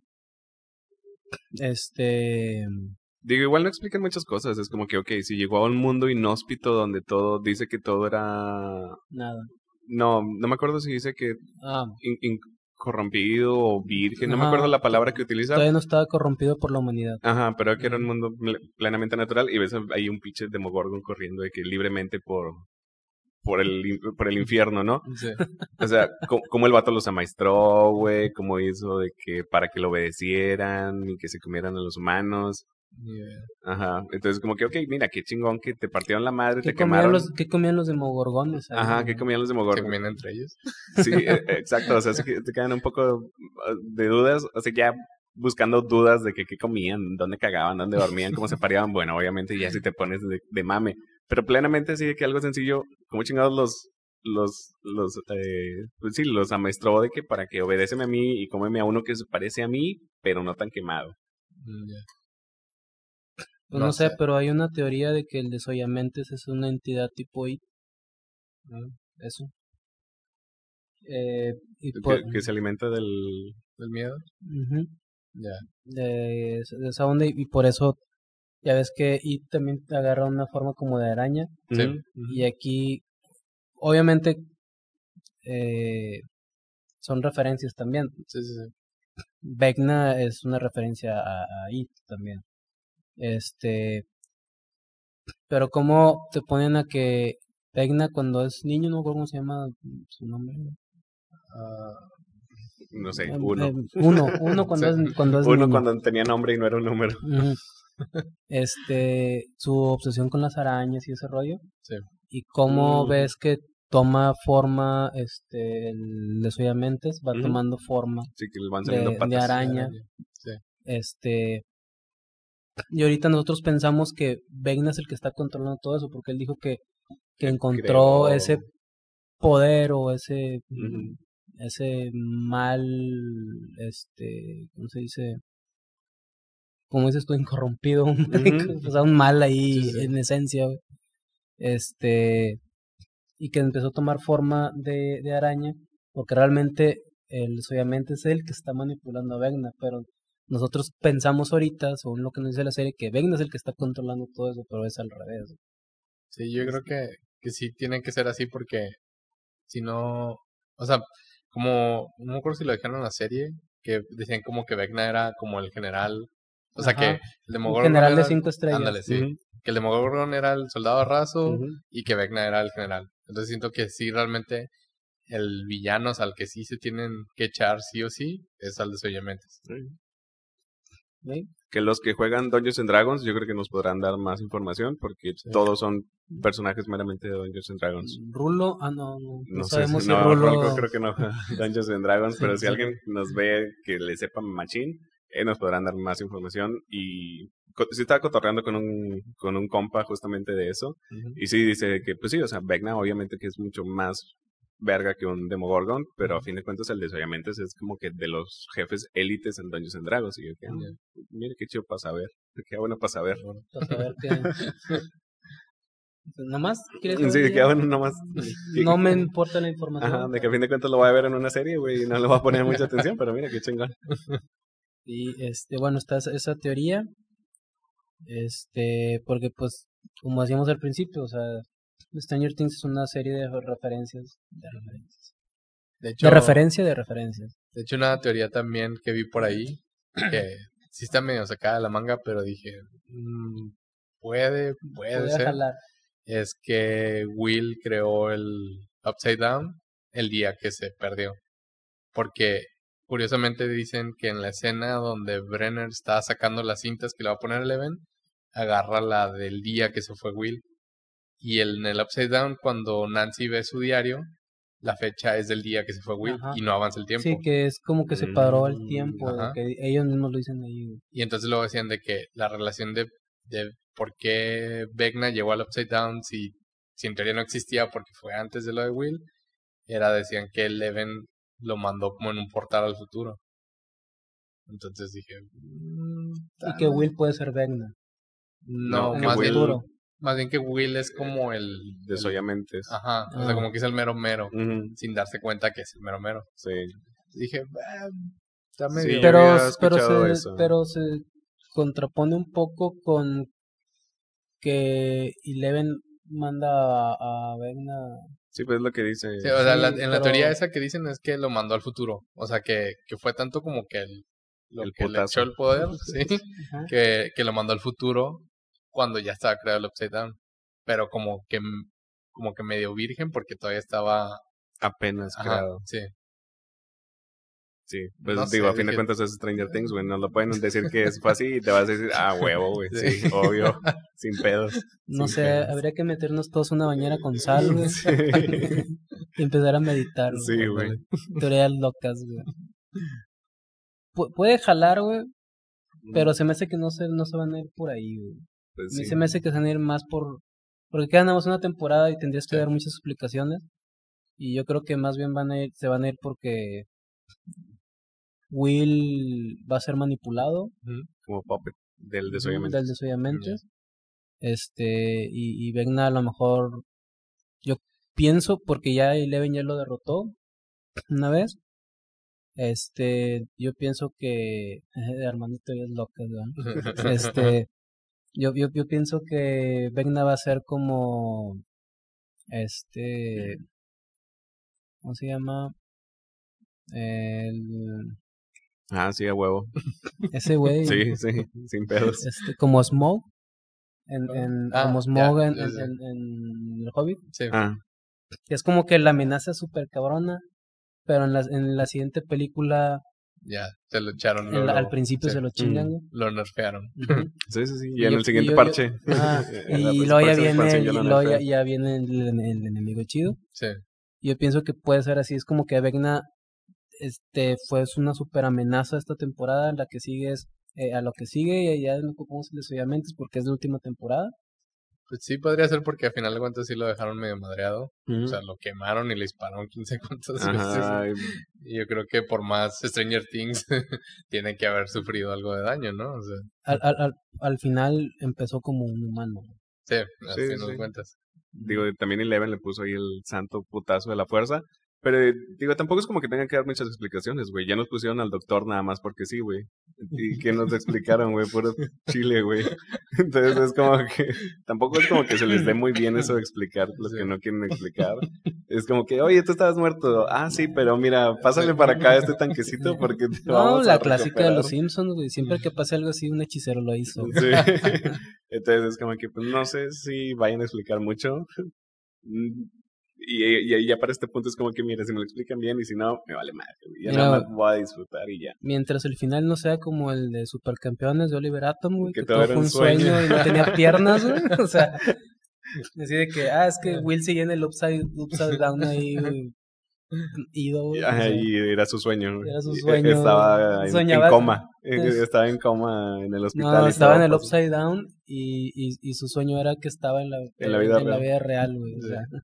[SPEAKER 1] este,
[SPEAKER 2] Digo, igual no explican muchas cosas. Es como que, ok, si llegó a un mundo inhóspito donde todo dice que todo era...
[SPEAKER 1] nada.
[SPEAKER 2] No, no me acuerdo si dice que
[SPEAKER 1] Ah,
[SPEAKER 2] in- in- corrompido o virgen. No me
[SPEAKER 1] Ajá.
[SPEAKER 2] acuerdo la palabra que utiliza.
[SPEAKER 1] todavía no estaba corrompido por la humanidad.
[SPEAKER 2] Ajá, pero que era un mundo ple- plenamente natural y ves ahí un pinche Demogorgon corriendo de que libremente por por el in- por el infierno, ¿no?
[SPEAKER 3] Sí.
[SPEAKER 2] O sea, co- como el vato los amaestró, güey, cómo hizo de que para que lo obedecieran y que se comieran a los humanos.
[SPEAKER 3] Ni idea.
[SPEAKER 2] Ajá, entonces como que, ok, mira, qué chingón que te partieron la madre,
[SPEAKER 1] ¿Qué
[SPEAKER 2] te
[SPEAKER 1] comían,
[SPEAKER 2] quemaron.
[SPEAKER 1] los, ¿Qué comían los demogorgones? ahí,
[SPEAKER 2] Ajá,
[SPEAKER 1] güey?
[SPEAKER 2] ¿qué comían los
[SPEAKER 3] Se
[SPEAKER 2] Demogorgon?
[SPEAKER 3] comían entre ellos.
[SPEAKER 2] Sí, e- exacto, o sea, se que- te quedan un poco de dudas, o sea, ya buscando dudas de que qué comían, dónde cagaban, dónde dormían, cómo se pareaban, bueno, obviamente ya si te pones de, de mame, pero plenamente sí que algo sencillo, como chingados los, los, los, eh, pues sí, los amaestró de que para que obedéceme a mí y cómeme a uno que se parece a mí, pero no tan quemado.
[SPEAKER 3] Mm, ya.
[SPEAKER 1] Pues no,
[SPEAKER 3] No
[SPEAKER 1] sé,
[SPEAKER 3] sé.
[SPEAKER 1] pero hay una teoría de que el desollamentes es una entidad tipo I. Eso. Eh, y por,
[SPEAKER 2] Que, que se alimenta del...
[SPEAKER 3] ¿Del miedo?
[SPEAKER 1] Ujú.
[SPEAKER 3] Ya.
[SPEAKER 1] de, de esa onda y, y por eso ya ves que I también agarra una forma como de araña
[SPEAKER 3] Sí.
[SPEAKER 2] Ujú.
[SPEAKER 1] y aquí obviamente eh, son referencias también.
[SPEAKER 3] Sí, sí, sí.
[SPEAKER 1] Vecna es una referencia a, a I también. Este, pero como te ponen a que Vecna cuando es niño, no me acuerdo cómo se llama su nombre.
[SPEAKER 3] Ah,
[SPEAKER 2] No sé,
[SPEAKER 1] Eh,
[SPEAKER 2] uno.
[SPEAKER 1] eh, uno, uno cuando
[SPEAKER 3] Sí.
[SPEAKER 1] es cuando es
[SPEAKER 2] Uno
[SPEAKER 1] niño.
[SPEAKER 2] cuando tenía nombre y no era un número.
[SPEAKER 1] Ujú. Este, su obsesión con las arañas y ese rollo.
[SPEAKER 3] Sí.
[SPEAKER 1] Y cómo
[SPEAKER 2] Mm.
[SPEAKER 1] ves que toma forma, este, el desollamentes va
[SPEAKER 2] Ujú.
[SPEAKER 1] tomando forma
[SPEAKER 2] Sí, que le van
[SPEAKER 1] de,
[SPEAKER 2] saliendo
[SPEAKER 1] de
[SPEAKER 2] patas.
[SPEAKER 1] araña.
[SPEAKER 3] Sí.
[SPEAKER 1] Este, y ahorita nosotros pensamos que Vecna es el que está controlando todo eso, porque él dijo que, que encontró
[SPEAKER 2] Creó-
[SPEAKER 1] ese poder o ese,
[SPEAKER 2] Ujú.
[SPEAKER 1] ese mal, este, ¿cómo se dice? Como dices tú, incorrompido, un,
[SPEAKER 2] Ujú.
[SPEAKER 1] o sea, un mal ahí
[SPEAKER 3] Sí, sí.
[SPEAKER 1] en esencia, güey. Este, y que empezó a tomar forma de, de araña, porque realmente el obviamente es él que está manipulando a Vecna, pero nosotros pensamos ahorita, según lo que nos dice la serie, que Vecna es el que está controlando todo eso, pero es al revés.
[SPEAKER 3] Sí, yo creo que, que sí tiene que ser así porque si no, o sea, como, no me acuerdo si lo dejaron en la serie, que decían como que Vecna era como el general, o sea
[SPEAKER 1] Ajá.
[SPEAKER 3] que el
[SPEAKER 1] Un
[SPEAKER 3] Demogorgon
[SPEAKER 1] general de
[SPEAKER 3] era-
[SPEAKER 1] cinco estrellas.
[SPEAKER 3] Ándale, sí,
[SPEAKER 2] Ujú.
[SPEAKER 3] que el Demogorgon era el soldado raso
[SPEAKER 2] Ujú.
[SPEAKER 3] y que Vecna era el general. Entonces siento que sí, realmente el villano, o sea, al que sí se tienen que echar sí o sí, es al desollamentes.
[SPEAKER 1] ¿Sí?
[SPEAKER 2] Que los que juegan Dungeons and Dragons, yo creo que nos podrán dar más información, porque
[SPEAKER 3] Sí.
[SPEAKER 2] todos son personajes meramente de Dungeons and Dragons.
[SPEAKER 1] Rulo, ah, no, no, no,
[SPEAKER 2] No sé,
[SPEAKER 1] sabemos
[SPEAKER 2] si-
[SPEAKER 1] si
[SPEAKER 2] no,
[SPEAKER 1] Rulo...
[SPEAKER 2] Rolco creo que no juega Dungeons and Dragons,
[SPEAKER 1] Sí,
[SPEAKER 2] pero si
[SPEAKER 1] sí.
[SPEAKER 2] alguien nos ve que le sepa machín, eh, nos podrán dar más información. Y co- sí estaba cotorreando con un, con un compa justamente de eso,
[SPEAKER 3] Ujú.
[SPEAKER 2] y sí dice que, pues sí, o sea, Vecna obviamente que es mucho más verga que un Demogorgon, pero a fin de cuentas el desollamentes es como que de los jefes élites en Dungeons and Dragons. Y yo, que, ah,
[SPEAKER 3] Ya.
[SPEAKER 2] mire qué chido para saber, qué bueno para saber.
[SPEAKER 1] Para saber que... ¿Nomás quieres
[SPEAKER 2] Sí,
[SPEAKER 1] saber
[SPEAKER 2] que
[SPEAKER 1] ya?
[SPEAKER 2] bueno, nomás.
[SPEAKER 1] No me importa la información.
[SPEAKER 2] Ajá, de que a fin de cuentas lo voy a ver en una serie, güey, y no le voy a poner mucha atención, pero mira qué chingón.
[SPEAKER 1] Y este, bueno, está esa, esa teoría. Este, porque pues, como decíamos al principio, o sea, Stranger Things es una serie de referencias. De referencias.
[SPEAKER 3] De hecho,
[SPEAKER 1] De referencia de referencias.
[SPEAKER 3] de hecho, una teoría también que vi por ahí, que sí está medio sacada de la manga, pero dije, mm, puede, puede
[SPEAKER 1] Puede
[SPEAKER 3] ser.
[SPEAKER 1] jalar.
[SPEAKER 3] Es que Will creó el Upside Down el día que se perdió. Porque curiosamente dicen que en la escena donde Brenner está sacando las cintas que le va a poner Eleven, agarra la del día que se fue Will. Y el, en el Upside Down, cuando Nancy ve su diario, la fecha es del día que se fue Will.
[SPEAKER 1] Ajá.
[SPEAKER 3] Y no avanza el tiempo.
[SPEAKER 1] Sí, que es como que se paró el
[SPEAKER 2] Mm,
[SPEAKER 1] tiempo, de
[SPEAKER 3] ajá.
[SPEAKER 1] que ellos mismos lo dicen ahí. güey.
[SPEAKER 3] Y entonces luego decían de que la relación de, de por qué Vecna llegó al Upside Down si, si en teoría no existía porque fue antes de lo de Will, era, decían que Eleven lo mandó como en un portal al futuro. Entonces dije, mm,
[SPEAKER 1] Y que Will puede ser Vecna.
[SPEAKER 3] no,
[SPEAKER 2] No,
[SPEAKER 1] que
[SPEAKER 3] más,
[SPEAKER 1] Will-
[SPEAKER 3] bien,
[SPEAKER 1] futuro.
[SPEAKER 3] más bien que Will es como el...
[SPEAKER 2] Desollamentes.
[SPEAKER 3] Ajá, o sea,
[SPEAKER 1] Ah.
[SPEAKER 3] como que es el mero mero,
[SPEAKER 2] Ujú,
[SPEAKER 3] sin darse cuenta que es el mero mero.
[SPEAKER 2] sí.
[SPEAKER 3] Dije, "Ah, está
[SPEAKER 2] Sí,
[SPEAKER 3] medio...
[SPEAKER 2] yo
[SPEAKER 1] Pero,
[SPEAKER 2] había
[SPEAKER 1] pero,
[SPEAKER 2] escuchado
[SPEAKER 1] se,
[SPEAKER 2] eso.
[SPEAKER 1] pero se contrapone un poco con que Eleven manda a, a Vecna.
[SPEAKER 2] Sí, pues es lo que dice.
[SPEAKER 3] Sí, o sea,
[SPEAKER 1] Sí,
[SPEAKER 3] la- en la
[SPEAKER 1] pero-
[SPEAKER 3] teoría esa que dicen es que lo mandó al futuro. O sea, que, que fue tanto como que el, lo
[SPEAKER 2] El
[SPEAKER 3] que le
[SPEAKER 2] putazo.
[SPEAKER 3] echó el poder, sí,
[SPEAKER 1] Ajá.
[SPEAKER 3] que, que lo mandó al futuro cuando ya estaba creado el Upside Down. Pero como que como que medio virgen porque todavía estaba...
[SPEAKER 2] Apenas
[SPEAKER 3] Ajá,
[SPEAKER 2] creado.
[SPEAKER 3] sí.
[SPEAKER 2] Sí, pues
[SPEAKER 3] No
[SPEAKER 2] digo,
[SPEAKER 3] sé,
[SPEAKER 2] a fin de
[SPEAKER 3] dije-
[SPEAKER 2] cuentas es Stranger Things, güey. No lo pueden decir que es fue así y te vas a decir, ah, huevo, güey. Sí,
[SPEAKER 3] Sí.
[SPEAKER 2] obvio. Sin pedos.
[SPEAKER 1] No
[SPEAKER 2] Sin
[SPEAKER 1] sé,
[SPEAKER 2] pedos.
[SPEAKER 1] habría que meternos todos una bañera con sal, güey.
[SPEAKER 2] Sí.
[SPEAKER 1] Y empezar a meditar,
[SPEAKER 2] Sí, güey.
[SPEAKER 1] Teorías locas, güey. Pu- puede jalar, güey, pero se me hace que no se, no se van a ir por ahí, güey.
[SPEAKER 2] Pues
[SPEAKER 1] A mí
[SPEAKER 2] sí.
[SPEAKER 1] se me hace que se van a ir más por... Porque queda nada más una temporada y tendrías que
[SPEAKER 3] Sí.
[SPEAKER 1] dar muchas explicaciones. Y yo creo que más bien van a ir, se van a ir porque Will va a ser manipulado
[SPEAKER 3] Ujú.
[SPEAKER 2] Como puppet del
[SPEAKER 1] ujú,
[SPEAKER 2] desollamiento.
[SPEAKER 1] del desollamiento. Este, y, y Vecna a lo mejor, yo pienso, porque ya Eleven ya lo derrotó una vez. Este, yo pienso que Armando teorías locas, ¿verdad? Este, yo, yo, yo pienso que Vecna va a ser como este, ¿cómo se llama? El,
[SPEAKER 2] Ah, sí, a huevo.
[SPEAKER 1] ese güey,
[SPEAKER 2] Sí, sí, sin pedos.
[SPEAKER 1] este, como Smaug, en, en,
[SPEAKER 3] Ah,
[SPEAKER 1] como Smaug
[SPEAKER 3] ya,
[SPEAKER 1] en,
[SPEAKER 3] ya
[SPEAKER 1] en,
[SPEAKER 3] sé.
[SPEAKER 1] en- en el Hobbit,
[SPEAKER 3] Sí.
[SPEAKER 2] Ah,
[SPEAKER 1] que es como que la amenaza es súper cabrona, pero en la, en la siguiente película,
[SPEAKER 3] Ya, se lo echaron.
[SPEAKER 1] en
[SPEAKER 3] luego,
[SPEAKER 1] la- al
[SPEAKER 3] luego.
[SPEAKER 1] principio
[SPEAKER 3] Sí.
[SPEAKER 1] se lo chingan,
[SPEAKER 2] Mm.
[SPEAKER 1] güey.
[SPEAKER 3] Lo nerfearon.
[SPEAKER 1] Ujú.
[SPEAKER 2] sí, sí, sí. Y,
[SPEAKER 1] Y
[SPEAKER 2] en
[SPEAKER 1] yo-
[SPEAKER 2] el siguiente
[SPEAKER 1] y yo-
[SPEAKER 2] parche.
[SPEAKER 1] yo- ah,
[SPEAKER 2] En la
[SPEAKER 1] y luego ya
[SPEAKER 2] próxima
[SPEAKER 1] viene,
[SPEAKER 2] expansión
[SPEAKER 1] el,
[SPEAKER 2] ya
[SPEAKER 1] y
[SPEAKER 2] lo
[SPEAKER 1] luego ya,
[SPEAKER 2] nerfean.
[SPEAKER 1] ya viene el, el- el enemigo chido.
[SPEAKER 3] Sí.
[SPEAKER 1] Yo pienso que puede ser así, es como que Vecna este fue una super amenaza esta temporada, la que sigue es eh, a lo que sigue y ya no cómo se les obviamente es porque es la última temporada.
[SPEAKER 3] Pues sí, podría ser porque al final de cuentas sí lo dejaron medio madreado.
[SPEAKER 2] Ujú.
[SPEAKER 3] O sea, lo quemaron y le dispararon quince cuantas
[SPEAKER 2] Ajá,
[SPEAKER 3] veces. Y yo creo que por más Stranger Things tiene que haber sufrido algo de daño, ¿no? O sea,
[SPEAKER 1] Al, al, al, al final empezó como un humano.
[SPEAKER 3] sí, al
[SPEAKER 2] Sí,
[SPEAKER 3] final de
[SPEAKER 2] sí.
[SPEAKER 3] cuentas.
[SPEAKER 2] digo, también Eleven le puso ahí el santo putazo de la fuerza. Pero, eh, digo, tampoco es como que tengan que dar muchas explicaciones, güey. Ya nos pusieron al doctor nada más porque sí, güey. Y que nos explicaron, güey, puro chile, güey. Entonces es como que, tampoco es como que se les dé muy bien eso de explicar lo
[SPEAKER 3] Sí.
[SPEAKER 2] que no quieren explicar. Es como que, oye, tú estabas muerto. Ah, sí, pero mira, pásale para acá este tanquecito porque te
[SPEAKER 1] No,
[SPEAKER 2] vamos
[SPEAKER 1] la
[SPEAKER 2] a
[SPEAKER 1] clásica de
[SPEAKER 2] recuperar.
[SPEAKER 1] los Simpsons, güey. Siempre que pase algo así, un hechicero lo hizo.
[SPEAKER 2] Sí. Entonces es como que, pues no sé si vayan a explicar mucho. Mm, Y, y, y ya para este punto es como que, mira, si me lo explican bien y si no, me vale madre. güey. Ya
[SPEAKER 1] Mira,
[SPEAKER 2] nada más voy a disfrutar y ya.
[SPEAKER 1] Mientras el final no sea como el de Supercampeones de Oliver Atom, güey,
[SPEAKER 2] Que
[SPEAKER 1] que,
[SPEAKER 2] todo
[SPEAKER 1] todo
[SPEAKER 2] era
[SPEAKER 1] fue
[SPEAKER 2] un
[SPEAKER 1] un sueño,
[SPEAKER 2] sueño.
[SPEAKER 1] y no tenía piernas, güey. O sea, así de que, ah, es que Will seguía en el upside, upside down ahí, güey, ido, güey. o
[SPEAKER 2] Ajá,
[SPEAKER 1] sea,
[SPEAKER 2] y era su sueño.
[SPEAKER 1] Era su
[SPEAKER 2] Y, eh,
[SPEAKER 1] sueño.
[SPEAKER 2] Estaba en,
[SPEAKER 1] Soñaba-
[SPEAKER 2] en coma. Eh,
[SPEAKER 1] es-
[SPEAKER 2] Estaba en coma en el hospital.
[SPEAKER 1] no,
[SPEAKER 2] y
[SPEAKER 1] estaba
[SPEAKER 2] todo
[SPEAKER 1] en el
[SPEAKER 2] pasó.
[SPEAKER 1] upside down y, y, y su sueño era que estaba en la,
[SPEAKER 2] En la vida
[SPEAKER 1] en la
[SPEAKER 2] real.
[SPEAKER 1] vida real, güey. O
[SPEAKER 3] Sí.
[SPEAKER 1] sea,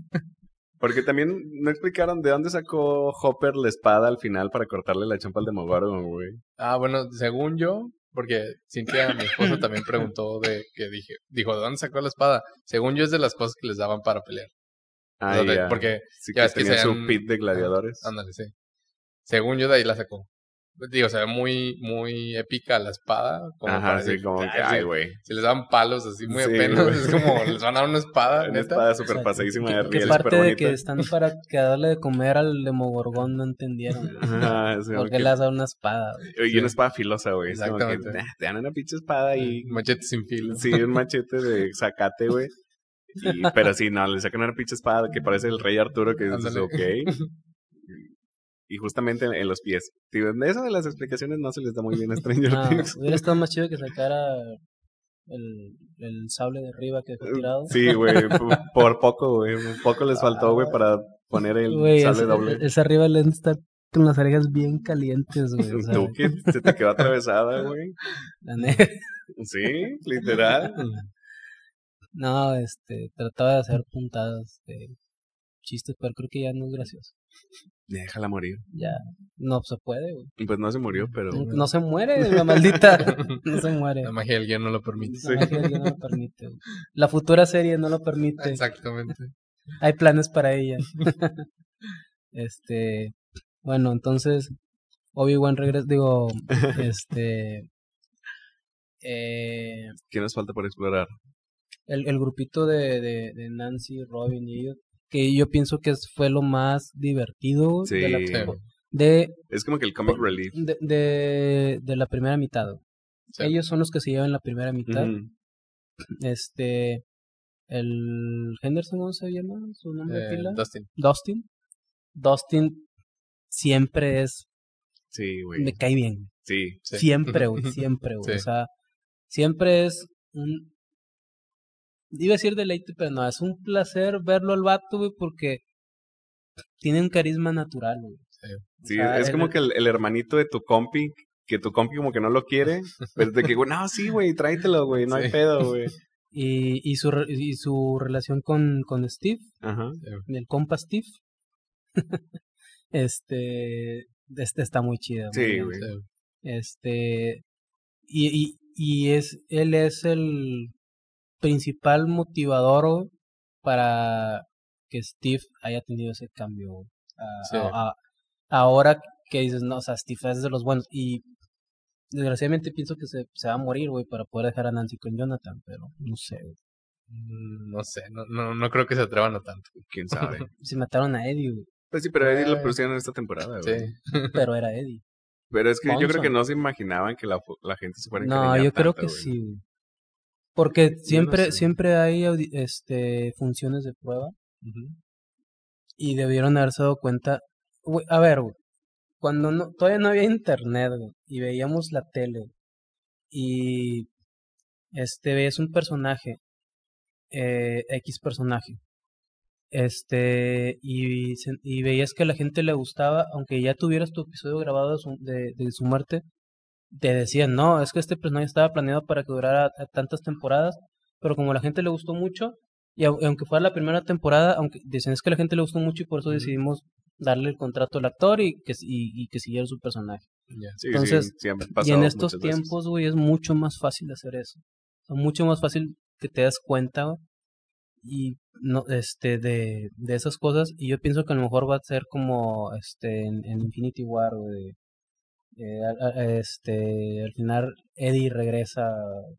[SPEAKER 2] Porque también no explicaron de dónde sacó Hopper la espada al final para cortarle la chompa al Demogorgon, güey.
[SPEAKER 3] Ah, bueno, según yo, Porque Cintia, mi esposa, también preguntó de que dije, dijo, ¿de dónde sacó la espada? Según yo es de las cosas que les daban para pelear.
[SPEAKER 2] Ah,
[SPEAKER 3] O sea, de-
[SPEAKER 2] ya.
[SPEAKER 3] porque
[SPEAKER 2] Sí
[SPEAKER 3] ya
[SPEAKER 2] que
[SPEAKER 3] ves que
[SPEAKER 2] tenía
[SPEAKER 3] se
[SPEAKER 2] su
[SPEAKER 3] han-
[SPEAKER 2] pit de gladiadores.
[SPEAKER 3] Ándale, sí. Según yo de ahí la sacó. Digo, se ve muy, muy épica la espada. Como
[SPEAKER 2] Ajá,
[SPEAKER 3] para
[SPEAKER 2] sí,
[SPEAKER 3] decir,
[SPEAKER 2] como que,
[SPEAKER 3] "Ay,
[SPEAKER 2] ay,
[SPEAKER 3] si-
[SPEAKER 2] güey.
[SPEAKER 3] si les daban palos así muy
[SPEAKER 2] Sí,
[SPEAKER 3] apenas,
[SPEAKER 2] güey.
[SPEAKER 3] es como, les van a dar una espada,
[SPEAKER 2] Una
[SPEAKER 3] neta.
[SPEAKER 2] espada
[SPEAKER 1] O
[SPEAKER 2] súper
[SPEAKER 1] sea,
[SPEAKER 2] pasadísima
[SPEAKER 1] ¿qué-
[SPEAKER 2] de
[SPEAKER 1] qué
[SPEAKER 2] riel,
[SPEAKER 1] parte
[SPEAKER 2] súper
[SPEAKER 1] de
[SPEAKER 2] bonita.
[SPEAKER 1] que están para que darle de comer al Demogorgón no entendieron?
[SPEAKER 2] Ajá, sí,
[SPEAKER 1] ¿Por qué
[SPEAKER 2] que-
[SPEAKER 1] le has dado una espada? güey?
[SPEAKER 2] Y
[SPEAKER 3] Sí.
[SPEAKER 2] una espada filosa, güey. Es como que,
[SPEAKER 3] Exactamente.
[SPEAKER 2] nah, te dan una pinche espada y...
[SPEAKER 3] Machete sin filo.
[SPEAKER 2] Sí, un machete de zacate, güey. Y, pero sí, no, le sacan una pinche espada que parece el rey Arturo, que dices,
[SPEAKER 3] Ándale.
[SPEAKER 2] ok. Y justamente en, en los pies. Digo, eso de las explicaciones no se les da muy bien a Stranger
[SPEAKER 1] No,
[SPEAKER 2] Things.
[SPEAKER 1] hubiera estado más chido que sacara el, el sable de arriba que dejó tirado.
[SPEAKER 2] Sí, güey, por, por poco, güey. Un poco les faltó, güey, para poner el
[SPEAKER 1] Güey,
[SPEAKER 2] sable
[SPEAKER 1] ese,
[SPEAKER 2] doble.
[SPEAKER 1] ese arriba le está con las orejas bien calientes, güey. O sea,
[SPEAKER 2] Tú que se te quedó atravesada, güey.
[SPEAKER 1] la neta.
[SPEAKER 2] Sí, literal.
[SPEAKER 1] No, este, trataba de hacer puntadas de chistes, pero creo que ya no es gracioso.
[SPEAKER 2] Déjala morir.
[SPEAKER 1] Ya no se puede, güey.
[SPEAKER 2] Pues no se murió, pero...
[SPEAKER 1] No, no se muere, la maldita. No se muere.
[SPEAKER 3] La magia del guión no lo permite.
[SPEAKER 2] Sí.
[SPEAKER 1] La magia del guión no lo permite, güey. La futura serie no lo permite.
[SPEAKER 3] Exactamente.
[SPEAKER 1] Hay planes para ella. Este, bueno, entonces Obi-Wan regresa, digo, este, eh,
[SPEAKER 2] ¿Qué nos falta por explorar?
[SPEAKER 1] el, el grupito de, de, de Nancy, Robin y ellos, que yo pienso que es- fue lo más divertido
[SPEAKER 2] Sí.
[SPEAKER 1] de, la,
[SPEAKER 3] Sí.
[SPEAKER 1] de,
[SPEAKER 2] Es como que el comic relief.
[SPEAKER 1] de, de, de la primera mitad. güey.
[SPEAKER 3] Sí.
[SPEAKER 1] Ellos son los que se llevan la primera mitad.
[SPEAKER 2] Ujú.
[SPEAKER 1] Este, el Henderson, ¿cómo se llama? ¿Su nombre de
[SPEAKER 3] Eh,
[SPEAKER 1] pila?
[SPEAKER 3] Dustin.
[SPEAKER 1] Dustin. Dustin siempre es,
[SPEAKER 2] Sí, güey.
[SPEAKER 1] me cae bien.
[SPEAKER 2] Sí.
[SPEAKER 3] Sí.
[SPEAKER 1] Siempre, güey, siempre, güey.
[SPEAKER 3] Sí.
[SPEAKER 1] O sea, siempre es un... Iba a decir deleite, pero no, es un placer verlo al vato, güey, porque tiene un carisma natural, güey.
[SPEAKER 2] Sí,
[SPEAKER 1] O sea,
[SPEAKER 2] es
[SPEAKER 1] el-
[SPEAKER 2] como que el, el hermanito de tu compi, que tu compi como que no lo quiere, pero de que, güey, no, sí, güey, tráetelo, güey, no hay
[SPEAKER 3] Sí.
[SPEAKER 2] pedo, güey.
[SPEAKER 1] Y, y, su, re- y su relación con, con Steve,
[SPEAKER 2] Ajá.
[SPEAKER 1] el compa Steve, este, este está muy chido.
[SPEAKER 2] Sí,
[SPEAKER 1] muy bien.
[SPEAKER 2] güey.
[SPEAKER 3] Sí.
[SPEAKER 1] Este, y, y, y es, él es el principal motivador güey, para que Steve haya tenido ese cambio. güey. A-
[SPEAKER 3] Sí.
[SPEAKER 1] a- a- ahora que dices, no, o sea, Steve es de los buenos. Y desgraciadamente pienso que se, se va a morir, güey, para poder dejar a Nancy con Jonathan, pero no sé, güey.
[SPEAKER 3] Mm, No sé, no, no, no creo que se atrevan a tanto.
[SPEAKER 2] ¿Quién sabe?
[SPEAKER 1] Se mataron a Eddie, güey,
[SPEAKER 2] Pues sí, pero a Eddie lo
[SPEAKER 3] Eh.
[SPEAKER 2] pusieron en esta temporada,
[SPEAKER 3] Sí.
[SPEAKER 2] güey.
[SPEAKER 1] pero era Eddie.
[SPEAKER 2] Pero es que yo creo que
[SPEAKER 1] Bonson.
[SPEAKER 2] no se imaginaban que la, la gente se fuera a
[SPEAKER 1] No,
[SPEAKER 2] encariñar
[SPEAKER 1] yo creo
[SPEAKER 2] tanto,
[SPEAKER 1] que
[SPEAKER 2] güey.
[SPEAKER 1] sí, güey. Porque siempre,
[SPEAKER 2] sé.
[SPEAKER 1] siempre hay audi- este funciones de prueba
[SPEAKER 3] Ujú.
[SPEAKER 1] y debieron haberse dado cuenta. Güey, a ver, güey, cuando no, todavía no había internet, güey, y veíamos la tele y este veías un personaje, eh, X personaje, este y, se- y veías que a la gente le gustaba, aunque ya tuvieras tu episodio grabado de su, de, de su muerte, te decían, no, es que este personaje estaba planeado para que durara a- tantas temporadas, pero como a la gente le gustó mucho, y au- aunque fuera la primera temporada, aunque decían es que a la gente le gustó mucho y por eso
[SPEAKER 3] Ujú.
[SPEAKER 1] decidimos darle el contrato al actor y que, y, y que siguiera su personaje.
[SPEAKER 3] Ya.
[SPEAKER 2] Sí,
[SPEAKER 1] Entonces,
[SPEAKER 2] sí, sí han
[SPEAKER 1] Y en
[SPEAKER 2] pasado
[SPEAKER 1] estos
[SPEAKER 2] muchas veces.
[SPEAKER 1] tiempos, güey, es mucho más fácil hacer eso. O sea, mucho más fácil que te das cuenta, güey, y no, este, de, de esas cosas. Y yo pienso que a lo mejor va a ser como, este, en, en Infinity War, güey. eh, a- a- este, al final Eddie regresa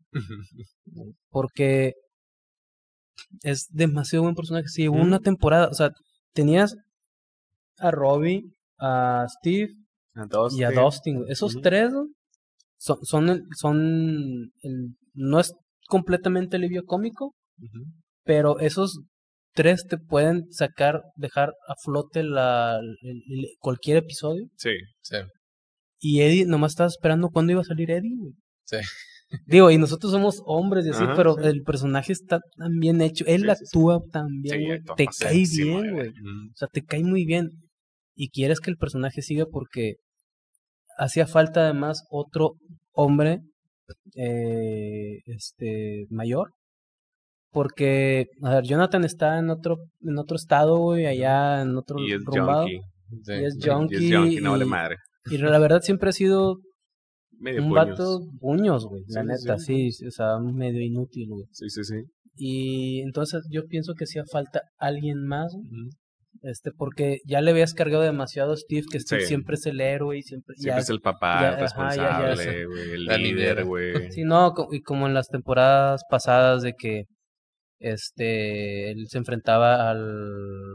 [SPEAKER 1] porque es demasiado buen personaje. Si hubo
[SPEAKER 2] Ujú.
[SPEAKER 1] una temporada, o sea, tenías a Robbie, a Steve
[SPEAKER 2] A Dustin.
[SPEAKER 1] y a Dustin. güey. Esos
[SPEAKER 2] Ujú.
[SPEAKER 1] tres güey, son, son, el- son el- no es completamente alivio cómico,
[SPEAKER 3] Ujú.
[SPEAKER 1] pero esos tres te pueden sacar, dejar a flote la, el- el- cualquier episodio.
[SPEAKER 2] Sí.
[SPEAKER 3] Sí.
[SPEAKER 1] Y Eddie nomás estaba esperando cuándo iba a salir Eddie, güey.
[SPEAKER 3] Sí.
[SPEAKER 1] Digo, y nosotros somos hombres y así,
[SPEAKER 2] Ajá,
[SPEAKER 1] pero
[SPEAKER 2] sí.
[SPEAKER 1] el personaje está tan bien hecho. Él
[SPEAKER 2] Sí, sí, sí.
[SPEAKER 1] actúa tan bien,
[SPEAKER 2] Sí,
[SPEAKER 1] güey.
[SPEAKER 2] actúa
[SPEAKER 1] Te cae
[SPEAKER 2] pasadísimo,
[SPEAKER 1] bien,
[SPEAKER 2] güey.
[SPEAKER 1] güey.
[SPEAKER 3] Mm,
[SPEAKER 1] O sea, te cae muy bien. Y quieres que el personaje siga porque hacía falta además otro hombre eh, este mayor. Porque, a ver, Jonathan está en otro, en otro estado, güey, allá en otro
[SPEAKER 2] Y es
[SPEAKER 1] rumbado.
[SPEAKER 2] junkie.
[SPEAKER 3] sí.
[SPEAKER 1] Y es
[SPEAKER 2] Y
[SPEAKER 1] junkie.
[SPEAKER 2] es junkie, no vale
[SPEAKER 1] y-
[SPEAKER 2] madre.
[SPEAKER 1] Y la verdad siempre ha sido
[SPEAKER 2] Medio
[SPEAKER 1] un
[SPEAKER 2] puños.
[SPEAKER 1] vato puños, güey, la
[SPEAKER 2] Sí,
[SPEAKER 1] neta,
[SPEAKER 2] sí.
[SPEAKER 1] sí, o sea, medio inútil, güey.
[SPEAKER 2] Sí, sí, sí.
[SPEAKER 1] Y entonces yo pienso que hacía falta alguien más, güey,
[SPEAKER 3] Ujú.
[SPEAKER 1] este, porque ya le habías cargado demasiado a Steve, que Steve
[SPEAKER 2] Sí.
[SPEAKER 1] siempre es el héroe y siempre,
[SPEAKER 2] Siempre
[SPEAKER 1] ya,
[SPEAKER 2] es el papá,
[SPEAKER 1] ya,
[SPEAKER 2] el
[SPEAKER 1] ajá, ya- ya
[SPEAKER 2] responsable, güey, el
[SPEAKER 3] La
[SPEAKER 2] líder,
[SPEAKER 3] niñera.
[SPEAKER 2] güey.
[SPEAKER 1] sí, no, co- y como en las temporadas pasadas de que, este, él se enfrentaba al,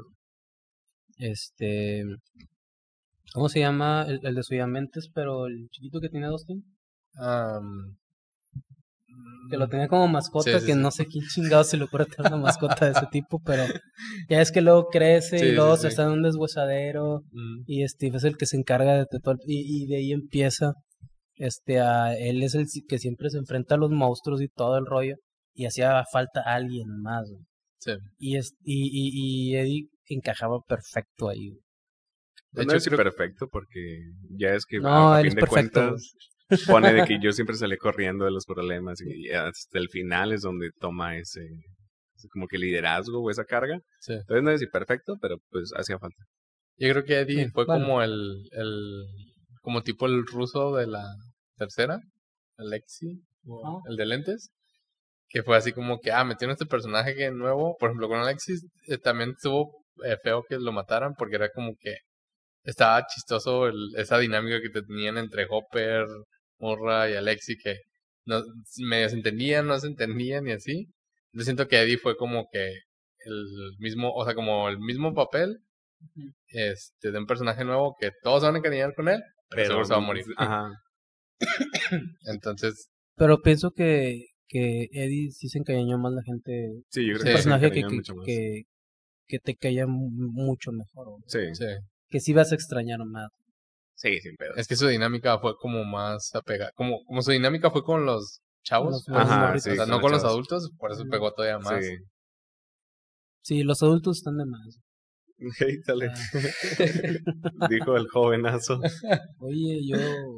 [SPEAKER 1] este, ¿cómo se llama? El, el de Suyamentes, pero el chiquito que tiene Dustin,
[SPEAKER 3] Am,
[SPEAKER 1] que lo tenía como mascota,
[SPEAKER 3] Sí, sí,
[SPEAKER 1] que
[SPEAKER 3] sí.
[SPEAKER 1] no sé quién chingado se le ocurre tener una mascota de ese tipo, pero ya es que luego crece
[SPEAKER 3] Sí,
[SPEAKER 1] y
[SPEAKER 3] sí,
[SPEAKER 1] luego
[SPEAKER 3] sí.
[SPEAKER 1] se está en un deshuesadero
[SPEAKER 3] mm,
[SPEAKER 1] y Steve es el que se encarga de todo el- y, y de ahí empieza, este, a, él es el si- que siempre se enfrenta a los monstruos y todo el rollo y hacía falta alguien más, güey.
[SPEAKER 3] sí.
[SPEAKER 1] Y, es, y, y, y Eddie encajaba perfecto ahí, güey.
[SPEAKER 3] De
[SPEAKER 2] Pues no
[SPEAKER 3] hecho,
[SPEAKER 2] es
[SPEAKER 3] creo-
[SPEAKER 2] perfecto porque ya es que
[SPEAKER 1] No,
[SPEAKER 2] a, a
[SPEAKER 1] él
[SPEAKER 2] fin
[SPEAKER 1] es
[SPEAKER 2] de
[SPEAKER 1] perfecto,
[SPEAKER 2] cuentas pone de que yo siempre salí corriendo de los problemas y hasta el final es donde toma ese, ese como que liderazgo o esa carga.
[SPEAKER 3] Sí.
[SPEAKER 2] Entonces no es decir perfecto, pero pues hacía falta.
[SPEAKER 3] Yo creo que Eddie
[SPEAKER 1] Sí,
[SPEAKER 3] fue
[SPEAKER 1] bueno.
[SPEAKER 3] como el, el, como tipo el ruso de la tercera, Alexi, o
[SPEAKER 1] Ajá.
[SPEAKER 3] el de lentes, que fue así como que, ah, metieron este personaje que nuevo, por ejemplo, con Alexis, eh, también estuvo eh, feo que lo mataran, porque era como que estaba chistoso el, esa dinámica que te tenían entre Hopper, Morra y Alexi, que no, medio se entendían, no se entendían y así. Yo siento que Eddie fue como que el mismo, o sea, como el mismo papel, este, de un personaje nuevo que todos se van a encariñar con él, pero, seguro se va a morir.
[SPEAKER 2] Ajá.
[SPEAKER 3] Entonces,
[SPEAKER 1] Pero pienso que, que Eddie sí se encariñó más la gente,
[SPEAKER 2] Sí, yo creo
[SPEAKER 3] Sí.
[SPEAKER 1] un
[SPEAKER 2] que se
[SPEAKER 1] personaje que,
[SPEAKER 2] encariñan
[SPEAKER 1] que,
[SPEAKER 2] mucho más.
[SPEAKER 1] que, que te caía mu- mucho mejor, güey.
[SPEAKER 2] Sí,
[SPEAKER 3] sí,
[SPEAKER 1] Que sí vas a extrañar más.
[SPEAKER 2] sí, sin pedo.
[SPEAKER 3] es que su dinámica fue como más apegada, como, como su dinámica fue con los chavos,
[SPEAKER 1] Con los-
[SPEAKER 3] pues,
[SPEAKER 2] Ajá,
[SPEAKER 1] morritos.
[SPEAKER 2] sí,
[SPEAKER 3] o sea,
[SPEAKER 2] con
[SPEAKER 3] no
[SPEAKER 2] los
[SPEAKER 3] con los
[SPEAKER 2] chavos.
[SPEAKER 3] adultos, por eso
[SPEAKER 1] Mm.
[SPEAKER 3] pegó todavía más.
[SPEAKER 2] Sí.
[SPEAKER 1] Sí, los adultos están de más.
[SPEAKER 2] Hey, dale.
[SPEAKER 1] Ah.
[SPEAKER 2] Dijo el jovenazo.
[SPEAKER 1] Oye, yo...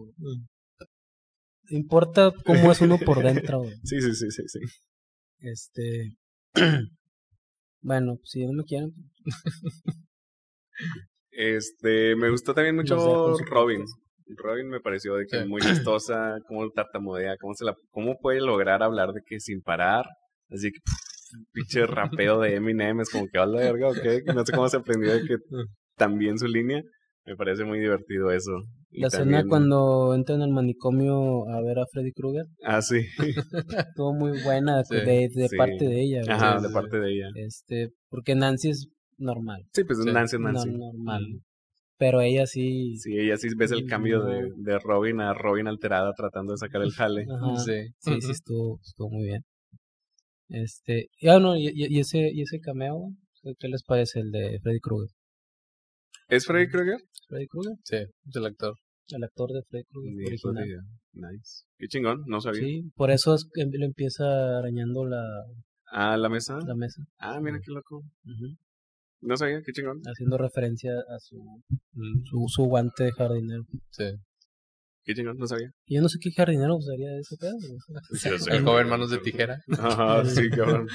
[SPEAKER 1] Importa cómo es uno por dentro, güey.
[SPEAKER 2] Sí, sí, sí, sí, sí.
[SPEAKER 1] Este... Bueno, si no me quieren...
[SPEAKER 2] Este, me gustó también mucho
[SPEAKER 1] Los dejo en su
[SPEAKER 2] Robin.
[SPEAKER 1] podcast.
[SPEAKER 2] Robin me pareció de que
[SPEAKER 3] Sí.
[SPEAKER 2] muy chistosa, cómo tartamudea, cómo se la, cómo puede lograr hablar de que sin parar, así que pff, pinche rapeo de Eminem es como que habla de verga o qué, no sé cómo se aprendió de que también su línea, me parece muy divertido eso. Y
[SPEAKER 1] La
[SPEAKER 2] también,
[SPEAKER 1] escena cuando entran al manicomio a ver a Freddy Krueger
[SPEAKER 2] ah sí,
[SPEAKER 1] estuvo muy buena
[SPEAKER 3] Sí,
[SPEAKER 1] de, de
[SPEAKER 2] sí.
[SPEAKER 1] parte de ella, güey.
[SPEAKER 2] ajá,
[SPEAKER 3] Sí,
[SPEAKER 2] de
[SPEAKER 3] sí,
[SPEAKER 2] parte de ella.
[SPEAKER 1] Este, porque Nancy es normal,
[SPEAKER 2] Sí, pues
[SPEAKER 3] Sí.
[SPEAKER 2] Nancy es
[SPEAKER 1] no
[SPEAKER 2] Nancy.
[SPEAKER 1] normal,
[SPEAKER 3] Mm.
[SPEAKER 1] pero ella sí,
[SPEAKER 2] Sí, ella sí ves el cambio de,
[SPEAKER 1] No.
[SPEAKER 2] de Robin a Robin alterada tratando de sacar el jale.
[SPEAKER 1] ajá, sí,
[SPEAKER 3] Sí.
[SPEAKER 1] sí, estuvo, estuvo muy bien. Este, y, ah, no, y, y- y ese, y ese cameo, ¿qué, qué les parece el de Freddy Krueger?
[SPEAKER 2] ¿Es Freddy Krueger?
[SPEAKER 1] Freddy Krueger,
[SPEAKER 3] Sí, es el actor.
[SPEAKER 1] el actor de Freddy Krueger
[SPEAKER 2] Ni
[SPEAKER 1] original.
[SPEAKER 2] idea. Nice. Qué chingón, no sabía.
[SPEAKER 1] Sí, por eso es que le empieza arañando la,
[SPEAKER 2] Ah, la mesa.
[SPEAKER 1] la mesa,
[SPEAKER 2] Ah, mira qué loco.
[SPEAKER 1] ujú,
[SPEAKER 2] No sabía, qué chingón.
[SPEAKER 1] haciendo referencia a su,
[SPEAKER 3] Mm,
[SPEAKER 1] su, su guante de jardinero.
[SPEAKER 3] Sí.
[SPEAKER 2] Qué chingón, no sabía.
[SPEAKER 1] Y yo no sé qué jardinero usaría de ese pedo. güey.
[SPEAKER 3] El joven manos de tijera.
[SPEAKER 2] Ajá, sí, cabrón.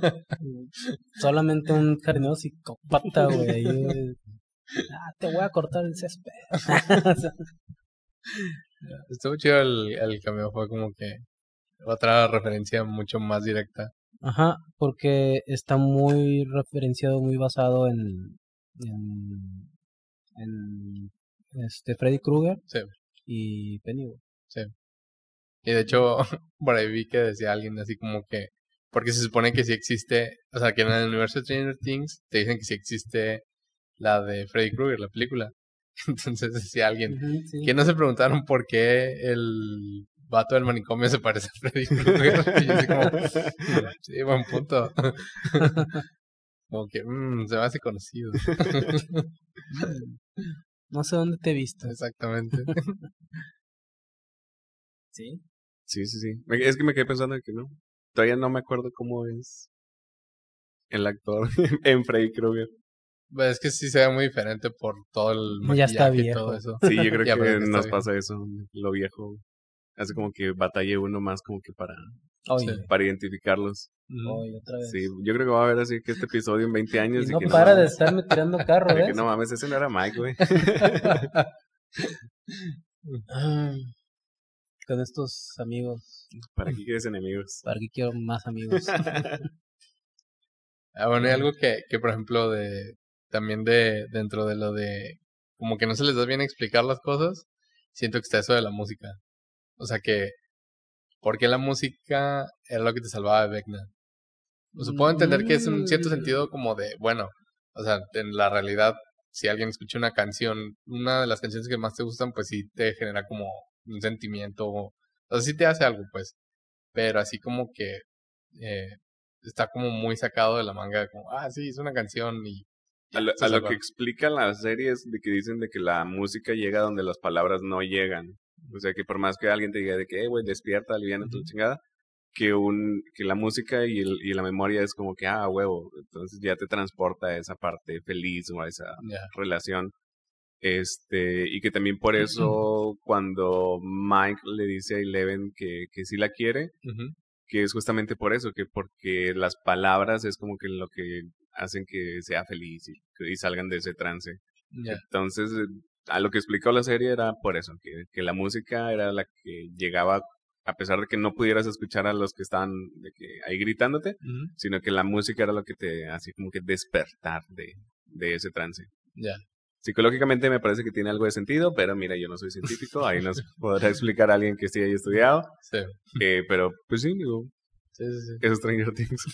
[SPEAKER 1] Solamente un jardinero psicópata, güey. ahí, güey. Ah, te voy a cortar el césped. O sea,
[SPEAKER 3] Estuvo chido el, el cameo, fue como que otra referencia mucho más directa.
[SPEAKER 1] Ajá, porque está muy referenciado, muy basado en, en, en este Freddy Krueger
[SPEAKER 3] Sí.
[SPEAKER 1] y Pennywise.
[SPEAKER 3] Y de hecho, por ahí vi que decía alguien así como que, porque se supone que sí existe, o sea, que en el universo de Stranger Things te dicen que sí existe la de Freddy Krueger, la película. Entonces decía alguien,
[SPEAKER 1] Ujú, sí.
[SPEAKER 3] que no se preguntaron por qué el vato del manicomio se parece a Freddy Krueger. Y yo así como, sí, buen punto. Como que, mmm, se me hace conocido.
[SPEAKER 1] No sé dónde te he visto.
[SPEAKER 3] Exactamente.
[SPEAKER 1] Sí.
[SPEAKER 2] Sí, sí, sí. Me- Es que me quedé pensando de que no. Todavía no me acuerdo cómo es el actor en Freddy Krueger.
[SPEAKER 3] Pues es que sí se ve muy diferente por todo el
[SPEAKER 1] Ya está
[SPEAKER 3] maquillaje y
[SPEAKER 1] viejo.
[SPEAKER 3] todo eso.
[SPEAKER 2] Sí, yo creo
[SPEAKER 3] Ya, pero
[SPEAKER 2] que
[SPEAKER 3] que está
[SPEAKER 2] nos
[SPEAKER 3] viejo.
[SPEAKER 2] pasa eso, lo viejo. Hace como que batalle uno más como que para,
[SPEAKER 1] Oye,
[SPEAKER 3] Sí.
[SPEAKER 2] para identificarlos.
[SPEAKER 3] Mm.
[SPEAKER 1] oye, otra vez.
[SPEAKER 2] Sí, yo creo que va a haber así que este episodio en veinte años.
[SPEAKER 1] Y
[SPEAKER 2] y
[SPEAKER 1] no
[SPEAKER 2] que
[SPEAKER 1] para de
[SPEAKER 2] mames,
[SPEAKER 1] estarme tirando carro,
[SPEAKER 2] de que
[SPEAKER 1] ¿ves?
[SPEAKER 2] no mames, ese no era Mike, güey.
[SPEAKER 1] Ah, con estos amigos.
[SPEAKER 2] ¿Para qué quieres enemigos?
[SPEAKER 1] ¿Para qué quiero más amigos?
[SPEAKER 3] Ah, bueno, hay algo que, que por ejemplo, de también de dentro de lo de como que no se les da bien explicar las cosas, siento que está eso de la música. O sea que, ¿por qué la música era lo que te salvaba de Vecna? O sea, puedo entender que es un cierto sentido como de, bueno, o sea, en la realidad, si alguien escucha una canción, una de las canciones que más te gustan, pues sí te genera como un sentimiento, o sea, sí te hace algo, pues, pero así como que eh, está como muy sacado de la manga, como, ah, sí, es una canción y
[SPEAKER 2] A
[SPEAKER 3] ya,
[SPEAKER 2] lo,
[SPEAKER 3] se
[SPEAKER 2] a lo
[SPEAKER 3] salva.
[SPEAKER 2] que explica la serie es de que dicen de que la música llega donde las palabras no llegan. O sea, que por más que alguien te diga de que, eh, güey, despierta, aliviana tu
[SPEAKER 3] Ujú.
[SPEAKER 2] chingada, que un que la música y, el, y la memoria es como que, ah, huevo, entonces ya te transporta a esa parte feliz o a esa
[SPEAKER 3] Ya.
[SPEAKER 2] relación. Este, y que también por eso cuando Mike le dice a Eleven que, que sí la quiere,
[SPEAKER 3] Ujú.
[SPEAKER 2] que es justamente por eso, que porque las palabras es como que lo que hacen que sea feliz y, y salgan de ese trance.
[SPEAKER 3] Ya.
[SPEAKER 2] Entonces, eh, a lo que explicó la serie era por eso, que, que la música era la que llegaba, a pesar de que no pudieras escuchar a los que estaban de que ahí gritándote,
[SPEAKER 3] Ujú.
[SPEAKER 2] sino que la música era lo que te hacía como que despertar de, de ese trance.
[SPEAKER 3] Ya.
[SPEAKER 2] Psicológicamente me parece que tiene algo de sentido, pero mira, yo no soy científico, ahí nos podrá explicar a alguien que sí haya estudiado,
[SPEAKER 3] Sí.
[SPEAKER 2] eh, pero pues sí, digo,
[SPEAKER 3] Sí, sí, sí.
[SPEAKER 2] es Stranger Things.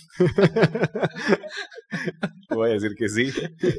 [SPEAKER 2] Voy a decir que sí.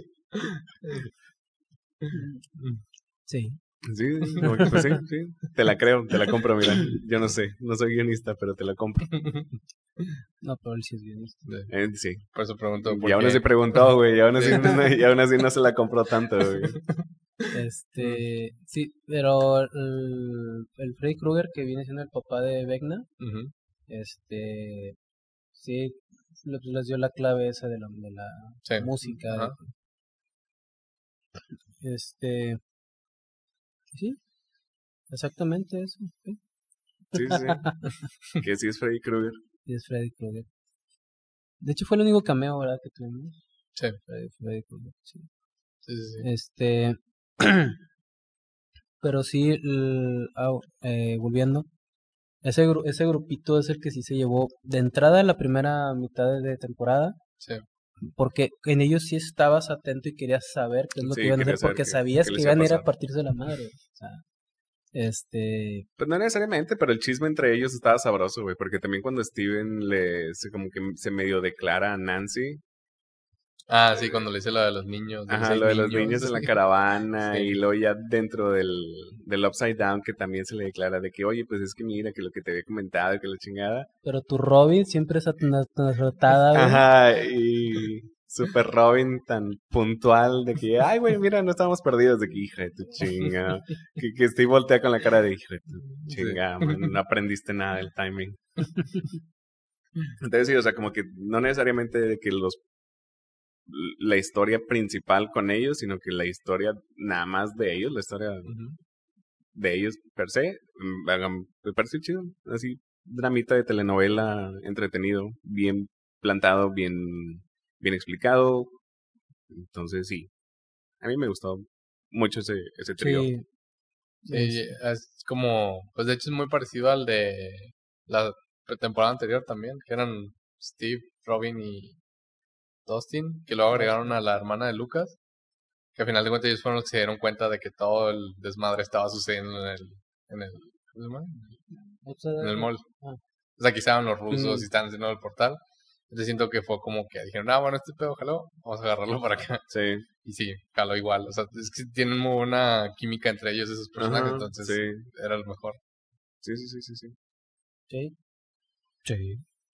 [SPEAKER 1] Sí.
[SPEAKER 2] Sí, como que, pues sí, sí. Te la creo, te la compro, mira. Yo no sé, no soy guionista, pero te la compro.
[SPEAKER 1] No, pero él sí es guionista.
[SPEAKER 3] Sí.
[SPEAKER 2] Eh, sí.
[SPEAKER 3] Por eso pregunto por
[SPEAKER 2] Y aún
[SPEAKER 3] qué.
[SPEAKER 2] así preguntó, güey, y aún así,
[SPEAKER 3] Sí.
[SPEAKER 2] no, y aún así no se la compró tanto, güey.
[SPEAKER 1] Este, sí, pero el, el Freddy Krueger que viene siendo el papá de Vecna,
[SPEAKER 3] Ujú.
[SPEAKER 1] este, sí, le- les dio la clave esa de la, de la
[SPEAKER 3] Sí.
[SPEAKER 1] música.
[SPEAKER 3] Ajá.
[SPEAKER 1] Este, sí, exactamente eso. Sí,
[SPEAKER 2] Sí, sí, sí. Que sí es Freddy Krueger.
[SPEAKER 1] sí es Freddy Krueger. De hecho, fue el único cameo, ¿verdad? Que tuvimos.
[SPEAKER 3] Sí.
[SPEAKER 1] Freddy, Freddy Krueger, sí.
[SPEAKER 3] Sí, sí, sí.
[SPEAKER 1] Este, pero sí, el- ah, eh, volviendo. Ese, gru- ese grupito es el que sí se llevó de entrada a la primera mitad de, de temporada,
[SPEAKER 3] Sí.
[SPEAKER 1] porque en ellos sí estabas atento y querías saber qué es lo
[SPEAKER 2] Sí,
[SPEAKER 1] que iban a
[SPEAKER 2] quería
[SPEAKER 1] hacer,
[SPEAKER 2] saber
[SPEAKER 1] porque
[SPEAKER 2] qué-
[SPEAKER 1] sabías
[SPEAKER 2] qué
[SPEAKER 1] que
[SPEAKER 2] les iba a
[SPEAKER 1] iban a ir a
[SPEAKER 2] pasar.
[SPEAKER 1] partirse la madre. O sea, este,
[SPEAKER 2] Pues no necesariamente, pero el chisme entre ellos estaba sabroso, güey, porque también cuando Steven le, se como que se medio declara a Nancy,
[SPEAKER 3] Ah, sí, cuando le hice lo de los niños, de los
[SPEAKER 2] ajá,
[SPEAKER 3] seis
[SPEAKER 2] lo de los
[SPEAKER 3] niños.
[SPEAKER 2] niños en la
[SPEAKER 3] Sí.
[SPEAKER 2] caravana
[SPEAKER 3] Sí.
[SPEAKER 2] y luego ya dentro del, del Upside Down que también se le declara de que, oye, pues es que mira, que lo que te había comentado, que la chingada.
[SPEAKER 1] pero tu Robin siempre es azotada, güey.
[SPEAKER 2] Ajá, y Super Robin tan puntual de que, ay, güey, mira, no estábamos perdidos, de que, hija de tu chinga, que, que Steve voltea con la cara de, hija de tu
[SPEAKER 3] Sí.
[SPEAKER 2] chinga, man, no aprendiste nada del timing. Entonces sí, o sea, como que no necesariamente de que los la historia principal con ellos, sino que la historia nada más de ellos, la historia
[SPEAKER 3] Ujú.
[SPEAKER 2] de ellos per se, mm, hagan- me parece chido, así, dramita de telenovela entretenido, bien plantado, bien, bien explicado, entonces sí, a mí me gustó mucho ese, ese trío.
[SPEAKER 1] Sí,
[SPEAKER 3] Sí,
[SPEAKER 1] es-
[SPEAKER 3] es como, pues de hecho es muy parecido al de la temporada anterior también, que eran Steve, Robin y Dustin, que luego agregaron a la hermana de Lucas, que al final de cuentas ellos fueron los que se dieron cuenta de que todo el desmadre estaba sucediendo en el, en el, ¿cómo se llama? En el mall.
[SPEAKER 1] Ah,
[SPEAKER 3] O sea, aquí estaban los rusos
[SPEAKER 1] Mm.
[SPEAKER 3] y estaban haciendo el portal. Entonces siento que fue como que dijeron, ah, bueno, este pedo jaló, vamos a agarrarlo para acá.
[SPEAKER 2] Sí,
[SPEAKER 3] Y sí, jaló igual. O sea, es que tienen muy buena química entre ellos esos personajes,
[SPEAKER 2] ajá,
[SPEAKER 3] entonces
[SPEAKER 2] sí,
[SPEAKER 3] era el mejor.
[SPEAKER 2] sí, sí, sí, sí, sí.
[SPEAKER 1] sí. Sí.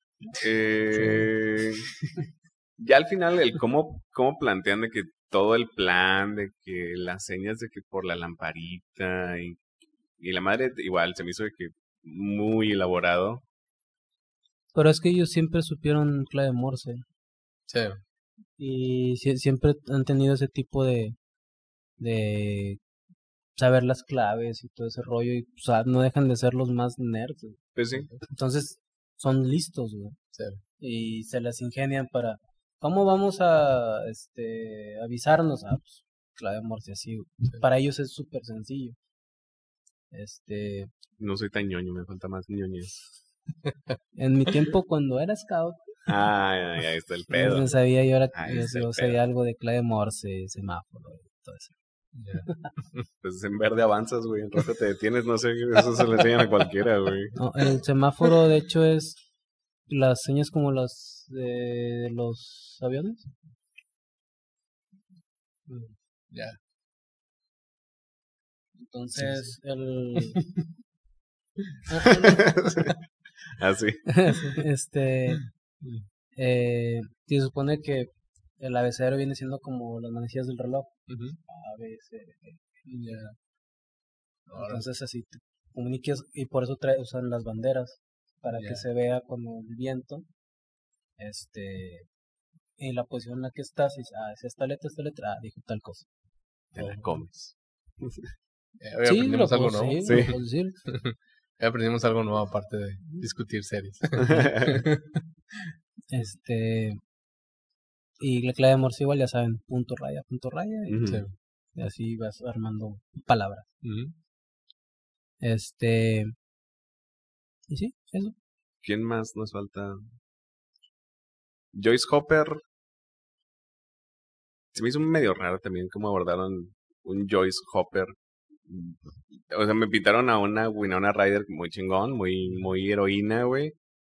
[SPEAKER 2] Eh, ya al final, el cómo, cómo plantean de que todo el plan, de que las señas de que por la lamparita y, y la madre, igual se me hizo de que muy elaborado.
[SPEAKER 1] Pero es que ellos siempre supieron clave Morse
[SPEAKER 3] Sí,
[SPEAKER 1] y sie- siempre han tenido ese tipo de, de saber las claves y todo ese rollo y o sea, no dejan de ser los más nerds, güey.
[SPEAKER 2] Pues sí,
[SPEAKER 1] Entonces son listos, güey,
[SPEAKER 3] sí.
[SPEAKER 1] y se las ingenian para ¿cómo vamos a este avisarnos? Ah, pues clave Morse así, güey. Para ellos es súper sencillo. Este,
[SPEAKER 2] No soy tan ñoño, me falta más ñoñez.
[SPEAKER 1] en mi tiempo cuando era scout,
[SPEAKER 2] Ah, ya, ya está el pedo.
[SPEAKER 1] yo sabía yo, era,
[SPEAKER 2] Ahí
[SPEAKER 1] yo,
[SPEAKER 2] está el
[SPEAKER 1] yo sabía
[SPEAKER 2] pedo.
[SPEAKER 1] algo de clave Morse, semáforo y todo eso.
[SPEAKER 2] Pues en verde avanzas, güey, en rojo te detienes, no sé, eso se le enseñan a cualquiera, güey.
[SPEAKER 1] No, el semáforo de hecho es las señas como las de los aviones.
[SPEAKER 3] Ya.
[SPEAKER 1] Entonces, el...
[SPEAKER 2] Así.
[SPEAKER 1] este, eh, se supone que el abecedario viene siendo como las manecillas del reloj.
[SPEAKER 3] Ujú.
[SPEAKER 1] A, B, C, D.
[SPEAKER 3] Ya. Ahora,
[SPEAKER 1] Entonces así te comuniques y por eso trae, usan las banderas para
[SPEAKER 3] Ya.
[SPEAKER 1] que se vea como el viento, este, y la posición en la que estás, y ah, es esta letra, esta letra, ah, dijo tal cosa.
[SPEAKER 2] Te la comes.
[SPEAKER 3] eh, hoy
[SPEAKER 1] Sí,
[SPEAKER 3] aprendimos
[SPEAKER 1] lo
[SPEAKER 3] algo
[SPEAKER 1] puedo
[SPEAKER 3] nuevo.
[SPEAKER 1] decir,
[SPEAKER 2] Sí.
[SPEAKER 1] lo puedo decir.
[SPEAKER 3] Hoy aprendimos algo nuevo aparte de discutir series.
[SPEAKER 1] Este, y la clave de Morse igual, ya saben, punto raya, punto raya, y,
[SPEAKER 2] Ujú.
[SPEAKER 3] Sí.
[SPEAKER 1] y así vas armando palabras.
[SPEAKER 3] Ujú.
[SPEAKER 1] Este, y sí, eso.
[SPEAKER 2] ¿Quién más nos falta? Joyce Hopper. Se me hizo medio raro también cómo abordaron un Joyce Hopper. O sea, me pintaron a una Winona Ryder muy chingón, muy, muy heroína, güey.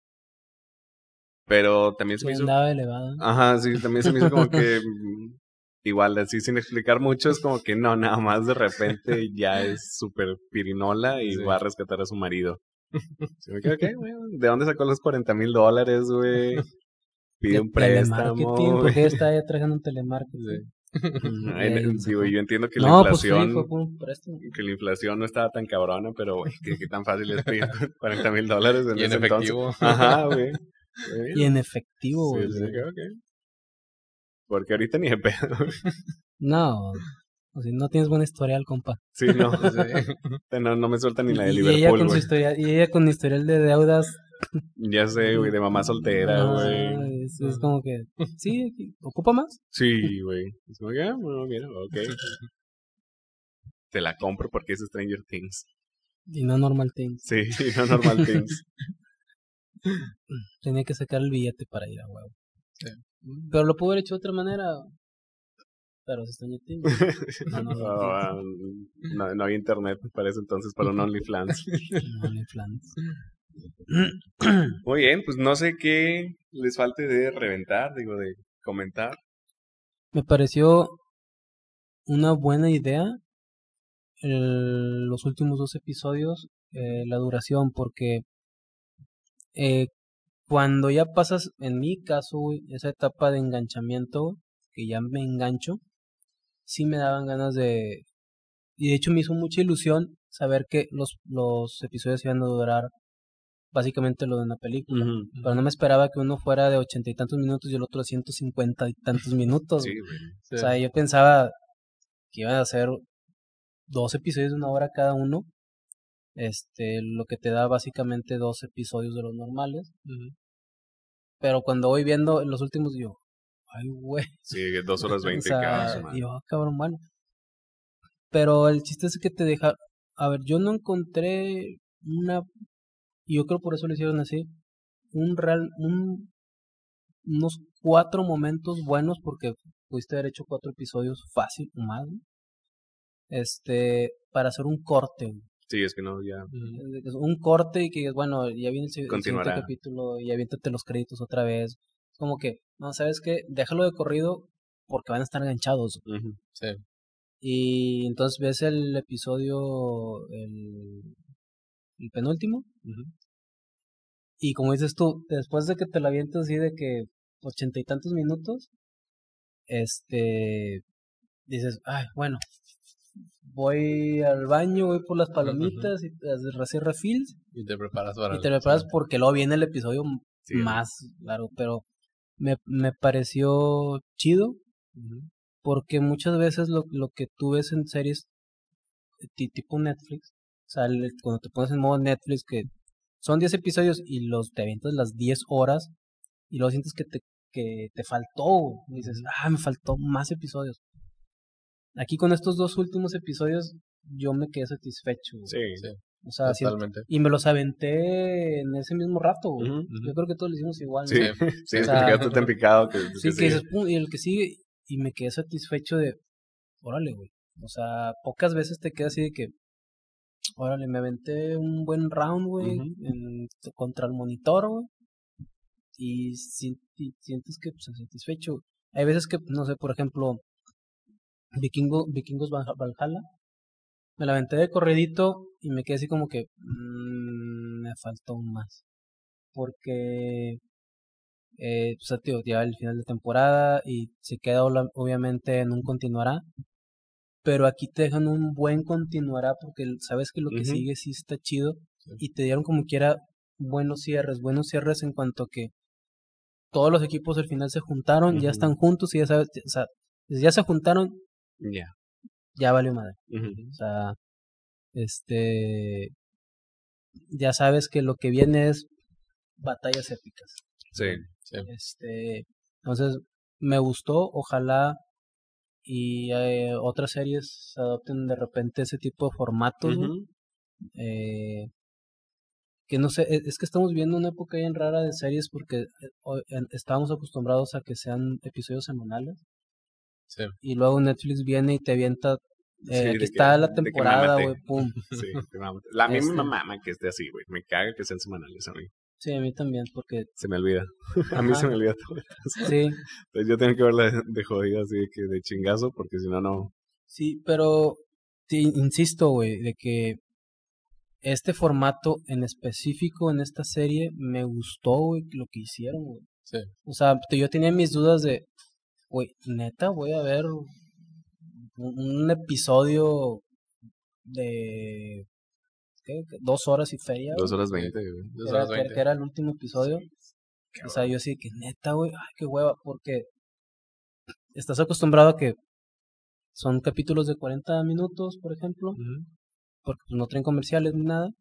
[SPEAKER 2] Pero también se me
[SPEAKER 1] Que
[SPEAKER 2] hizo...
[SPEAKER 1] andaba elevada.
[SPEAKER 2] Ajá, sí, también se me hizo como que... mm, igual, así sin explicar mucho, es como que no, nada más de repente ya es súper pirinola y
[SPEAKER 3] Sí.
[SPEAKER 2] va a rescatar a su marido. Se me queda, ¿qué, güey? ¿De dónde sacó los cuarenta mil dólares, güey? Pide
[SPEAKER 1] De
[SPEAKER 2] un préstamo,
[SPEAKER 1] telemarketing,
[SPEAKER 2] güey.
[SPEAKER 1] porque ella está ya trabajando en telemarketing.
[SPEAKER 3] Sí.
[SPEAKER 1] Mm,
[SPEAKER 2] Ay,
[SPEAKER 1] y ahí
[SPEAKER 2] no,
[SPEAKER 1] lo
[SPEAKER 2] digo,
[SPEAKER 1] sacó.
[SPEAKER 2] yo entiendo que la
[SPEAKER 1] No, pues sí,
[SPEAKER 2] inflación,
[SPEAKER 1] fue por un préstamo.
[SPEAKER 2] que la inflación no estaba tan cabrona, pero güey, que, que tan fácil es pedir cuarenta mil dólares en
[SPEAKER 3] Y en
[SPEAKER 2] ese
[SPEAKER 3] efectivo.
[SPEAKER 2] entonces. Ajá, güey.
[SPEAKER 1] Y en efectivo,
[SPEAKER 2] Sí,
[SPEAKER 1] güey.
[SPEAKER 2] sí, creo que. Porque ahorita ni de pedo.
[SPEAKER 1] No, o sea, no tienes buen historial, compa.
[SPEAKER 2] Sí, no.
[SPEAKER 3] Sí.
[SPEAKER 2] No, no me sueltan ni la de
[SPEAKER 1] Y, y ella
[SPEAKER 2] Liverpool,
[SPEAKER 1] con su
[SPEAKER 2] güey.
[SPEAKER 1] historial, y ella con historial de deudas.
[SPEAKER 2] Ya sé, güey, de mamá soltera,
[SPEAKER 1] ah,
[SPEAKER 2] güey.
[SPEAKER 1] es, es como que, sí, aquí, ¿ocupa más?
[SPEAKER 2] Sí, güey. Es como que, ah, bueno, mira, ok. Te la compro porque es Stranger Things.
[SPEAKER 1] Y no normal things.
[SPEAKER 2] Sí, no Normal Things.
[SPEAKER 1] Tenía que sacar el billete para ir a huevo.
[SPEAKER 3] Sí.
[SPEAKER 1] Pero lo pudo haber hecho de otra manera. Pero es Stranger Things. No, no, no.
[SPEAKER 2] Oh, no, no había internet para eso entonces, para un OnlyFans.
[SPEAKER 1] No, OnlyFans.
[SPEAKER 2] Muy bien, pues no sé qué les falte de reventar, digo, de comentar.
[SPEAKER 1] Me pareció una buena idea el- los últimos dos episodios, eh, la duración, porque eh, cuando ya pasas, en mi caso, güey, esa etapa de enganchamiento, que ya me engancho, sí me daban ganas de... Y de hecho me hizo mucha ilusión saber que los, los episodios iban a durar básicamente lo de una película.
[SPEAKER 2] Ujú.
[SPEAKER 1] Pero no me esperaba que uno fuera de ochenta y tantos minutos y el otro de ciento cincuenta y tantos minutos.
[SPEAKER 2] Sí,
[SPEAKER 1] güey.
[SPEAKER 2] güey.
[SPEAKER 3] Sí.
[SPEAKER 1] O sea, yo pensaba que iban a ser dos episodios de una hora cada uno. Este, lo que te da básicamente dos episodios de los normales.
[SPEAKER 3] Ujú.
[SPEAKER 1] Pero cuando voy viendo los últimos, yo, ay, güey.
[SPEAKER 2] Sí, dos horas
[SPEAKER 1] O
[SPEAKER 2] veinte
[SPEAKER 1] sea,
[SPEAKER 2] cada semana.
[SPEAKER 1] yo, ah, cabrón, bueno. Pero el chiste es que te deja. A ver, yo no encontré una. Y yo creo por eso lo hicieron así. Un real. Un, unos cuatro momentos buenos, porque pudiste haber hecho cuatro episodios fácil o más, ¿no? Este, para hacer un corte, güey.
[SPEAKER 2] Sí, es que no, ya.
[SPEAKER 3] Ujú.
[SPEAKER 1] Un corte y que, bueno, ya viene el, si- el siguiente
[SPEAKER 2] Continuará.
[SPEAKER 1] capítulo y aviéntate los créditos otra vez. Como que, no, ¿sabes qué? Déjalo de corrido porque van a estar enganchados.
[SPEAKER 2] Ujú.
[SPEAKER 3] Sí.
[SPEAKER 1] Y entonces ves el episodio, el, el penúltimo,
[SPEAKER 3] Ujú.
[SPEAKER 1] y como dices tú, después de que te la avientas así de que ochenta y tantos minutos, este, dices, ay, bueno, voy al baño, voy por las palomitas y hacer refills
[SPEAKER 3] Y te preparas para
[SPEAKER 1] y te
[SPEAKER 3] el-
[SPEAKER 1] preparas
[SPEAKER 3] sí.
[SPEAKER 1] porque luego viene el episodio
[SPEAKER 2] Sí,
[SPEAKER 1] más largo, pero me, me pareció chido
[SPEAKER 3] Ujú.
[SPEAKER 1] porque muchas veces lo, lo que tú ves en series ti- tipo Netflix, o sea, el- cuando te pones en modo Netflix que son diez episodios y los te avientas las diez horas y luego sientes que te, que te faltó, güey. Y dices, ah, me faltó más episodios. Aquí con estos dos últimos episodios yo me quedé satisfecho. Güey.
[SPEAKER 2] Sí,
[SPEAKER 3] Sí,
[SPEAKER 1] O sea, siento-
[SPEAKER 3] totalmente.
[SPEAKER 1] y me los aventé en ese mismo rato, güey.
[SPEAKER 2] Ujú,
[SPEAKER 3] ujú.
[SPEAKER 1] Yo creo que todos lo hicimos igual, ¿no?
[SPEAKER 2] sí,
[SPEAKER 3] Sí.
[SPEAKER 2] sí,
[SPEAKER 1] O
[SPEAKER 2] es
[SPEAKER 1] sea,
[SPEAKER 2] que te quedaste tan picado que, que
[SPEAKER 1] Sí, que
[SPEAKER 2] sigue.
[SPEAKER 1] dices, pum, y el que sigue, y me quedé satisfecho de, órale, güey. O sea, pocas veces te quedas así de que, órale, me aventé un buen round, güey,
[SPEAKER 2] Ujú.
[SPEAKER 1] en- contra el monitor, güey. Y, si- y sientes que, pues, satisfecho. Hay veces que, no sé, por ejemplo, Vikingo, Vikingos Valha- Valhalla, me la aventé de corredito y me quedé así como que, mm, me faltó un más. Porque eh, pues, ya, tío, ya el final de temporada y se queda obla- obviamente en un continuará, pero aquí te dejan un buen continuará porque el- sabes que lo que
[SPEAKER 2] Ujú.
[SPEAKER 1] sigue sí está chido y te dieron como quiera buenos cierres, buenos cierres en cuanto que todos los equipos al final se juntaron, ya
[SPEAKER 2] Ujú.
[SPEAKER 1] están juntos y ya sabes, o sea, desde ya se juntaron,
[SPEAKER 2] Ya.
[SPEAKER 1] ya valió madre.
[SPEAKER 2] Ujú.
[SPEAKER 1] O sea, este, ya sabes que lo que viene es batallas épicas.
[SPEAKER 2] Sí.
[SPEAKER 3] Sí.
[SPEAKER 1] Este, entonces me gustó, ojalá y eh, otras series adopten de repente ese tipo de formatos, güey.
[SPEAKER 2] Ujú.
[SPEAKER 1] Eh, que no sé, es, es que estamos viendo una época bien rara de series porque eh, hoy- en- estábamos acostumbrados a que sean episodios semanales
[SPEAKER 3] Sí.
[SPEAKER 1] y luego Netflix viene y te avienta,
[SPEAKER 2] Sí,
[SPEAKER 1] eh,
[SPEAKER 2] de
[SPEAKER 1] aquí
[SPEAKER 2] que-
[SPEAKER 1] está la
[SPEAKER 2] de que
[SPEAKER 1] temporada,
[SPEAKER 2] mámate.
[SPEAKER 1] güey, pum.
[SPEAKER 2] Sí, te mama. La a mí
[SPEAKER 1] Este.
[SPEAKER 2] me mama que esté así, güey. Me caga que sean semanales a mí.
[SPEAKER 1] Sí, a mí también, porque
[SPEAKER 2] Se me olvida. A mí
[SPEAKER 1] Ajá.
[SPEAKER 2] se me olvida todo.
[SPEAKER 1] sí,
[SPEAKER 2] Entonces yo tengo que verla de, de jodida, así de que de chingazo, porque si no, no.
[SPEAKER 1] sí, pero sí, insisto, güey, de que este formato en específico en esta serie me gustó, güey, lo que hicieron, güey.
[SPEAKER 3] Sí.
[SPEAKER 1] O sea, te- yo tenía mis dudas de, güey, neta, voy a ver un, un episodio de ¿qué? Dos horas y feria,
[SPEAKER 2] Dos
[SPEAKER 1] güey.
[SPEAKER 2] horas veinte, güey.
[SPEAKER 3] Dos
[SPEAKER 1] Que era,
[SPEAKER 3] horas
[SPEAKER 1] que,
[SPEAKER 3] veinte.
[SPEAKER 1] que era el último episodio. O sea, yo sí que neta, güey, ay, qué hueva, porque estás acostumbrado a que son capítulos de cuarenta minutos, por ejemplo,
[SPEAKER 3] Ujú.
[SPEAKER 1] porque pues, no traen comerciales ni nada.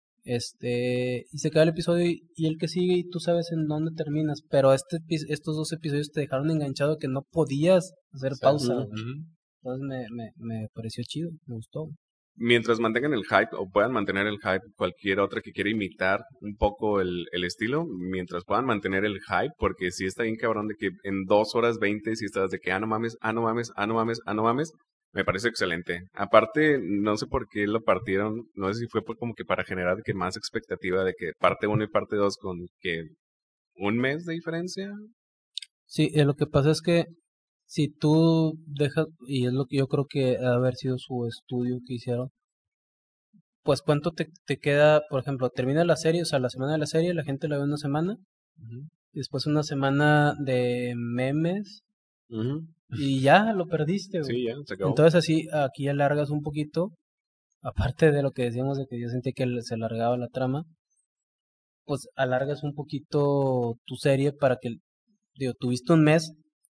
[SPEAKER 1] Este, y se acaba el episodio y, y el que sigue y tú sabes en dónde terminas, pero este epi- estos dos episodios te dejaron enganchado que no podías hacer
[SPEAKER 3] Sí.
[SPEAKER 1] pausa,
[SPEAKER 2] Ujú.
[SPEAKER 1] güey.
[SPEAKER 3] Ujú.
[SPEAKER 1] Entonces me, me, me pareció chido, me gustó.
[SPEAKER 2] Mientras mantengan el hype o puedan mantener el hype, cualquier otra que quiera imitar un poco el, el estilo, mientras puedan mantener el hype, porque sí está bien cabrón de que en dos horas veinte si estás de que, ah, no mames, ah, no mames, ah, no mames, ah, no mames, me parece excelente. Aparte, no sé por qué lo partieron, no sé si fue por como que para generar de que más expectativa de que parte uno y parte dos con que un mes de diferencia.
[SPEAKER 1] Sí, eh, lo que pasa es que si tú dejas, y es lo que yo creo que ha de haber sido su estudio que hicieron, pues cuánto te, te queda, por ejemplo, termina la serie, o sea, la semana de la serie, la gente la ve una semana,
[SPEAKER 3] Ujú.
[SPEAKER 1] después una semana de memes,
[SPEAKER 2] Ujú.
[SPEAKER 1] y ya lo perdiste, güey.
[SPEAKER 2] Sí, ya, se acabó.
[SPEAKER 1] Entonces así, aquí alargas un poquito, aparte de lo que decíamos de que yo sentí que se alargaba la trama, pues alargas un poquito tu serie para que, digo, tuviste un mes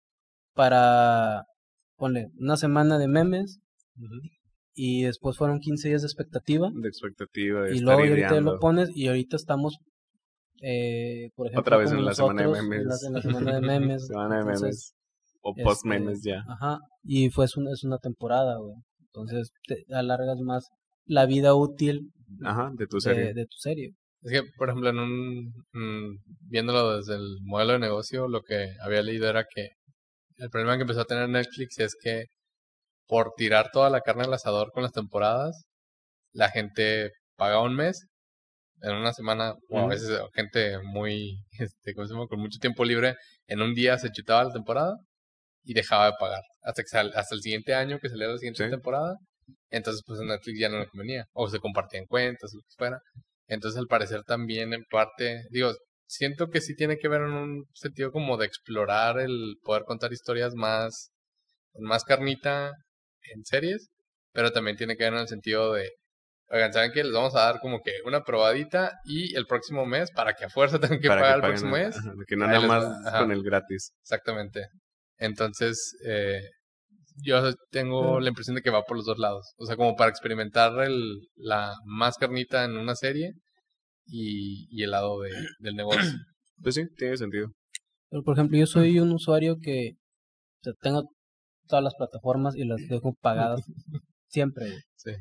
[SPEAKER 1] para, ponle, una semana de memes
[SPEAKER 3] Ujú.
[SPEAKER 1] y después fueron quince días de expectativa
[SPEAKER 2] de expectativa, de
[SPEAKER 1] y
[SPEAKER 2] estar
[SPEAKER 1] luego y ahorita ya lo
[SPEAKER 2] ideando.
[SPEAKER 1] pones y ahorita estamos, eh, por ejemplo,
[SPEAKER 2] Otra vez
[SPEAKER 1] como
[SPEAKER 2] en la semana de
[SPEAKER 1] nosotros, en la,
[SPEAKER 2] memes.
[SPEAKER 1] en la semana de memes.
[SPEAKER 2] Semana de
[SPEAKER 1] Entonces,
[SPEAKER 2] memes. O post
[SPEAKER 1] este,
[SPEAKER 2] memes ya.
[SPEAKER 1] Ajá, y fue es una, es una temporada, güey. Entonces te alargas más la vida útil
[SPEAKER 2] Ajá, de tu
[SPEAKER 1] de,
[SPEAKER 2] serie.
[SPEAKER 1] de tu serie.
[SPEAKER 3] Es que, por ejemplo, en un, mm, viéndolo desde el modelo de negocio, lo que había leído era que el problema que empezó a tener Netflix es que por tirar toda la carne al asador con las temporadas, la gente pagaba un mes, en una semana, o a
[SPEAKER 2] Ujú.
[SPEAKER 3] veces gente muy, este, ¿cómo se llama? Con mucho tiempo libre, en un día se chutaba la temporada y dejaba de pagar. Hasta que sal- hasta el siguiente año que saliera la siguiente
[SPEAKER 2] Sí.
[SPEAKER 3] temporada, entonces pues en Netflix ya no le convenía. O se compartían cuentas, lo que fuera. Entonces al parecer también en parte, digo, siento que sí tiene que ver en un sentido como de explorar el poder contar historias más, con más carnita en series, pero también tiene que ver en el sentido de, oigan, ¿saben qué? Les vamos a dar como que una probadita y el próximo mes, para que a fuerza tengan que
[SPEAKER 2] Para
[SPEAKER 3] pagar
[SPEAKER 2] que
[SPEAKER 3] el
[SPEAKER 2] paguen,
[SPEAKER 3] próximo mes.
[SPEAKER 2] ajá, que no
[SPEAKER 3] ahí
[SPEAKER 2] nada
[SPEAKER 3] les
[SPEAKER 2] más
[SPEAKER 3] va, ajá.
[SPEAKER 2] con el gratis.
[SPEAKER 3] Exactamente. Entonces, eh, yo tengo la impresión de que va por los dos lados. O sea, como para experimentar el, la más carnita en una serie y, y el lado de, del negocio.
[SPEAKER 2] Pues sí, tiene sentido.
[SPEAKER 1] Pero por ejemplo, yo soy un usuario que o sea, tengo todas las plataformas y las dejo pagadas siempre, güey.
[SPEAKER 3] Sí.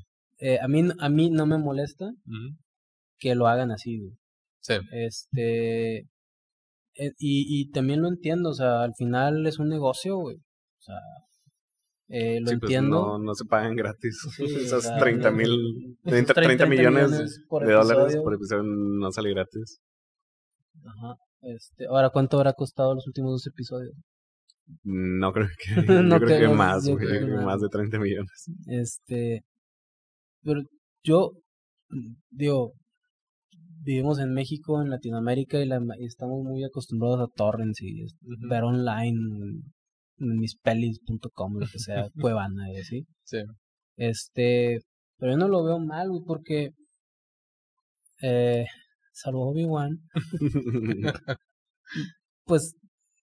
[SPEAKER 1] eh, a mí a mí no me molesta
[SPEAKER 3] Ujú.
[SPEAKER 1] que lo hagan así, güey.
[SPEAKER 3] Sí,
[SPEAKER 1] Este, eh, y, y también lo entiendo, o sea, al final es un negocio, güey. O sea, eh, lo
[SPEAKER 2] Sí, pues
[SPEAKER 1] entiendo.
[SPEAKER 2] no, no se pagan gratis.
[SPEAKER 1] Sí, o
[SPEAKER 2] Esas
[SPEAKER 1] sea,
[SPEAKER 2] treinta
[SPEAKER 1] no-
[SPEAKER 2] mil,
[SPEAKER 1] esos
[SPEAKER 2] treinta millones
[SPEAKER 1] por
[SPEAKER 2] de dólares
[SPEAKER 1] episodio.
[SPEAKER 2] por episodio no sale gratis.
[SPEAKER 1] Ajá. Este, ahora, ¿cuánto habrá costado los últimos dos episodios?
[SPEAKER 2] No creo que,
[SPEAKER 1] No
[SPEAKER 2] yo creo que
[SPEAKER 1] creo,
[SPEAKER 2] más,
[SPEAKER 1] yo
[SPEAKER 2] güey,
[SPEAKER 1] creo
[SPEAKER 2] yo
[SPEAKER 1] que
[SPEAKER 2] creo que
[SPEAKER 1] más.
[SPEAKER 2] más de treinta millones.
[SPEAKER 1] Este, pero yo mm, digo, vivimos en México, en Latinoamérica y, la, y estamos muy acostumbrados a torrents y es-
[SPEAKER 3] Ujú.
[SPEAKER 1] ver online, en mispelis punto com, lo que sea, Cuevana y así.
[SPEAKER 3] sí.
[SPEAKER 1] Este, pero yo no lo veo mal, güey, porque eh, salvo Obi-Wan, pues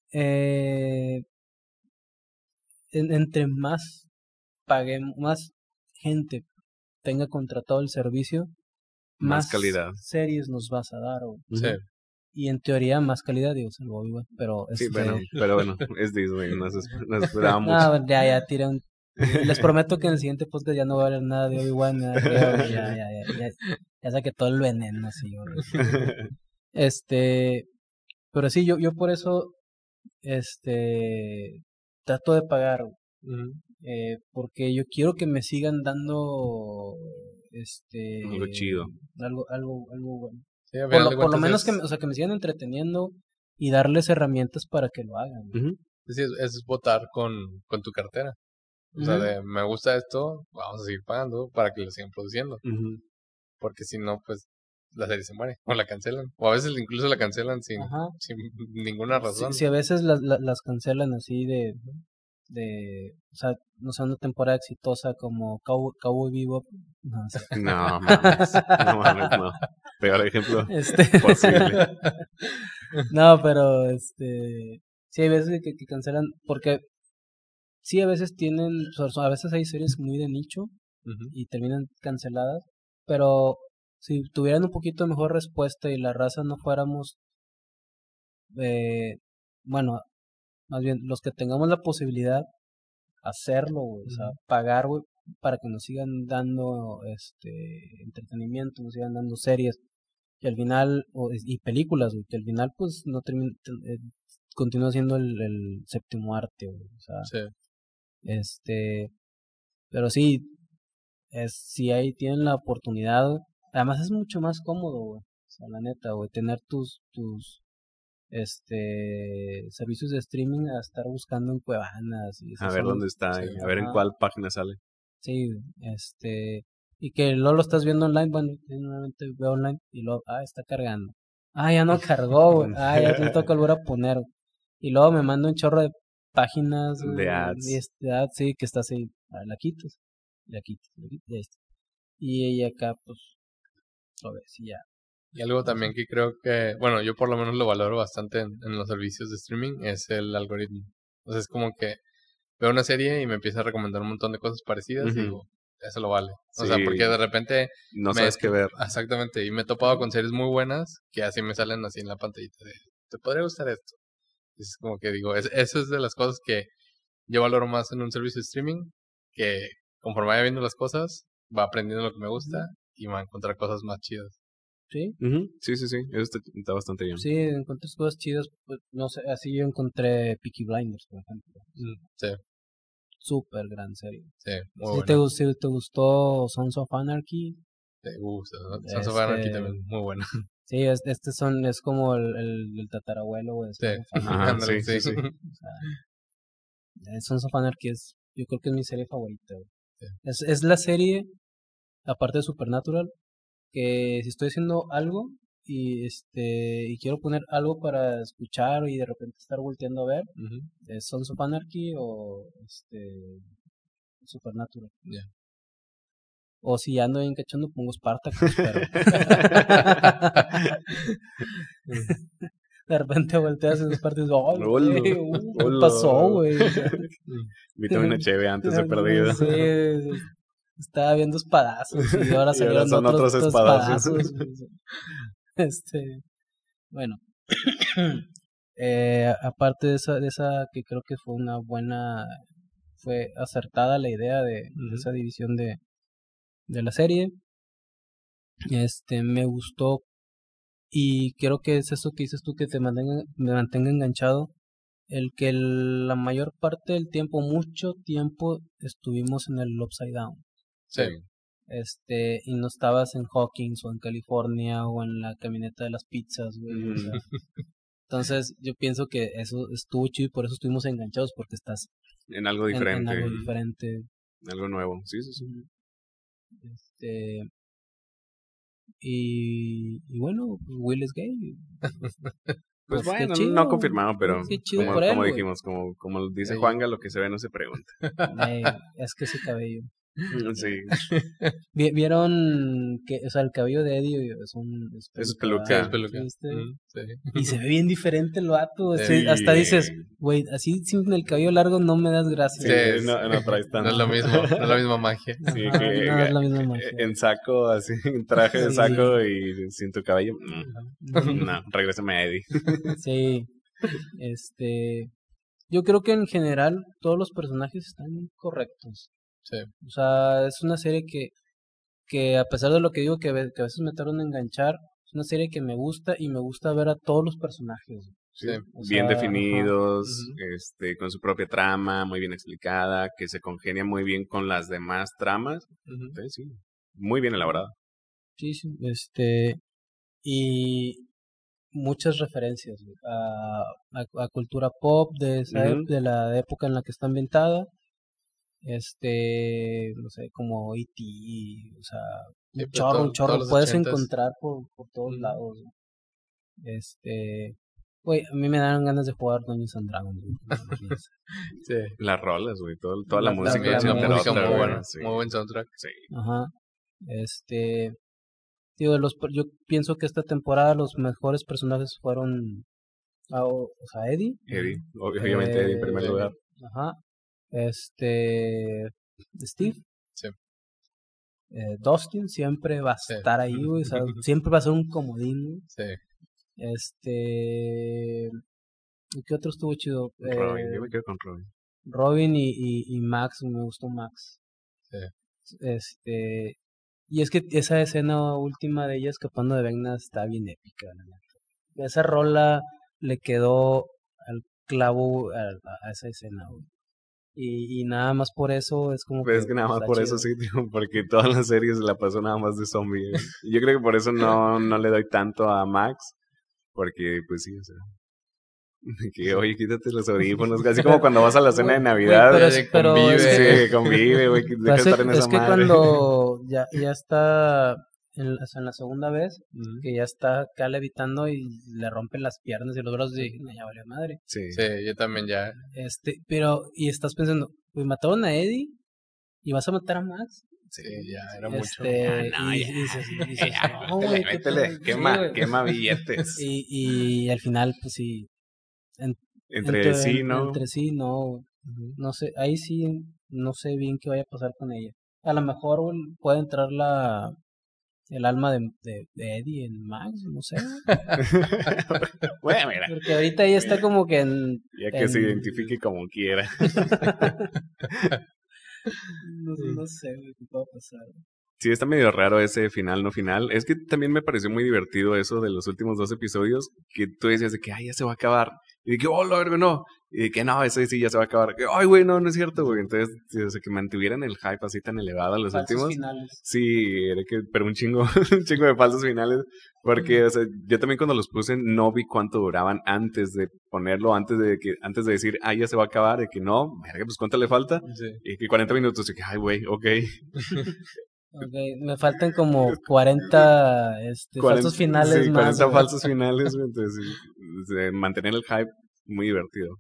[SPEAKER 1] eh, en- entre más paguemos, más gente tenga contratado el servicio,
[SPEAKER 2] Más
[SPEAKER 1] más
[SPEAKER 2] calidad.
[SPEAKER 1] series nos vas a dar, güey.
[SPEAKER 3] Sí.
[SPEAKER 1] Y en teoría más calidad, digo, salvo Obi-Wan, pero
[SPEAKER 2] Sí,
[SPEAKER 1] este...
[SPEAKER 2] bueno, pero bueno, es Disney, no se, esp- no se esperaba mucho.
[SPEAKER 1] No, ya, ya, tira un... Les prometo que en el siguiente podcast ya no va a haber nada de Obi-Wan, nada que ver, güey, ya, ya, ya, ya, ya saqué todo el veneno así, güey. Este, pero sí, yo, yo por eso, este, trato de pagar, güey,
[SPEAKER 3] Ujú.
[SPEAKER 1] eh, porque yo quiero que me sigan dando, este,
[SPEAKER 2] Algo chido.
[SPEAKER 1] algo, algo, algo bueno.
[SPEAKER 3] Sí, al
[SPEAKER 1] Por
[SPEAKER 3] final
[SPEAKER 1] lo,
[SPEAKER 3] de
[SPEAKER 1] por lo
[SPEAKER 3] cuentas
[SPEAKER 1] menos
[SPEAKER 3] es-
[SPEAKER 1] que, me, o sea, que me sigan entreteniendo y darles herramientas para que lo hagan. güey.
[SPEAKER 2] Ujú.
[SPEAKER 3] Sí, es, es votar con, con tu cartera. O sea,
[SPEAKER 1] Ujú.
[SPEAKER 3] de me gusta esto, vamos a seguir pagando para que lo sigan produciendo.
[SPEAKER 2] Ujú.
[SPEAKER 3] Porque si no, pues la serie se muere. O la cancelan. O a veces incluso la cancelan sin,
[SPEAKER 1] Ajá.
[SPEAKER 3] sin ninguna
[SPEAKER 1] Si,
[SPEAKER 3] razón.
[SPEAKER 1] si a veces las, las, las cancelan así de, de, o sea, no sé, una temporada exitosa como Cow- Cowboy Bebop. No, o sea,
[SPEAKER 2] No mames, no mames, no. Peor ejemplo
[SPEAKER 1] este,
[SPEAKER 2] posible.
[SPEAKER 1] no, pero este, sí hay veces que, que cancelan porque sí a veces tienen, o sea, a veces hay series muy de nicho
[SPEAKER 3] Ujú.
[SPEAKER 1] y terminan canceladas, pero si tuvieran un poquito mejor respuesta y la raza no fuéramos, eh, bueno, más bien los que tengamos la posibilidad hacerlo, güey, o sea,
[SPEAKER 3] Ujú.
[SPEAKER 1] pagar, güey, para que nos sigan dando este entretenimiento, nos sigan dando series y al final o, y películas, güey, que al final pues no termina, eh, continúa siendo el, el séptimo arte, güey, o sea,
[SPEAKER 3] Sí.
[SPEAKER 1] este, pero sí, es, si ahí tienen la oportunidad, güey, además es mucho más cómodo, güey, o sea, la neta, güey, tener tus, tus, este, servicios de streaming a estar buscando en Cuevanas y
[SPEAKER 2] A
[SPEAKER 1] esas
[SPEAKER 2] ver
[SPEAKER 1] son-
[SPEAKER 2] dónde está,
[SPEAKER 3] sí,
[SPEAKER 2] y a ver en
[SPEAKER 1] ajá.
[SPEAKER 2] cuál página sale.
[SPEAKER 1] Sí, este, y que luego lo estás viendo online, bueno, yo normalmente veo online y luego, ah, está cargando. Ah, ya no cargó, güey. Ah, ya le toca volver a poner. güey. Y luego me manda un chorro de páginas, güey,
[SPEAKER 2] De ads.
[SPEAKER 1] y este, ads, sí, que está así, ah, la quitas, la quitas, la quitas, y ahí está. Y ella acá, pues, lo ves y ya.
[SPEAKER 3] Y algo también que creo que, bueno, yo por lo menos lo valoro bastante en, en los servicios de streaming es el algoritmo. O sea, es como que veo una serie y me empieza a recomendar un montón de cosas parecidas y
[SPEAKER 2] Ujú.
[SPEAKER 3] digo, eso lo vale. O
[SPEAKER 2] Sí.
[SPEAKER 3] sea, porque de repente
[SPEAKER 2] No
[SPEAKER 3] me
[SPEAKER 2] sabes qué
[SPEAKER 3] to-
[SPEAKER 2] ver.
[SPEAKER 3] Exactamente, y me he topado con series muy buenas que así me salen así en la pantallita de, ¿te podría gustar esto? Y es como que digo, es, eso es de las cosas que yo valoro más en un servicio de streaming, que conforme vaya viendo las cosas, va aprendiendo lo que me gusta y va a encontrar cosas más chidas.
[SPEAKER 1] Sí,
[SPEAKER 2] Ujú. Sí, sí, sí, eso está, está bastante bien.
[SPEAKER 1] sí, encontré cosas chidas, pues, no sé, así yo encontré Peaky Blinders, por ejemplo.
[SPEAKER 3] Sí,
[SPEAKER 1] Súper gran serie.
[SPEAKER 3] sí, muy
[SPEAKER 1] Si
[SPEAKER 3] buena.
[SPEAKER 1] te, gus- si te gustó Sons of Anarchy,
[SPEAKER 3] Te gusta, ¿no? Sons of Anarchy
[SPEAKER 1] Este-
[SPEAKER 3] también, muy buena.
[SPEAKER 1] sí, es, este son, es como el, el, el tatarabuelo, güey. de
[SPEAKER 3] Sí,
[SPEAKER 1] Sons of Anarchy.
[SPEAKER 2] Ajá,
[SPEAKER 3] ándale,
[SPEAKER 2] sí, sí, sí.
[SPEAKER 1] O sea, eh, Sons of Anarchy es, yo creo que es mi serie favorita, güey.
[SPEAKER 3] Sí.
[SPEAKER 1] Es, es la serie, aparte de Supernatural, que si estoy haciendo algo y este y quiero poner algo para escuchar y de repente estar volteando a ver,
[SPEAKER 3] Ujú.
[SPEAKER 1] es Sons of Anarchy o este Supernatural.
[SPEAKER 3] Ya.
[SPEAKER 1] O si ya ando bien cachondo, pongo Spartacus, pero de repente volteas en partes y dices, ¡ay,
[SPEAKER 2] Hola,
[SPEAKER 1] güey! uh, ¿Qué
[SPEAKER 2] hola.
[SPEAKER 1] pasó, güey? O sea,
[SPEAKER 2] Vitamina Cheve antes de
[SPEAKER 1] no,
[SPEAKER 2] perdido.
[SPEAKER 1] sí, estaba viendo espadazos y ahora
[SPEAKER 2] Y
[SPEAKER 1] salieron
[SPEAKER 2] ahora son
[SPEAKER 1] otros,
[SPEAKER 2] otros
[SPEAKER 1] otros
[SPEAKER 2] espadazos.
[SPEAKER 1] espadazos. güey. Este, bueno, eh, aparte de esa, de esa que creo que fue una buena, fue acertada la idea de, de
[SPEAKER 3] Ujú.
[SPEAKER 1] esa división de, de la serie. Este, me gustó y creo que es eso que dices tú que te mantenga, me mantenga enganchado. El que el- la mayor parte del tiempo, mucho tiempo, estuvimos en el Upside Down.
[SPEAKER 3] Sí.
[SPEAKER 1] Este, y no estabas en Hawkins o en California o en la camioneta de las pizzas, güey. O
[SPEAKER 2] Ujú.
[SPEAKER 1] sea, entonces yo pienso que eso estuvo chido y por eso estuvimos enganchados, porque estás
[SPEAKER 2] En algo
[SPEAKER 1] en, en
[SPEAKER 2] diferente.
[SPEAKER 1] algo diferente.
[SPEAKER 2] Algo nuevo. Sí, sí, sí.
[SPEAKER 1] Este, y, y bueno, pues Will es gay.
[SPEAKER 2] Pues
[SPEAKER 1] Pues qué
[SPEAKER 2] bueno,
[SPEAKER 1] chido,
[SPEAKER 2] no confirmado, pero
[SPEAKER 1] qué chido
[SPEAKER 2] como,
[SPEAKER 1] por él,
[SPEAKER 2] como
[SPEAKER 1] güey.
[SPEAKER 2] dijimos, como, como dice
[SPEAKER 3] Sí.
[SPEAKER 2] Juanga, lo que se ve no se pregunta.
[SPEAKER 1] Ey, es que ese cabello.
[SPEAKER 2] Sí,
[SPEAKER 1] Vi- ¿Vieron que, o sea, el cabello de Eddie es un es
[SPEAKER 2] Es
[SPEAKER 1] peluca,
[SPEAKER 3] Sí,
[SPEAKER 2] peluca.
[SPEAKER 3] es peluca.
[SPEAKER 1] ¿sí viste?
[SPEAKER 3] Mm, sí.
[SPEAKER 1] Y se ve bien diferente el vato.
[SPEAKER 3] Sí.
[SPEAKER 1] así- hasta dices, güey, así sin el cabello largo no me das gracia.
[SPEAKER 2] sí,
[SPEAKER 3] es-
[SPEAKER 2] no, no traes
[SPEAKER 3] No
[SPEAKER 2] tanto.
[SPEAKER 3] es lo mismo, no es la misma magia.
[SPEAKER 2] Sí,
[SPEAKER 1] Ajá,
[SPEAKER 2] que,
[SPEAKER 1] no es la misma
[SPEAKER 2] que-
[SPEAKER 1] magia.
[SPEAKER 2] en saco, así, en traje de
[SPEAKER 1] Sí.
[SPEAKER 2] saco y sin tu cabello. mm,
[SPEAKER 1] Ujú.
[SPEAKER 2] No, regrésame a Eddie.
[SPEAKER 1] Sí, este, yo creo que en general todos los personajes están correctos.
[SPEAKER 3] Sí.
[SPEAKER 1] O sea, es una serie que, que a pesar de lo que digo que, ve- que a veces me tardan en enganchar, es una serie que me gusta y me gusta ver a todos los personajes.
[SPEAKER 3] Sí.
[SPEAKER 1] O
[SPEAKER 2] Bien
[SPEAKER 1] sea,
[SPEAKER 2] definidos,
[SPEAKER 3] Ujú.
[SPEAKER 2] este, con su propia trama, muy bien explicada, que se congenia muy bien con las demás tramas.
[SPEAKER 3] Ujú.
[SPEAKER 2] Sí, sí, muy bien elaborada.
[SPEAKER 1] Sí, sí, este, y muchas referencias güey, a, a, a cultura pop de esa ep-
[SPEAKER 2] Ujú.
[SPEAKER 1] de la época en la que está ambientada. Este, no sé, como E T, o sea,
[SPEAKER 3] Sí,
[SPEAKER 1] un
[SPEAKER 3] pues,
[SPEAKER 1] chorro,
[SPEAKER 3] todo-
[SPEAKER 1] un chorro,
[SPEAKER 3] todos los
[SPEAKER 1] puedes
[SPEAKER 3] ochentas.
[SPEAKER 1] encontrar por, por todos
[SPEAKER 3] Ujú.
[SPEAKER 1] lados. güey. Este, güey, a mí me dan ganas de jugar Dungeons and Dragons. güey, no mames.
[SPEAKER 3] Sí.
[SPEAKER 2] Las rolas, güey, todo, toda la,
[SPEAKER 1] La- la-
[SPEAKER 2] música.
[SPEAKER 3] También
[SPEAKER 1] la
[SPEAKER 3] la
[SPEAKER 2] ochentera,
[SPEAKER 3] música
[SPEAKER 1] música,
[SPEAKER 3] muy
[SPEAKER 2] güey,
[SPEAKER 3] buena,
[SPEAKER 2] sí.
[SPEAKER 3] muy buen soundtrack.
[SPEAKER 2] Sí.
[SPEAKER 1] Ajá. Este, digo, los, per- yo pienso que esta temporada los mejores personajes fueron, ah, o, o sea, Eddie.
[SPEAKER 2] Eddie, obviamente Eddie en primer
[SPEAKER 1] eh,
[SPEAKER 2] lugar.
[SPEAKER 1] Ajá. Este, Steve.
[SPEAKER 3] Sí.
[SPEAKER 1] Eh, Dustin siempre va a
[SPEAKER 3] Sí.
[SPEAKER 1] estar ahí, güey. O sea, siempre va a ser un comodín, güey.
[SPEAKER 3] Sí.
[SPEAKER 1] Este. ¿Y qué otro estuvo chido? Eh,
[SPEAKER 2] Robin, yo me quedo con Robin.
[SPEAKER 1] Robin y, y, y Max, me gustó Max.
[SPEAKER 3] Sí.
[SPEAKER 1] Este. Y es que esa escena última de ella escapando de Vecna está bien épica, la neta. Esa rola le quedó al clavo a, a esa escena, güey. Y, y nada más por eso es como
[SPEAKER 2] Pues es que nada más
[SPEAKER 1] está
[SPEAKER 2] por
[SPEAKER 1] chido.
[SPEAKER 2] eso sí, tío, porque todas las series se la pasó nada más de zombie. ¿eh? Y yo creo que por eso no, no le doy tanto a Max, porque pues sí, o sea, que oye, quítate los audífonos, casi como cuando vas a la cena de
[SPEAKER 1] Güey,
[SPEAKER 2] Navidad.
[SPEAKER 1] pero,
[SPEAKER 3] de-
[SPEAKER 1] es-
[SPEAKER 3] de
[SPEAKER 1] pero
[SPEAKER 3] convive.
[SPEAKER 1] es que-
[SPEAKER 2] Sí, que convive, güey, que
[SPEAKER 1] pero
[SPEAKER 2] deja
[SPEAKER 1] es,
[SPEAKER 2] de estar en
[SPEAKER 1] es
[SPEAKER 2] esa
[SPEAKER 1] que
[SPEAKER 2] madre.
[SPEAKER 1] cuando ya, ya está en, la- o sea, en la segunda vez,
[SPEAKER 3] Ujú.
[SPEAKER 1] que ya está acá levitando y le rompen las piernas y los brazos y no, ya valió madre.
[SPEAKER 2] Sí.
[SPEAKER 3] Sí, yo también ya.
[SPEAKER 1] Este, pero, y estás pensando, pues mataron a Eddie y vas a matar a Max.
[SPEAKER 3] Sí, ya era mucho.
[SPEAKER 1] Este,
[SPEAKER 2] Ya, no,
[SPEAKER 1] y,
[SPEAKER 2] ya.
[SPEAKER 1] y dices, y dices,
[SPEAKER 2] Ya,
[SPEAKER 1] no,
[SPEAKER 2] métele,
[SPEAKER 1] güey, qué
[SPEAKER 2] métele,
[SPEAKER 1] pedo". Sí,
[SPEAKER 2] quema,
[SPEAKER 1] güey.
[SPEAKER 2] quema billetes.
[SPEAKER 1] Y, y al final, pues sí, en-
[SPEAKER 2] Entre sí,
[SPEAKER 1] en-
[SPEAKER 2] ¿no?
[SPEAKER 1] Entre sí, no, no sé, ahí sí, no sé bien qué vaya a pasar con ella. A lo mejor güey, puede entrar la el alma de, de, de Eddie en Max, no sé.
[SPEAKER 2] Bueno, mira,
[SPEAKER 1] Porque ahorita ella está como que en...
[SPEAKER 2] ya que se
[SPEAKER 1] en-
[SPEAKER 2] identifique como quiera.
[SPEAKER 1] No, no sé güey, qué puede pasar.
[SPEAKER 2] Sí, está medio raro ese final, no final. Es que también me pareció muy divertido eso de los últimos dos episodios, que tú decías de que, ay, ya se va a acabar. Y de que, oh, la verga, no. Y de que, no, ese sí ya se va a acabar. Que, ay, güey, no, no es cierto, güey. Entonces, o sea, que mantuvieran el hype así tan elevado en los
[SPEAKER 1] Falsos
[SPEAKER 2] últimos.
[SPEAKER 1] finales.
[SPEAKER 2] Sí, era que, pero un chingo, un chingo de falsos finales. Porque, o sea, yo también cuando los puse no vi cuánto duraban antes de ponerlo, antes de que, antes de decir, ah, ya se va a acabar, de que no, verga, pues cuánto le falta.
[SPEAKER 3] Sí.
[SPEAKER 2] Y que cuarenta minutos, y que, ay, güey, ok.
[SPEAKER 1] Okay, me faltan como cuarenta este,
[SPEAKER 2] cuarenta
[SPEAKER 1] falsos finales
[SPEAKER 2] sí,
[SPEAKER 1] más.
[SPEAKER 2] cuarenta
[SPEAKER 1] güey.
[SPEAKER 2] falsos finales, güey, entonces sí, de mantener el hype muy divertido.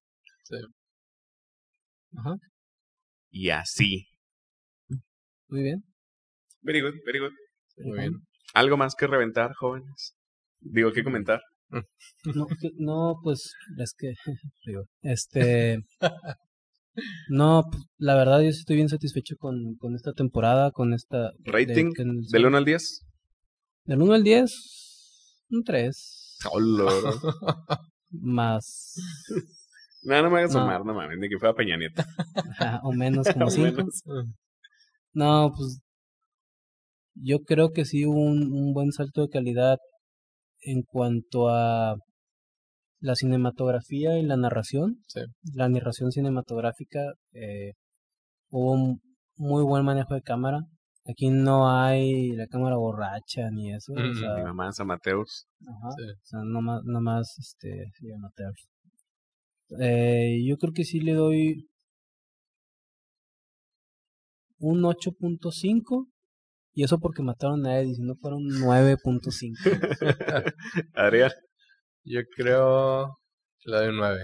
[SPEAKER 1] Ajá,
[SPEAKER 2] Y así.
[SPEAKER 1] muy bien.
[SPEAKER 2] Very good, very good.
[SPEAKER 3] Muy bien.
[SPEAKER 2] ¿Algo más que reventar, jóvenes? Digo, ¿qué comentar?
[SPEAKER 1] No, que- no, pues es que digo, este no, pues, la verdad yo sí estoy bien satisfecho con, con esta temporada, con esta de-
[SPEAKER 2] ¿Rating?
[SPEAKER 1] que-
[SPEAKER 2] ¿Del uno al diez?
[SPEAKER 1] del uno al diez, un tres
[SPEAKER 2] Hola.
[SPEAKER 1] más
[SPEAKER 2] No, no me hagas
[SPEAKER 1] No.
[SPEAKER 2] sumar, no mames, ni que fuera Peña Nieto.
[SPEAKER 1] ajá, o menos como
[SPEAKER 2] O
[SPEAKER 1] cinco.
[SPEAKER 2] menos.
[SPEAKER 1] No, pues yo creo que sí hubo un, un buen salto de calidad en cuanto a la cinematografía y la narración.
[SPEAKER 3] Sí.
[SPEAKER 1] La narración cinematográfica, eh, hubo un muy buen manejo de cámara. Aquí no hay la cámara borracha ni eso.
[SPEAKER 3] Mm,
[SPEAKER 1] o sea,
[SPEAKER 2] Mi mamá es amateurs.
[SPEAKER 1] ajá,
[SPEAKER 3] Sí.
[SPEAKER 1] o sea, no más, no más este, sí, amateurs. Eh, yo creo que sí le doy un ocho punto cinco. Y eso porque mataron a Eddie, si no fuera un nueve punto cinco.
[SPEAKER 2] Adrián.
[SPEAKER 3] Yo creo que le doy un nueve.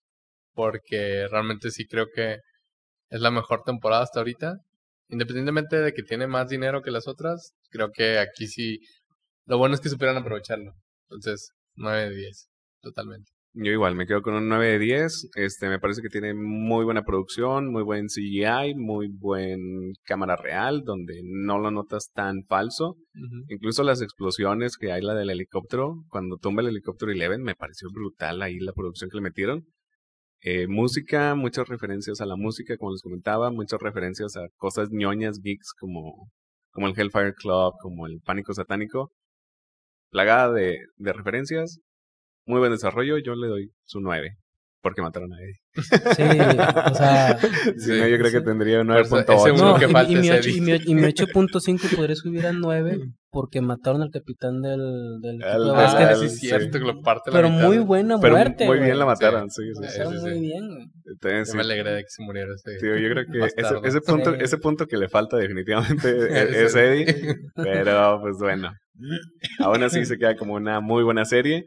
[SPEAKER 3] Porque realmente sí creo que es la mejor temporada hasta ahorita. Independientemente de que tiene más dinero que las otras, creo que aquí sí. Lo bueno es que supieran aprovecharlo. Entonces, nueve de diez. Totalmente.
[SPEAKER 2] Yo igual, me quedo con un nueve de diez. Este, me parece que tiene muy buena producción, muy buen C G I, muy buen cámara real, donde no lo notas tan falso.
[SPEAKER 3] Uh-huh.
[SPEAKER 2] Incluso las explosiones que hay, la del helicóptero, cuando tumba el helicóptero Eleven, me pareció brutal ahí la producción que le metieron. Eh, música, muchas referencias a la música, como les comentaba, muchas referencias a cosas ñoñas, geeks, como, como el Hellfire Club, como el Pánico Satánico. Plagada de, de referencias. Muy buen desarrollo, yo le doy su nueve. Porque mataron a Eddie.
[SPEAKER 1] Sí, o sea...
[SPEAKER 2] Si no, yo creo
[SPEAKER 1] sí.
[SPEAKER 2] que tendría un
[SPEAKER 3] Por eso,
[SPEAKER 2] nueve punto
[SPEAKER 3] ese
[SPEAKER 2] ocho.
[SPEAKER 3] uno
[SPEAKER 1] No,
[SPEAKER 3] que
[SPEAKER 1] y,
[SPEAKER 3] falta
[SPEAKER 1] y mi
[SPEAKER 3] es
[SPEAKER 1] ocho-
[SPEAKER 3] Eddie.
[SPEAKER 1] y mi och- y mi ocho punto cinco podría subir a nueve porque mataron al capitán del, del equipo
[SPEAKER 2] Al-
[SPEAKER 1] de
[SPEAKER 3] Ah,
[SPEAKER 1] básquet.
[SPEAKER 3] sí,
[SPEAKER 2] al-
[SPEAKER 3] es cierto, que lo parte la
[SPEAKER 1] Pero
[SPEAKER 3] mitad.
[SPEAKER 1] muy buena
[SPEAKER 2] Pero
[SPEAKER 1] muerte,
[SPEAKER 2] muy bien
[SPEAKER 1] güey.
[SPEAKER 2] la mataron, sí,
[SPEAKER 1] Lo
[SPEAKER 2] sí,
[SPEAKER 3] Sí,
[SPEAKER 2] sí.
[SPEAKER 1] mataron
[SPEAKER 3] sí,
[SPEAKER 1] muy
[SPEAKER 3] sí.
[SPEAKER 1] bien, güey.
[SPEAKER 2] Entonces,
[SPEAKER 3] Yo
[SPEAKER 2] sí.
[SPEAKER 3] me alegré de que se muriera ese
[SPEAKER 2] Tío, yo creo que ese,
[SPEAKER 3] bastardo.
[SPEAKER 2] ese punto,
[SPEAKER 1] Sí.
[SPEAKER 2] ese punto que le falta definitivamente es,
[SPEAKER 3] Ese
[SPEAKER 2] es Eddie. Pero pues bueno, aún así se queda como una muy buena serie.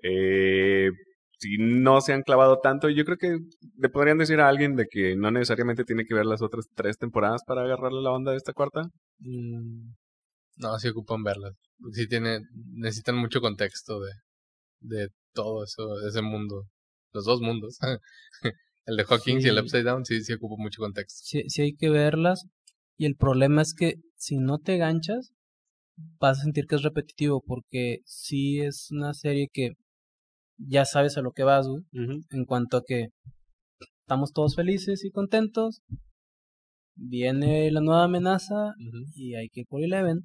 [SPEAKER 2] Eh, si no se han clavado tanto, yo creo que le podrían decir a alguien de que no necesariamente tiene que ver las otras tres temporadas para agarrarle la onda de esta cuarta.
[SPEAKER 3] Mm, No, sí ocupan verlas. Sí tiene, necesitan mucho contexto de, de todo eso, de ese mundo. Los dos mundos. El de Hawkins
[SPEAKER 1] Sí.
[SPEAKER 3] y el Upside Down sí, sí ocupa mucho contexto.
[SPEAKER 1] Sí, sí hay que verlas. Y el problema es que si no te ganchas, vas a sentir que es repetitivo porque sí es una serie que ya sabes a lo que vas, güey.
[SPEAKER 2] Uh-huh.
[SPEAKER 1] En cuanto a que estamos todos felices y contentos, viene la nueva amenaza
[SPEAKER 3] Uh-huh.
[SPEAKER 1] y hay que ir por Eleven.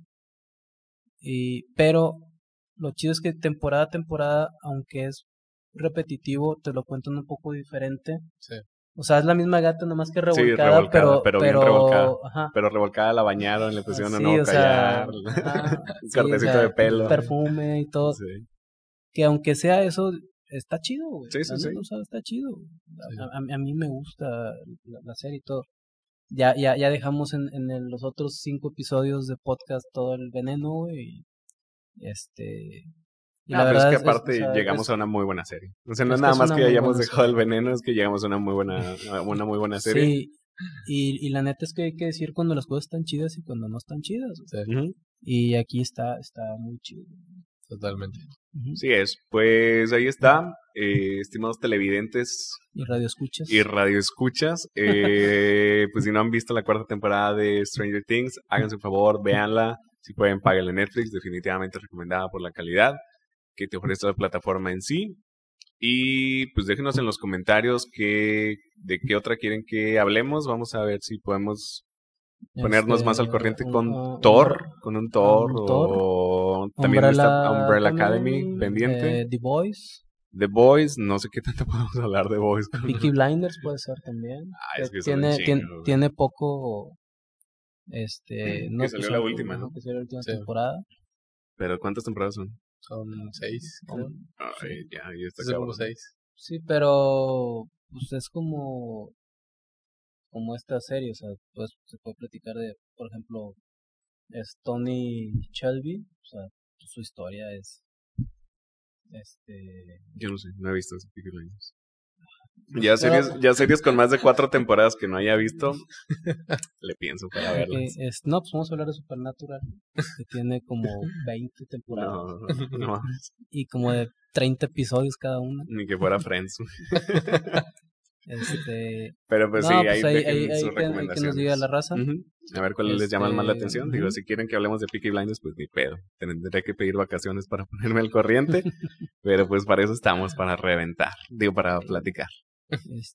[SPEAKER 1] Y, pero lo chido es que temporada a temporada, aunque es repetitivo, te lo cuentan un poco diferente.
[SPEAKER 3] Sí.
[SPEAKER 1] O sea, es la misma gata, nomás que revolcada,
[SPEAKER 2] Sí, revolcada,
[SPEAKER 1] pero,
[SPEAKER 2] pero,
[SPEAKER 1] pero
[SPEAKER 2] bien revolcada.
[SPEAKER 1] Ajá.
[SPEAKER 2] Pero revolcada la bañaron, le pusieron
[SPEAKER 1] Sí,
[SPEAKER 2] un nuevo
[SPEAKER 1] o sea,
[SPEAKER 2] collar,
[SPEAKER 1] ajá,
[SPEAKER 2] un
[SPEAKER 1] sí,
[SPEAKER 2] cortecito
[SPEAKER 1] o sea,
[SPEAKER 2] de pelo.
[SPEAKER 1] perfume y todo.
[SPEAKER 2] Sí.
[SPEAKER 1] Que aunque sea eso, está chido, güey.
[SPEAKER 2] Sí, sí,
[SPEAKER 1] La
[SPEAKER 2] sí.
[SPEAKER 1] neta, o sea, está chido.
[SPEAKER 3] Sí.
[SPEAKER 1] A, a- a mí me gusta la, la serie y todo. Ya, ya, ya dejamos en, en el- los otros cinco episodios de podcast todo el veneno, güey. Y este. Y
[SPEAKER 2] Ah,
[SPEAKER 1] la
[SPEAKER 2] pero es
[SPEAKER 1] verdad
[SPEAKER 2] que
[SPEAKER 1] es, es-
[SPEAKER 2] aparte
[SPEAKER 1] o sea,
[SPEAKER 2] llegamos
[SPEAKER 1] es-
[SPEAKER 2] a una muy buena serie. O sea, no
[SPEAKER 1] es
[SPEAKER 2] es
[SPEAKER 1] que
[SPEAKER 2] nada
[SPEAKER 1] es
[SPEAKER 2] más
[SPEAKER 1] una
[SPEAKER 2] que
[SPEAKER 1] muy
[SPEAKER 2] hayamos
[SPEAKER 1] buena
[SPEAKER 2] dejado
[SPEAKER 1] serie.
[SPEAKER 2] el veneno, es que llegamos a una muy buena, una muy buena serie.
[SPEAKER 1] Sí, y, y la neta es que hay que decir cuando las cosas están chidas y cuando no están chidas. güey.
[SPEAKER 3] Sí,
[SPEAKER 2] Ujú.
[SPEAKER 1] Y aquí está, está muy chido.
[SPEAKER 3] totalmente.
[SPEAKER 1] Ujú.
[SPEAKER 2] Sí es. Pues ahí está, eh, estimados televidentes
[SPEAKER 1] Y radio escuchas.
[SPEAKER 2] y radioescuchas. Eh, pues si no han visto la cuarta temporada de Stranger Things, háganse un favor, véanla. Si pueden, páguenla en Netflix, definitivamente recomendada por la calidad que te ofrece la plataforma en sí. Y pues déjenos en los comentarios qué, de qué otra quieren que hablemos. Vamos a ver si podemos ponernos
[SPEAKER 1] Este,
[SPEAKER 2] más al corriente
[SPEAKER 1] un-
[SPEAKER 2] con
[SPEAKER 1] un-
[SPEAKER 2] Thor, con un Thor,
[SPEAKER 1] un Thor,
[SPEAKER 2] o también está Umbrella Academy pendiente.
[SPEAKER 1] eh, The Boys,
[SPEAKER 2] The Boys, no sé qué tanto podemos hablar de Boys.
[SPEAKER 1] Peaky Blinders puede ser también.
[SPEAKER 2] Ah, es que son un
[SPEAKER 1] tiene,
[SPEAKER 2] chingo,
[SPEAKER 1] tiene,
[SPEAKER 2] güey.
[SPEAKER 1] tiene poco, este, no,
[SPEAKER 2] Que salió
[SPEAKER 1] pues,
[SPEAKER 2] la
[SPEAKER 1] ajá,
[SPEAKER 2] última, ¿no?
[SPEAKER 1] que salió la última
[SPEAKER 3] Sí.
[SPEAKER 1] temporada.
[SPEAKER 2] Pero ¿cuántas temporadas son?
[SPEAKER 3] Son seis, creo.
[SPEAKER 1] Um,
[SPEAKER 2] Ay, ya, ya está
[SPEAKER 3] Sí, son
[SPEAKER 2] cabrón.
[SPEAKER 3] como seis.
[SPEAKER 1] Sí, pero pues es como como esta serie, o sea, pues se puede platicar de, por ejemplo, es Tony Shelby, o sea, su historia es este
[SPEAKER 2] Yo no sé, no he visto ese Peaky Blinders. Ya series, ya series con más de cuatro temporadas que no haya visto, le pienso para
[SPEAKER 1] que
[SPEAKER 2] verlas.
[SPEAKER 1] es, no, pues vamos a hablar de Supernatural, que tiene como veinte temporadas
[SPEAKER 2] No, no, no,
[SPEAKER 1] y como de treinta episodios cada una.
[SPEAKER 2] ni que fuera Friends.
[SPEAKER 1] Este,
[SPEAKER 2] Pero pues
[SPEAKER 1] no,
[SPEAKER 2] sí,
[SPEAKER 1] pues
[SPEAKER 2] ahí
[SPEAKER 1] ahí,
[SPEAKER 2] dejen
[SPEAKER 1] ahí, ahí
[SPEAKER 2] sus
[SPEAKER 1] que, ahí que
[SPEAKER 2] recomendaciones.
[SPEAKER 1] nos diga la raza.
[SPEAKER 2] Ujú. A ver cuál les llama más la
[SPEAKER 1] Este,
[SPEAKER 2] atención. Digo,
[SPEAKER 1] ujú.
[SPEAKER 2] si quieren que hablemos de Peaky Blinders, pues ni pedo. Tendré que pedir vacaciones para ponerme al corriente. Pero pues para eso estamos, para reventar. Digo, para platicar.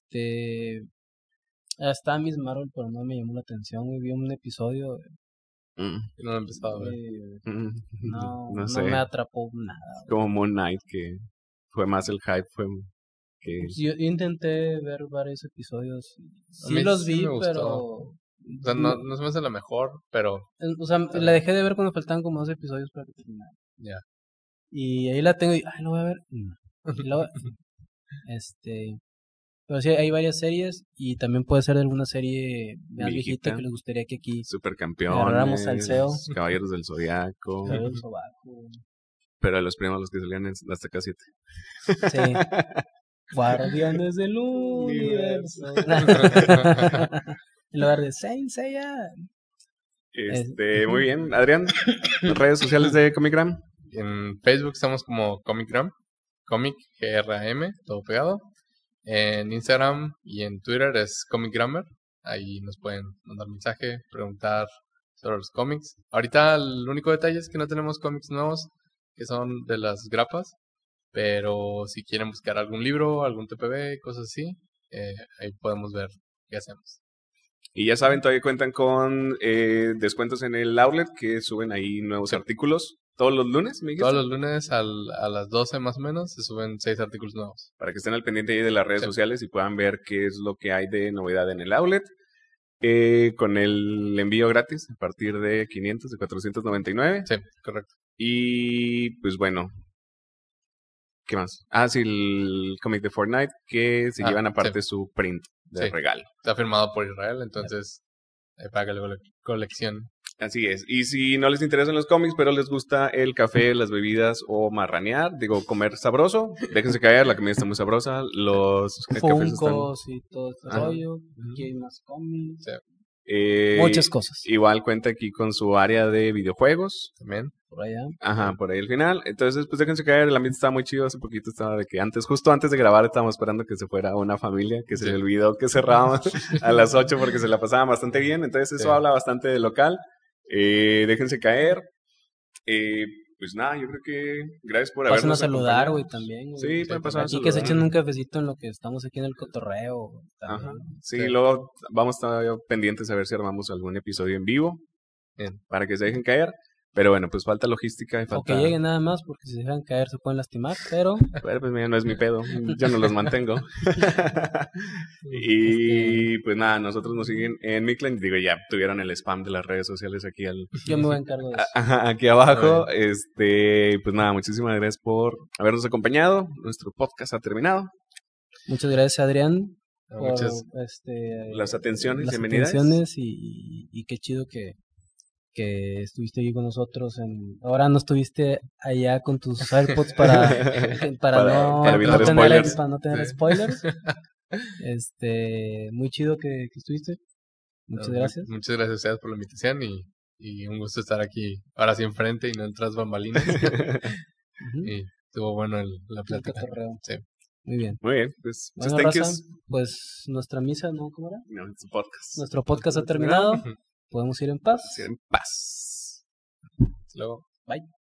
[SPEAKER 1] Este, estaba Miss Marvel, pero no me llamó la atención. Y vi un episodio
[SPEAKER 2] Mm,
[SPEAKER 3] que no lo he empezado a ver.
[SPEAKER 1] Eh,
[SPEAKER 2] mm,
[SPEAKER 1] no,
[SPEAKER 2] no
[SPEAKER 1] no
[SPEAKER 2] sé.
[SPEAKER 1] me atrapó nada.
[SPEAKER 2] Como Moon Knight, que fue más el hype, fue que...
[SPEAKER 1] Pues yo, yo intenté ver varios episodios.
[SPEAKER 3] A
[SPEAKER 1] Sí
[SPEAKER 3] mí
[SPEAKER 1] los
[SPEAKER 3] sí
[SPEAKER 1] vi,
[SPEAKER 3] me gustó.
[SPEAKER 1] pero...
[SPEAKER 3] O sea, no, no se me hace la mejor, pero
[SPEAKER 1] O sea, la dejé de ver cuando faltaban como dos episodios para terminar.
[SPEAKER 3] ya.
[SPEAKER 1] Y ahí la tengo y, ay, lo voy a ver. No. Y luego, este... Pero sí, hay varias series y también puede ser de alguna serie más
[SPEAKER 2] Viejita.
[SPEAKER 1] viejita que les gustaría que aquí
[SPEAKER 2] Supercampeones,
[SPEAKER 1] Agarramos salseo.
[SPEAKER 2] Caballeros del Zodiaco,
[SPEAKER 1] se vea el sobaco.
[SPEAKER 2] pero de los primeros los que salían en Azteca siete.
[SPEAKER 1] Sí. Guardianes del universo. En lugar de Saint Seiya.
[SPEAKER 2] Este, muy bien. Adrián, redes sociales de Comicram.
[SPEAKER 3] En Facebook estamos como Comicram, Comic G R A M, todo pegado. En Instagram y en Twitter es Comic Grammar. Ahí nos pueden mandar mensaje, preguntar sobre los cómics. Ahorita el único detalle es que no tenemos cómics nuevos, que son de las grapas. Pero si quieren buscar algún libro, algún T P B, cosas así, eh, ahí podemos ver qué hacemos.
[SPEAKER 2] Y ya saben, todavía cuentan con eh, descuentos en el outlet, que suben ahí nuevos
[SPEAKER 3] Sí.
[SPEAKER 2] artículos todos los lunes, ¿me dijiste?
[SPEAKER 3] Todos los lunes al, a las doce más o menos se suben seis artículos nuevos.
[SPEAKER 2] Para que estén al pendiente ahí de las redes
[SPEAKER 3] Sí.
[SPEAKER 2] sociales y puedan ver qué es lo que hay de novedad en el outlet. Eh, con el envío gratis a partir de quinientos, de cuatrocientos noventa y nueve.
[SPEAKER 3] Sí, correcto.
[SPEAKER 2] Y pues bueno, ¿qué más? Ah, sí, el cómic de Fortnite, que se
[SPEAKER 3] Ah,
[SPEAKER 2] llevan aparte
[SPEAKER 3] sí.
[SPEAKER 2] su print de
[SPEAKER 3] Sí.
[SPEAKER 2] regalo.
[SPEAKER 3] Está firmado por Israel, entonces eh, para que la cole- colección.
[SPEAKER 2] Así es. Y si no les interesan los cómics, pero les gusta el café, las bebidas o marranear, digo, comer sabroso, déjense caer, la comida está muy sabrosa, los cafés están...
[SPEAKER 1] Funkos y todo este
[SPEAKER 2] Ajá.
[SPEAKER 1] rollo. Aquí hay más cómics.
[SPEAKER 3] Sí,
[SPEAKER 2] eh,
[SPEAKER 1] Muchas cosas.
[SPEAKER 2] Igual cuenta aquí con su área de videojuegos.
[SPEAKER 3] también.
[SPEAKER 1] Por allá.
[SPEAKER 2] Ajá, por ahí al final. Entonces, pues déjense caer, el ambiente está muy chido. Hace poquito estaba de que antes, justo antes de grabar, estábamos esperando que se fuera una familia, que se
[SPEAKER 3] Sí.
[SPEAKER 2] le olvidó que cerrábamos a las ocho porque se la pasaban bastante bien. Entonces, eso
[SPEAKER 3] Sí.
[SPEAKER 2] habla bastante del local. Eh, déjense caer. Eh, pues nada, yo creo que gracias por
[SPEAKER 1] Pasen a
[SPEAKER 2] habernos
[SPEAKER 1] saludar,
[SPEAKER 2] acompañado.
[SPEAKER 1] güey, también. güey.
[SPEAKER 2] Sí, pueden pasar a
[SPEAKER 1] Aquí que se
[SPEAKER 2] saludar.
[SPEAKER 1] echen un cafecito en lo que estamos aquí en el cotorreo.
[SPEAKER 2] Ajá.
[SPEAKER 1] también.
[SPEAKER 2] Sí,
[SPEAKER 3] Sí.
[SPEAKER 2] luego vamos a estar pendientes a ver si armamos algún episodio en vivo
[SPEAKER 3] Bien.
[SPEAKER 2] para que se dejen caer. Pero bueno, pues falta logística y
[SPEAKER 1] O
[SPEAKER 2] falta...
[SPEAKER 1] que lleguen nada más, porque si se dejan caer se pueden lastimar, pero
[SPEAKER 2] Bueno, pues mira, no es mi pedo, yo no los mantengo. Y pues nada, nosotros nos siguen en Miclan, digo, ya tuvieron el spam de las redes sociales aquí al
[SPEAKER 1] yo me voy a encargar de eso.
[SPEAKER 2] ajá, aquí abajo. Este, pues nada, muchísimas gracias por habernos acompañado. Nuestro podcast ha terminado.
[SPEAKER 1] Muchas gracias, Adrián,
[SPEAKER 3] No,
[SPEAKER 1] por
[SPEAKER 3] muchas,
[SPEAKER 1] este,
[SPEAKER 2] Las atenciones,
[SPEAKER 1] las
[SPEAKER 2] bienvenidas.
[SPEAKER 1] atenciones y, y qué chido que, que estuviste aquí con nosotros. En, ahora no estuviste allá con tus AirPods para, para,
[SPEAKER 2] Para-
[SPEAKER 1] no,
[SPEAKER 2] para
[SPEAKER 1] no
[SPEAKER 2] evitar
[SPEAKER 1] tener,
[SPEAKER 2] spoilers.
[SPEAKER 1] para no tener
[SPEAKER 3] Sí.
[SPEAKER 1] spoilers. Este, muy chido que, que estuviste. Muchas
[SPEAKER 3] no,
[SPEAKER 1] gracias.
[SPEAKER 3] mu- Muchas gracias a ustedes por la invitación y, y un gusto estar aquí ahora sí enfrente y no en tras bambalinas.
[SPEAKER 1] Ujú.
[SPEAKER 3] Y estuvo bueno el, la
[SPEAKER 1] El
[SPEAKER 3] plática.
[SPEAKER 1] cotorreo.
[SPEAKER 3] Sí.
[SPEAKER 1] Muy bien.
[SPEAKER 2] Muy bien, pues, pues
[SPEAKER 1] Bueno,
[SPEAKER 2] thank
[SPEAKER 1] raza,
[SPEAKER 2] yous.
[SPEAKER 1] pues nuestra misa, ¿no? ¿Cómo era?
[SPEAKER 2] No, it's a podcast.
[SPEAKER 1] Nuestro podcast ha terminado. Podemos ir en paz.
[SPEAKER 2] En paz.
[SPEAKER 3] Hasta luego.
[SPEAKER 1] Bye.